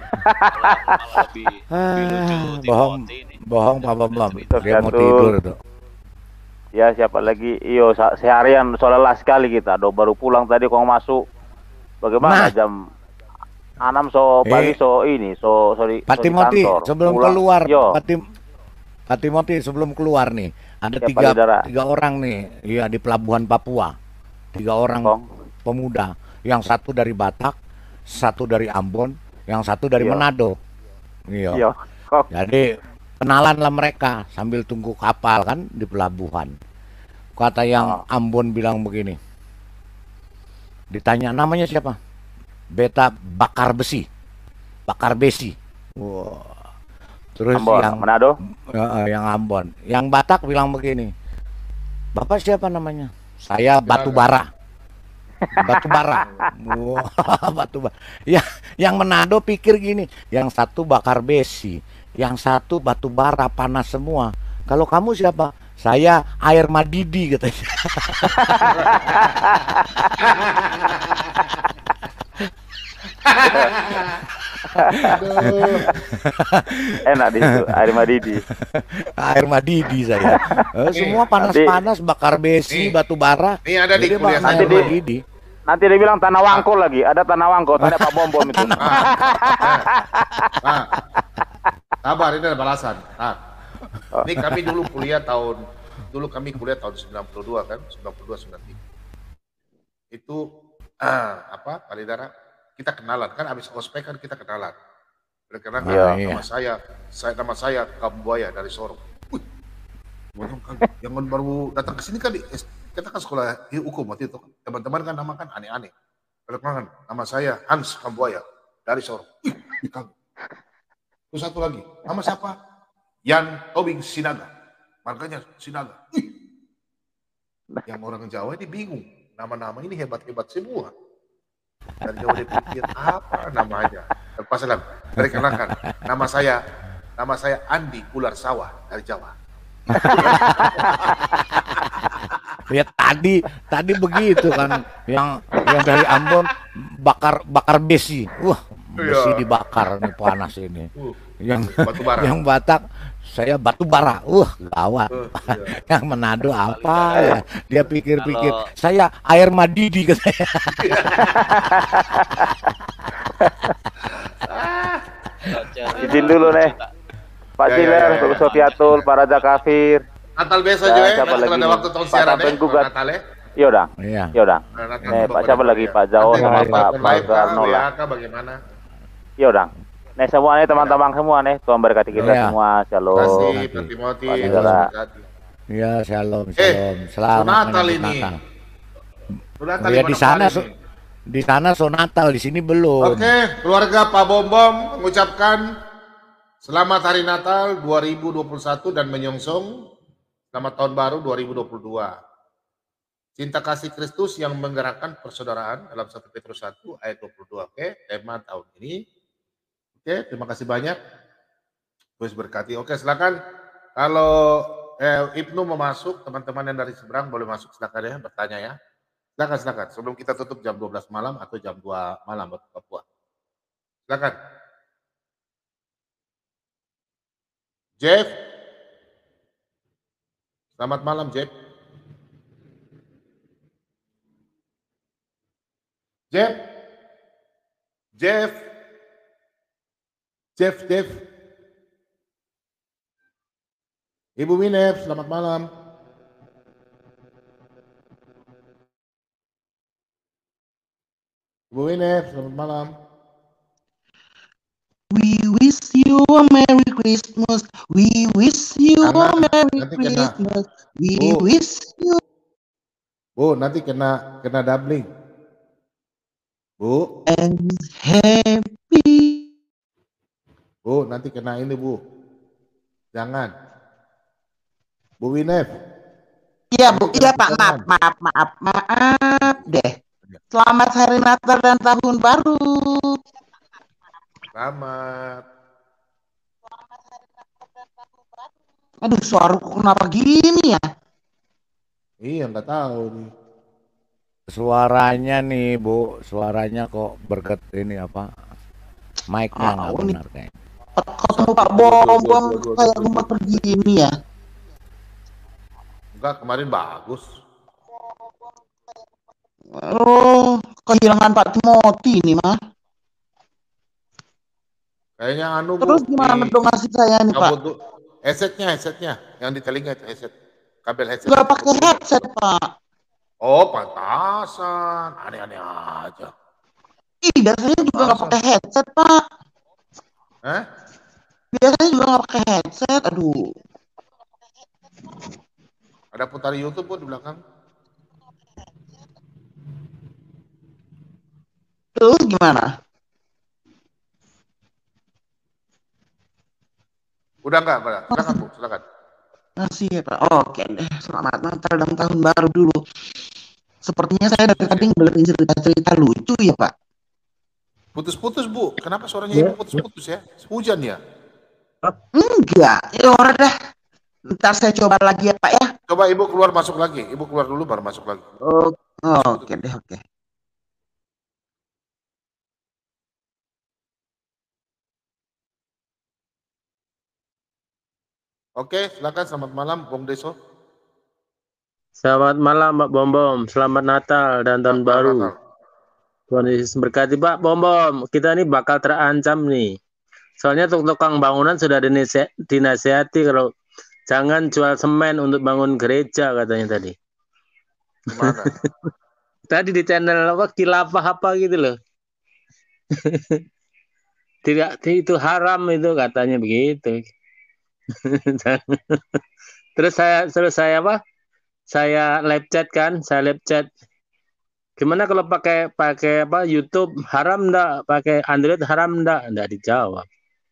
Bohong Pak Bom. Dia mau tidur tuh. Ya siapa lagi? Iyo seharian lelah sekali kita. Baru pulang tadi kok masuk. Bagaimana jam 6 pagi sorry. Pak Timothy sebelum keluar Pak Timothy sebelum keluar nih ada tiga orang nih ya di pelabuhan Papua. 3 orang pemuda, yang satu dari Batak, satu dari Ambon, yang satu dari Manado. Iya. Jadi kenalan lah mereka sambil tunggu kapal kan di pelabuhan. Kata yang Ambon bilang begini. Ditanya namanya siapa? Beta Bakar Besi. Wah. Terus Ambon, yang Manado? Yang Ambon. Yang Batak bilang begini. Bapak siapa namanya? Saya Batubara. Batubara. Batubara. Ya, yang Manado pikir gini, yang satu bakar besi, yang satu batubara panas semua. Kalau kamu siapa? Saya air madidi katanya. Enak di situ, air madidi. Air madidi saya. Semua panas-panas, bakar besi, batu bara. Ini ada di kuliah nanti nanti dia bilang tanah wangko lagi, ada tanah wangko, tanya Pak Bom Bom itu. Sabar, ini ada balasan. Ini kami dulu kuliah tahun 92 kan, 92 93. Itu Palidara, kita kenalan kan, habis ospek kan kita kenalan. Karena nama saya Kambuaya dari Sorong. Wih, yang baru datang ke sini kan kita kan sekolah hukum waktu itu. Teman-teman kan nama kan aneh-aneh. Kan nama saya Hans Kambuaya dari Sorong. Wih, terus satu lagi, nama siapa? Yan Tobing Sinaga. Marganya Sinaga. Wih. Yang orang Jawa ini bingung. Nama-nama ini hebat-hebat semua. Dan Jawa dipikir apa namanya. Terpasalan. Perkenalkan. Nama saya Andi Ular Sawah dari Jawa. Ya tadi begitu kan. Yang dari Ambon bakar besi. Wah, besi dibakar nih panas ini. Yang Batak saya batu bara, gawat. Yang Manado apa ya? Dia pikir-pikir, saya air madidi katanya. Izin dulu nih, Pak Jiler, Pak Sofiatul, Pak Raja Kafir. Natal besok juga ya, kalau ada waktu tahun siaran ya, Natal ya. Iya udah. Pak siapa lagi? Pak Jao sama Pak Garno lah. Bagaimana? Iya udah. Nih semua nih teman-teman semua nih, Tuhan berkati kita semua. Shalom. Terima kasih, Timothy. Ya, shalom. Selamat Natal ini. Ya di sana Natal, di sini belum. Oke, keluarga Pak Bom Bom mengucapkan selamat hari Natal 2021 dan menyongsong selamat tahun baru 2022. Cinta kasih Kristus yang menggerakkan persaudaraan dalam 1 Petrus 1 ayat 22. Oke, tema tahun ini. Oke, terima kasih banyak. Terus berkati. Oke, silakan. Kalau Ibnu mau masuk, teman-teman yang dari seberang boleh masuk, silakan ya, bertanya ya. Silakan. Sebelum kita tutup jam 12 malam atau jam 2 malam waktu Papua. Silakan. Jeff. Selamat malam, Jeff. Jeff. Ibu Minef, selamat malam. Ibu Minef, selamat malam. We wish you a Merry Christmas. We wish you a Merry Christmas. We wish you. Bu, nanti kena doubling. Bu. And happy. Bu, nanti kena ini, Bu. Jangan. Bu Winef. Iya, Bu. Iya, Pak. Maaf deh. Selamat Hari Natal dan Tahun Baru. Selamat. Aduh, suaraku kenapa gini ya? Iya, nggak tahu nih. Suaranya nih, Bu. Suaranya kok berkat ini apa? Mic-nya nggak benar kayaknya. Ketemu Pak Bom kayak rumah begini ya. Enggak, kemarin bagus. Oh, kehilangan Pak Timothy ini mah. Kayaknya Terus gimana dong nasib saya nih, Pak? Headsetnya yang di telinga itu headset. Kabel headset. Enggak pakai headset, Pak. Oh, pantasan. Aneh-aneh aja. Biasanya juga nggak pakai headset, Pak. Biasanya juga nggak pakai headset. Aduh. Ada putar YouTube pun di belakang. Terus gimana? Udah enggak, Pak? Silakan, Bu, silakan. Masih ya, Pak. Oke deh, selamat Natal dan tahun baru dulu. Sepertinya saya dari tadi ngeliatin cerita-cerita lucu ya, Pak. Putus-putus, Bu. Kenapa suaranya Ibu putus-putus ya? Hujan ya? Enggak, ya udah dah. Ntar saya coba lagi ya, Pak ya. Coba Ibu keluar masuk lagi. Ibu keluar dulu baru masuk lagi. Oke deh, oke. Oke, silakan. Selamat malam, Bung Deso. Selamat malam, Pak Bom Bom. Selamat Natal dan tahun baru. Tuhan Yesus berkati, Pak Bom Bom. Kita ini bakal terancam nih. Soalnya tukang bangunan sudah dinasihati kalau jangan jual semen untuk bangun gereja katanya tadi. Gimana? Tadi di channel apa Kilapah apa gitu loh. Tidak, itu haram itu katanya begitu. Terus saya apa? Saya live chat kan, Gimana kalau pakai apa YouTube haram enggak? Pakai Android haram enggak? Enggak dijawab.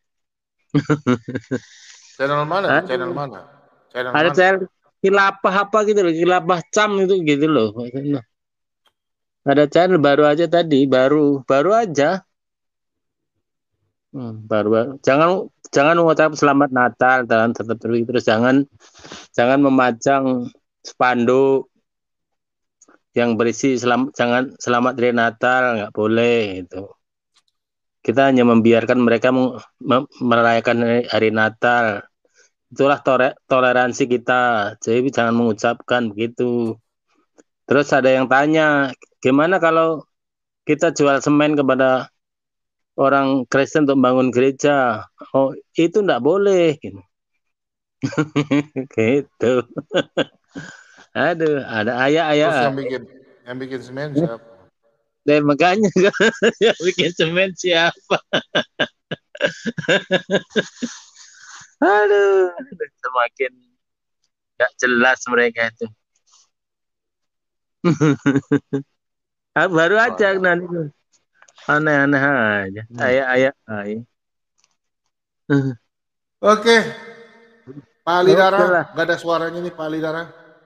Channel mana? Channel mana? Ada channel Kilapah apa gitu loh, Kilapah Cam itu gitu loh. Ada channel baru aja tadi, baru aja. Baru. Jangan mengucap selamat Natal dan tetap terus jangan memajang spanduk yang berisi selamat hari Natal, nggak boleh itu. Kita hanya membiarkan mereka merayakan hari Natal. Itulah toleransi kita. Jadi jangan mengucapkan begitu. Terus ada yang tanya, gimana kalau kita jual semen kepada orang Kristen untuk bangun gereja? Oh, itu enggak boleh. Gitu. Gitu. Aduh, ada ayah. Terus yang bikin semen siapa? Dan makanya yang bikin semen siapa? Aduh, semakin nggak jelas mereka itu. Baru aja nanti aneh-aneh aja. Ayah. Oke. Pak Alidara, nggak ada suaranya nih Pak Alidara.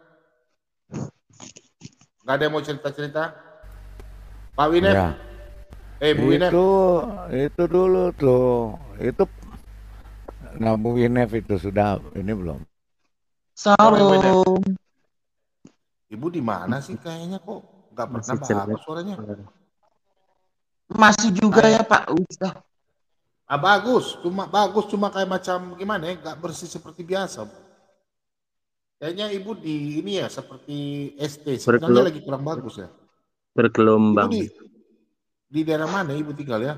Nggak ada yang mau cerita-cerita. Pak Winep. Ya. Bu Winep. Itu dulu tuh. Itu nah Bu Winep itu sudah ini belum? Salam. Ibu di mana sih kayaknya kok nggak pernah bagus suaranya? Masih juga ya Pak. Udah. Bagus, cuma kayak macam gimana ya, nggak bersih seperti biasa. Kayaknya ibu di ini ya seperti ST, sebenarnya lagi kurang bagus ya. Bergelombang. Ibu di daerah mana ibu tinggal ya?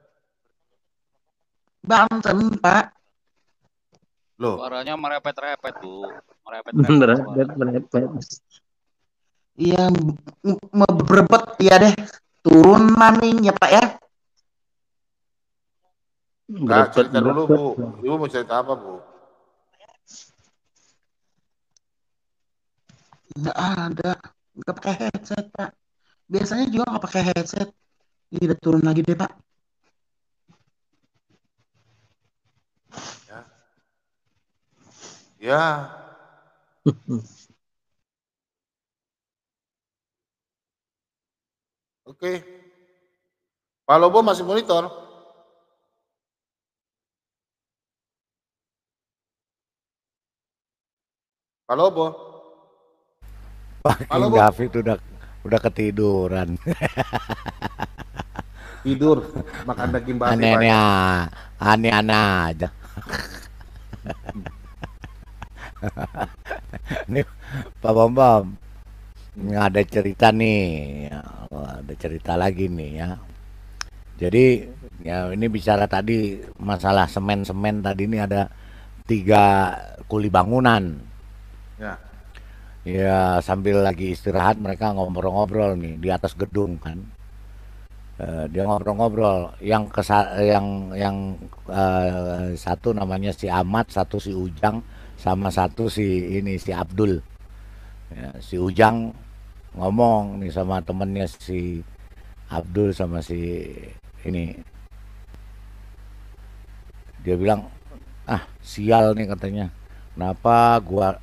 Banten Pak. Loh. Suaranya merepet-repet Bu. Merepet. Iya, berebet ya deh. Turun maning ya Pak ya. Enggak, cerita dulu Bu. Ibu mau cerita apa Bu? Enggak ada. Enggak pakai headset Pak. Biasanya juga enggak pakai headset. Ini udah turun lagi deh Pak. Ya. Oke. Pak Lobo masih monitor? Pak Lobo? Pak King David udah ketiduran. Tidur, makan daging babi. Aneh-aneh aja. Nih Pak Bom, ada cerita nih, ada cerita lagi nih ya. Jadi ya ini bicara tadi masalah semen tadi ini ada 3 kuli bangunan. Ya sambil lagi istirahat mereka ngobrol-ngobrol nih di atas gedung kan. Dia ngobrol-ngobrol. Yang satu namanya si Ahmad, satu si Ujang, sama satu si Abdul. Ya, si Ujang ngomong nih sama temennya si Abdul sama si ini. Dia bilang, sial nih katanya. Kenapa gua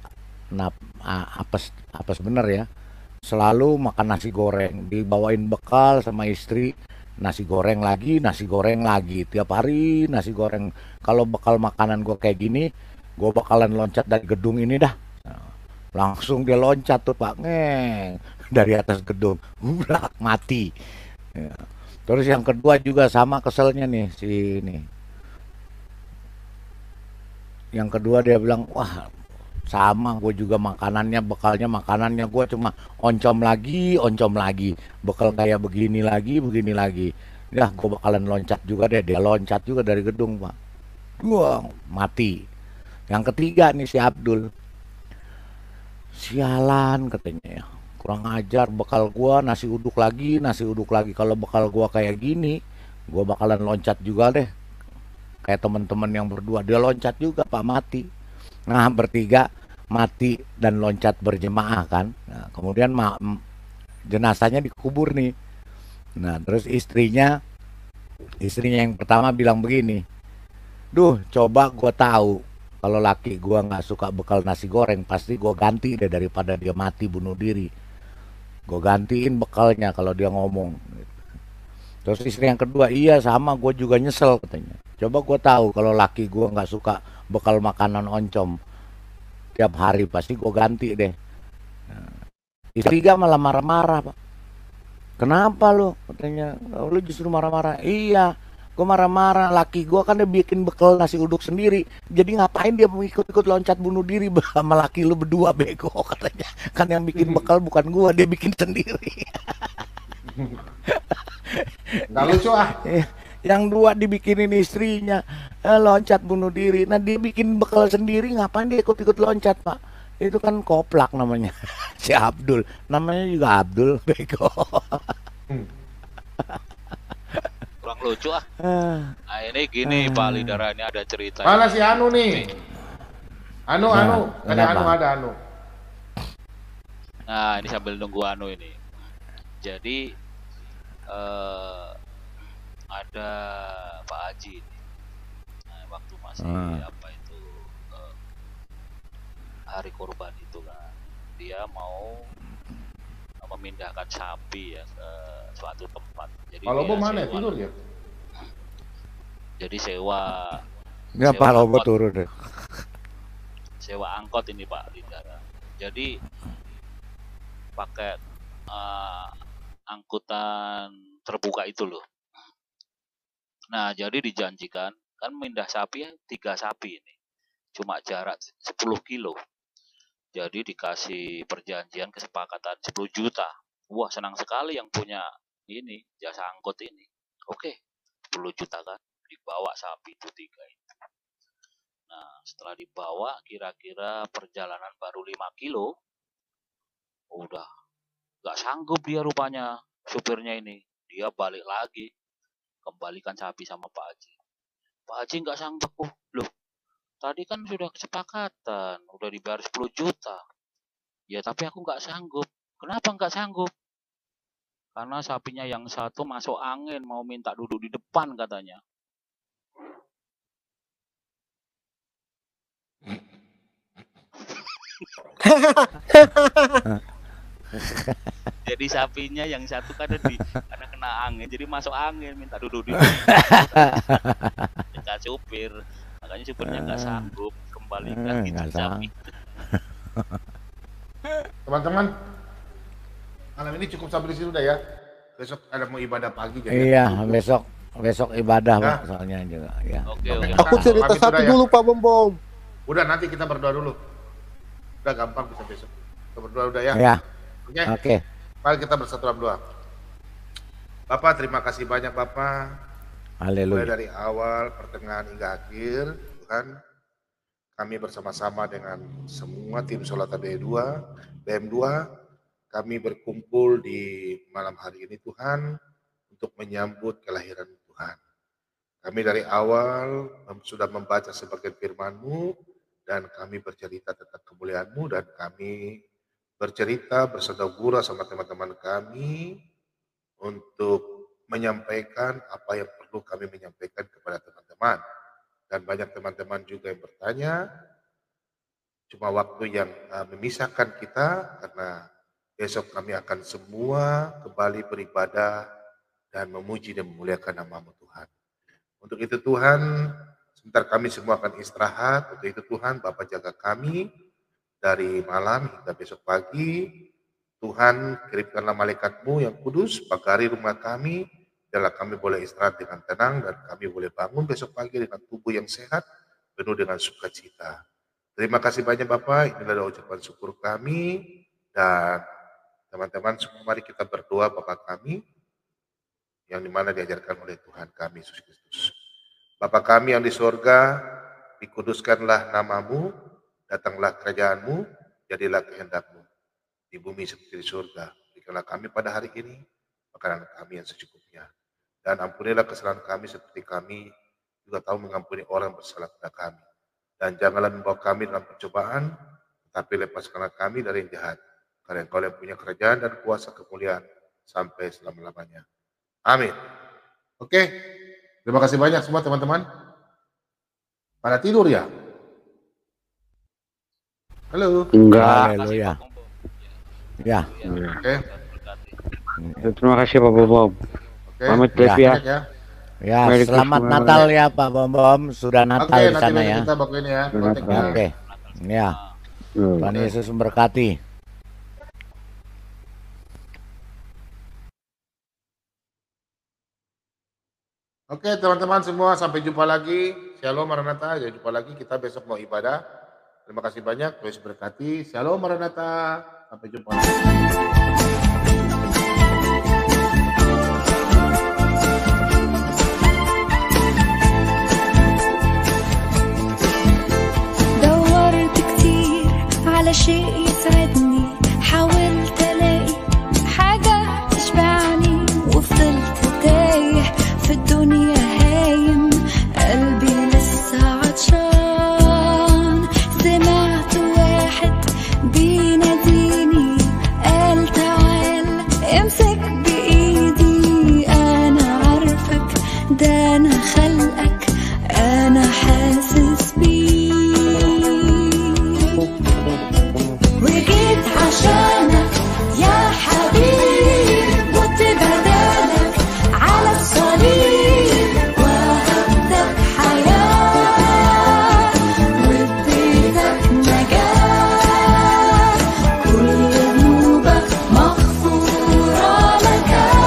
apes bener ya. Selalu makan nasi goreng, dibawain bekal sama istri, nasi goreng lagi, tiap hari nasi goreng. Kalau bekal makanan gua kayak gini, gua bakalan loncat dari gedung ini dah. Langsung dia loncat tuh Pak, ngeng, dari atas gedung, mati. Ya. Terus yang kedua juga sama keselnya nih si ini. Yang kedua dia bilang, wah sama gue juga makanannya, bekalnya makanannya gue cuma oncom lagi, bekal kayak begini lagi. Ya gue bakalan loncat juga deh, dia loncat juga dari gedung Pak. Wah mati. Yang ketiga nih si Abdul, sialan katanya ya, kurang ajar, bekal gue nasi uduk lagi. Kalau bekal gue kayak gini, gue bakalan loncat juga deh. Kayak teman-teman yang berdua, dia loncat juga Pak, mati. Nah bertiga mati dan loncat berjemaah kan. Nah, kemudian jenazahnya dikubur nih. Nah terus istrinya yang pertama bilang begini, duh coba gue tahu kalau laki gue nggak suka bekal nasi goreng, pasti gue ganti deh daripada dia mati bunuh diri. Gue gantiin bekalnya kalau dia ngomong. Terus istri yang kedua, iya sama gue juga nyesel katanya. Coba gue tahu kalau laki gue nggak suka bekal makanan oncom tiap hari, pasti gue ganti deh. Istri ketiga malah marah-marah Pak. Kenapa lo? Katanya, lo justru marah-marah. Iya, gue marah-marah. Laki gue kan dia bikin bekal nasi uduk sendiri. Jadi ngapain dia mau ikut-ikut loncat bunuh diri sama laki lo berdua bego katanya. Kan yang bikin bekal bukan gue, dia bikin sendiri. Nggak lucu ah. Yang dua dibikinin istrinya, loncat bunuh diri. Nah dia bikin bekal sendiri, ngapain dia ikut-ikut loncat Pak? Itu kan koplak namanya. Si Abdul, namanya juga Abdul, bego. Kurang lucu ah. Nah ini gini Pak Lidara, ini ada cerita. Mana si Anu nih? Anu, ada Anu. Nah ini sambil nunggu Anu ini. Jadi ada Pak Haji ini. Nah, waktu masih hari korban itu kan, dia mau memindahkan sapi ya ke suatu tempat. Jadi kalau Bobo mana tidur ya? Jadi sewa. Ya Pak Lobo turun deh. Sewa angkot ini Pak Lidara. Jadi pakai angkutan terbuka itu loh. Nah jadi dijanjikan kan mindah sapi 3 sapi ini, cuma jarak 10 kilo. Jadi dikasih perjanjian kesepakatan 10 juta. Wah senang sekali yang punya ini jasa angkut ini. Oke, 10 juta kan, dibawa sapi itu 3 itu. Nah setelah dibawa kira-kira perjalanan baru 5 kilo, udah gak sanggup dia rupanya supirnya ini. Dia balik lagi, kembalikan sapi sama Pak Haji. Pak Haji gak sanggup. Oh loh, tadi kan sudah kesepakatan, udah dibayar 10 juta. Ya tapi aku nggak sanggup. Kenapa nggak sanggup? Karena sapinya yang satu masuk angin, mau minta duduk di depan katanya. Jadi sapinya yang satu karena kena angin, jadi masuk angin, minta duduk di depan supir. Makanya supirnya nggak sanggup, kembalikan gitu sapi. Teman-teman, malam ini cukup sampai di sini udah ya. Besok ada mau ibadah pagi jadi. Iya, besok ibadah Pak, soalnya juga. Ya. Oke. Aku cerita satu dulu Pak Bombom. Udah nanti kita berdoa dulu. Udah gampang bisa besok. Kita berdoa udah ya. Ya. Oke. Mari kita bersatu dalam doa. Bapak, terima kasih banyak Bapak. Haleluya. Mulai dari awal, pertengahan hingga akhir, Tuhan. Kami bersama-sama dengan semua tim Solata BM2, kami berkumpul di malam hari ini Tuhan, untuk menyambut kelahiran Tuhan. Kami dari awal sudah membaca sebagian firman-Mu, dan kami bercerita tentang kemuliaan-Mu, dan kami bercerita bersaudara sama teman-teman kami, untuk menyampaikan apa yang perlu kami menyampaikan kepada teman-teman. Dan banyak teman-teman juga yang bertanya, cuma waktu yang memisahkan kita, karena besok kami akan semua kembali beribadah dan memuji dan memuliakan nama-Mu Tuhan. Untuk itu Tuhan, sebentar kami semua akan istirahat. Untuk itu Tuhan, Bapa jaga kami dari malam hingga besok pagi. Tuhan, kirimkanlah malaikat-Mu yang kudus, pagari rumah kami, biarlah kami boleh istirahat dengan tenang dan kami boleh bangun besok pagi dengan tubuh yang sehat, penuh dengan sukacita. Terima kasih banyak Bapak, inilah ucapan syukur kami, dan teman-teman semua mari kita berdoa Bapak kami, yang dimana diajarkan oleh Tuhan kami Yesus Kristus. Bapa kami yang di surga, dikuduskanlah nama-Mu, datanglah kerajaan-Mu, jadilah kehendak-Mu di bumi seperti di surga. Berikanlah kami pada hari ini makanan kami yang secukupnya. Dan ampunilah kesalahan kami seperti kami juga tahu mengampuni orang bersalah kepada kami. Dan janganlah membawa kami dalam pencobaan, tetapi lepaskanlah kami dari yang jahat. Karena Engkau yang punya kerajaan dan kuasa kemuliaan sampai selama-lamanya. Amin. Oke, terima kasih banyak semua teman-teman. Pada tidur ya? Halo? Enggak. Halo ya. Ya. Oke. Terima kasih Pak Bom. Pamit ya. Ya, selamat Natal ya Pak Bom. Sudah Natal di sana ya. Kita bakuin ya. Oke. Ya. Tuhan Yesus memberkati. Oke teman-teman semua, sampai jumpa lagi. Shalom Maranatha, jangan jumpa lagi, kita besok mau ibadah. Terima kasih banyak, Tuhan Yesus berkati. Shalom Maranatha, sampai jumpa lagi. على شيء يسعدني حاولت الاقي حاجة تشبعني وفضلت تايه في الدنيا هايم قلبي لسه عطشان سمعت واحد بيناديني قال تعال امسك بايدي انا عارفك ده انا خلقك انا حاسس بيك وجيت عشانك يا حبيب مت بدالك على الصليب وهبتك حياة واديتك نجاة كل ذنوبك مغفورة لك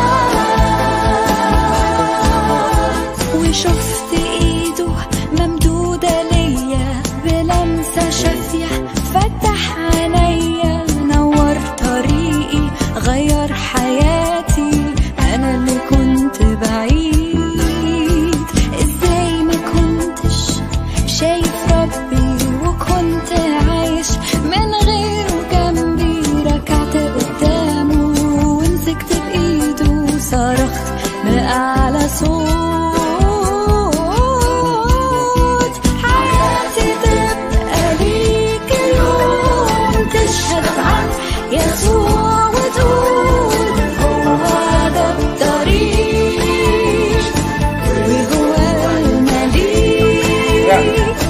وشفت ايده ممدودة ليا بلمسة شافية فتح عينيا نور طريقي غير حياتي انا اللي كنت بعيد ازاي ما كنتش شايف ربي وكنت عايش من غيره جنبي ركعت قدامه ومسكت بايده صرخت بأعلى صوت حياتي تبقى ليك اليوم تشهد عن يسوع وتقول هو ده الطريق وهو المليك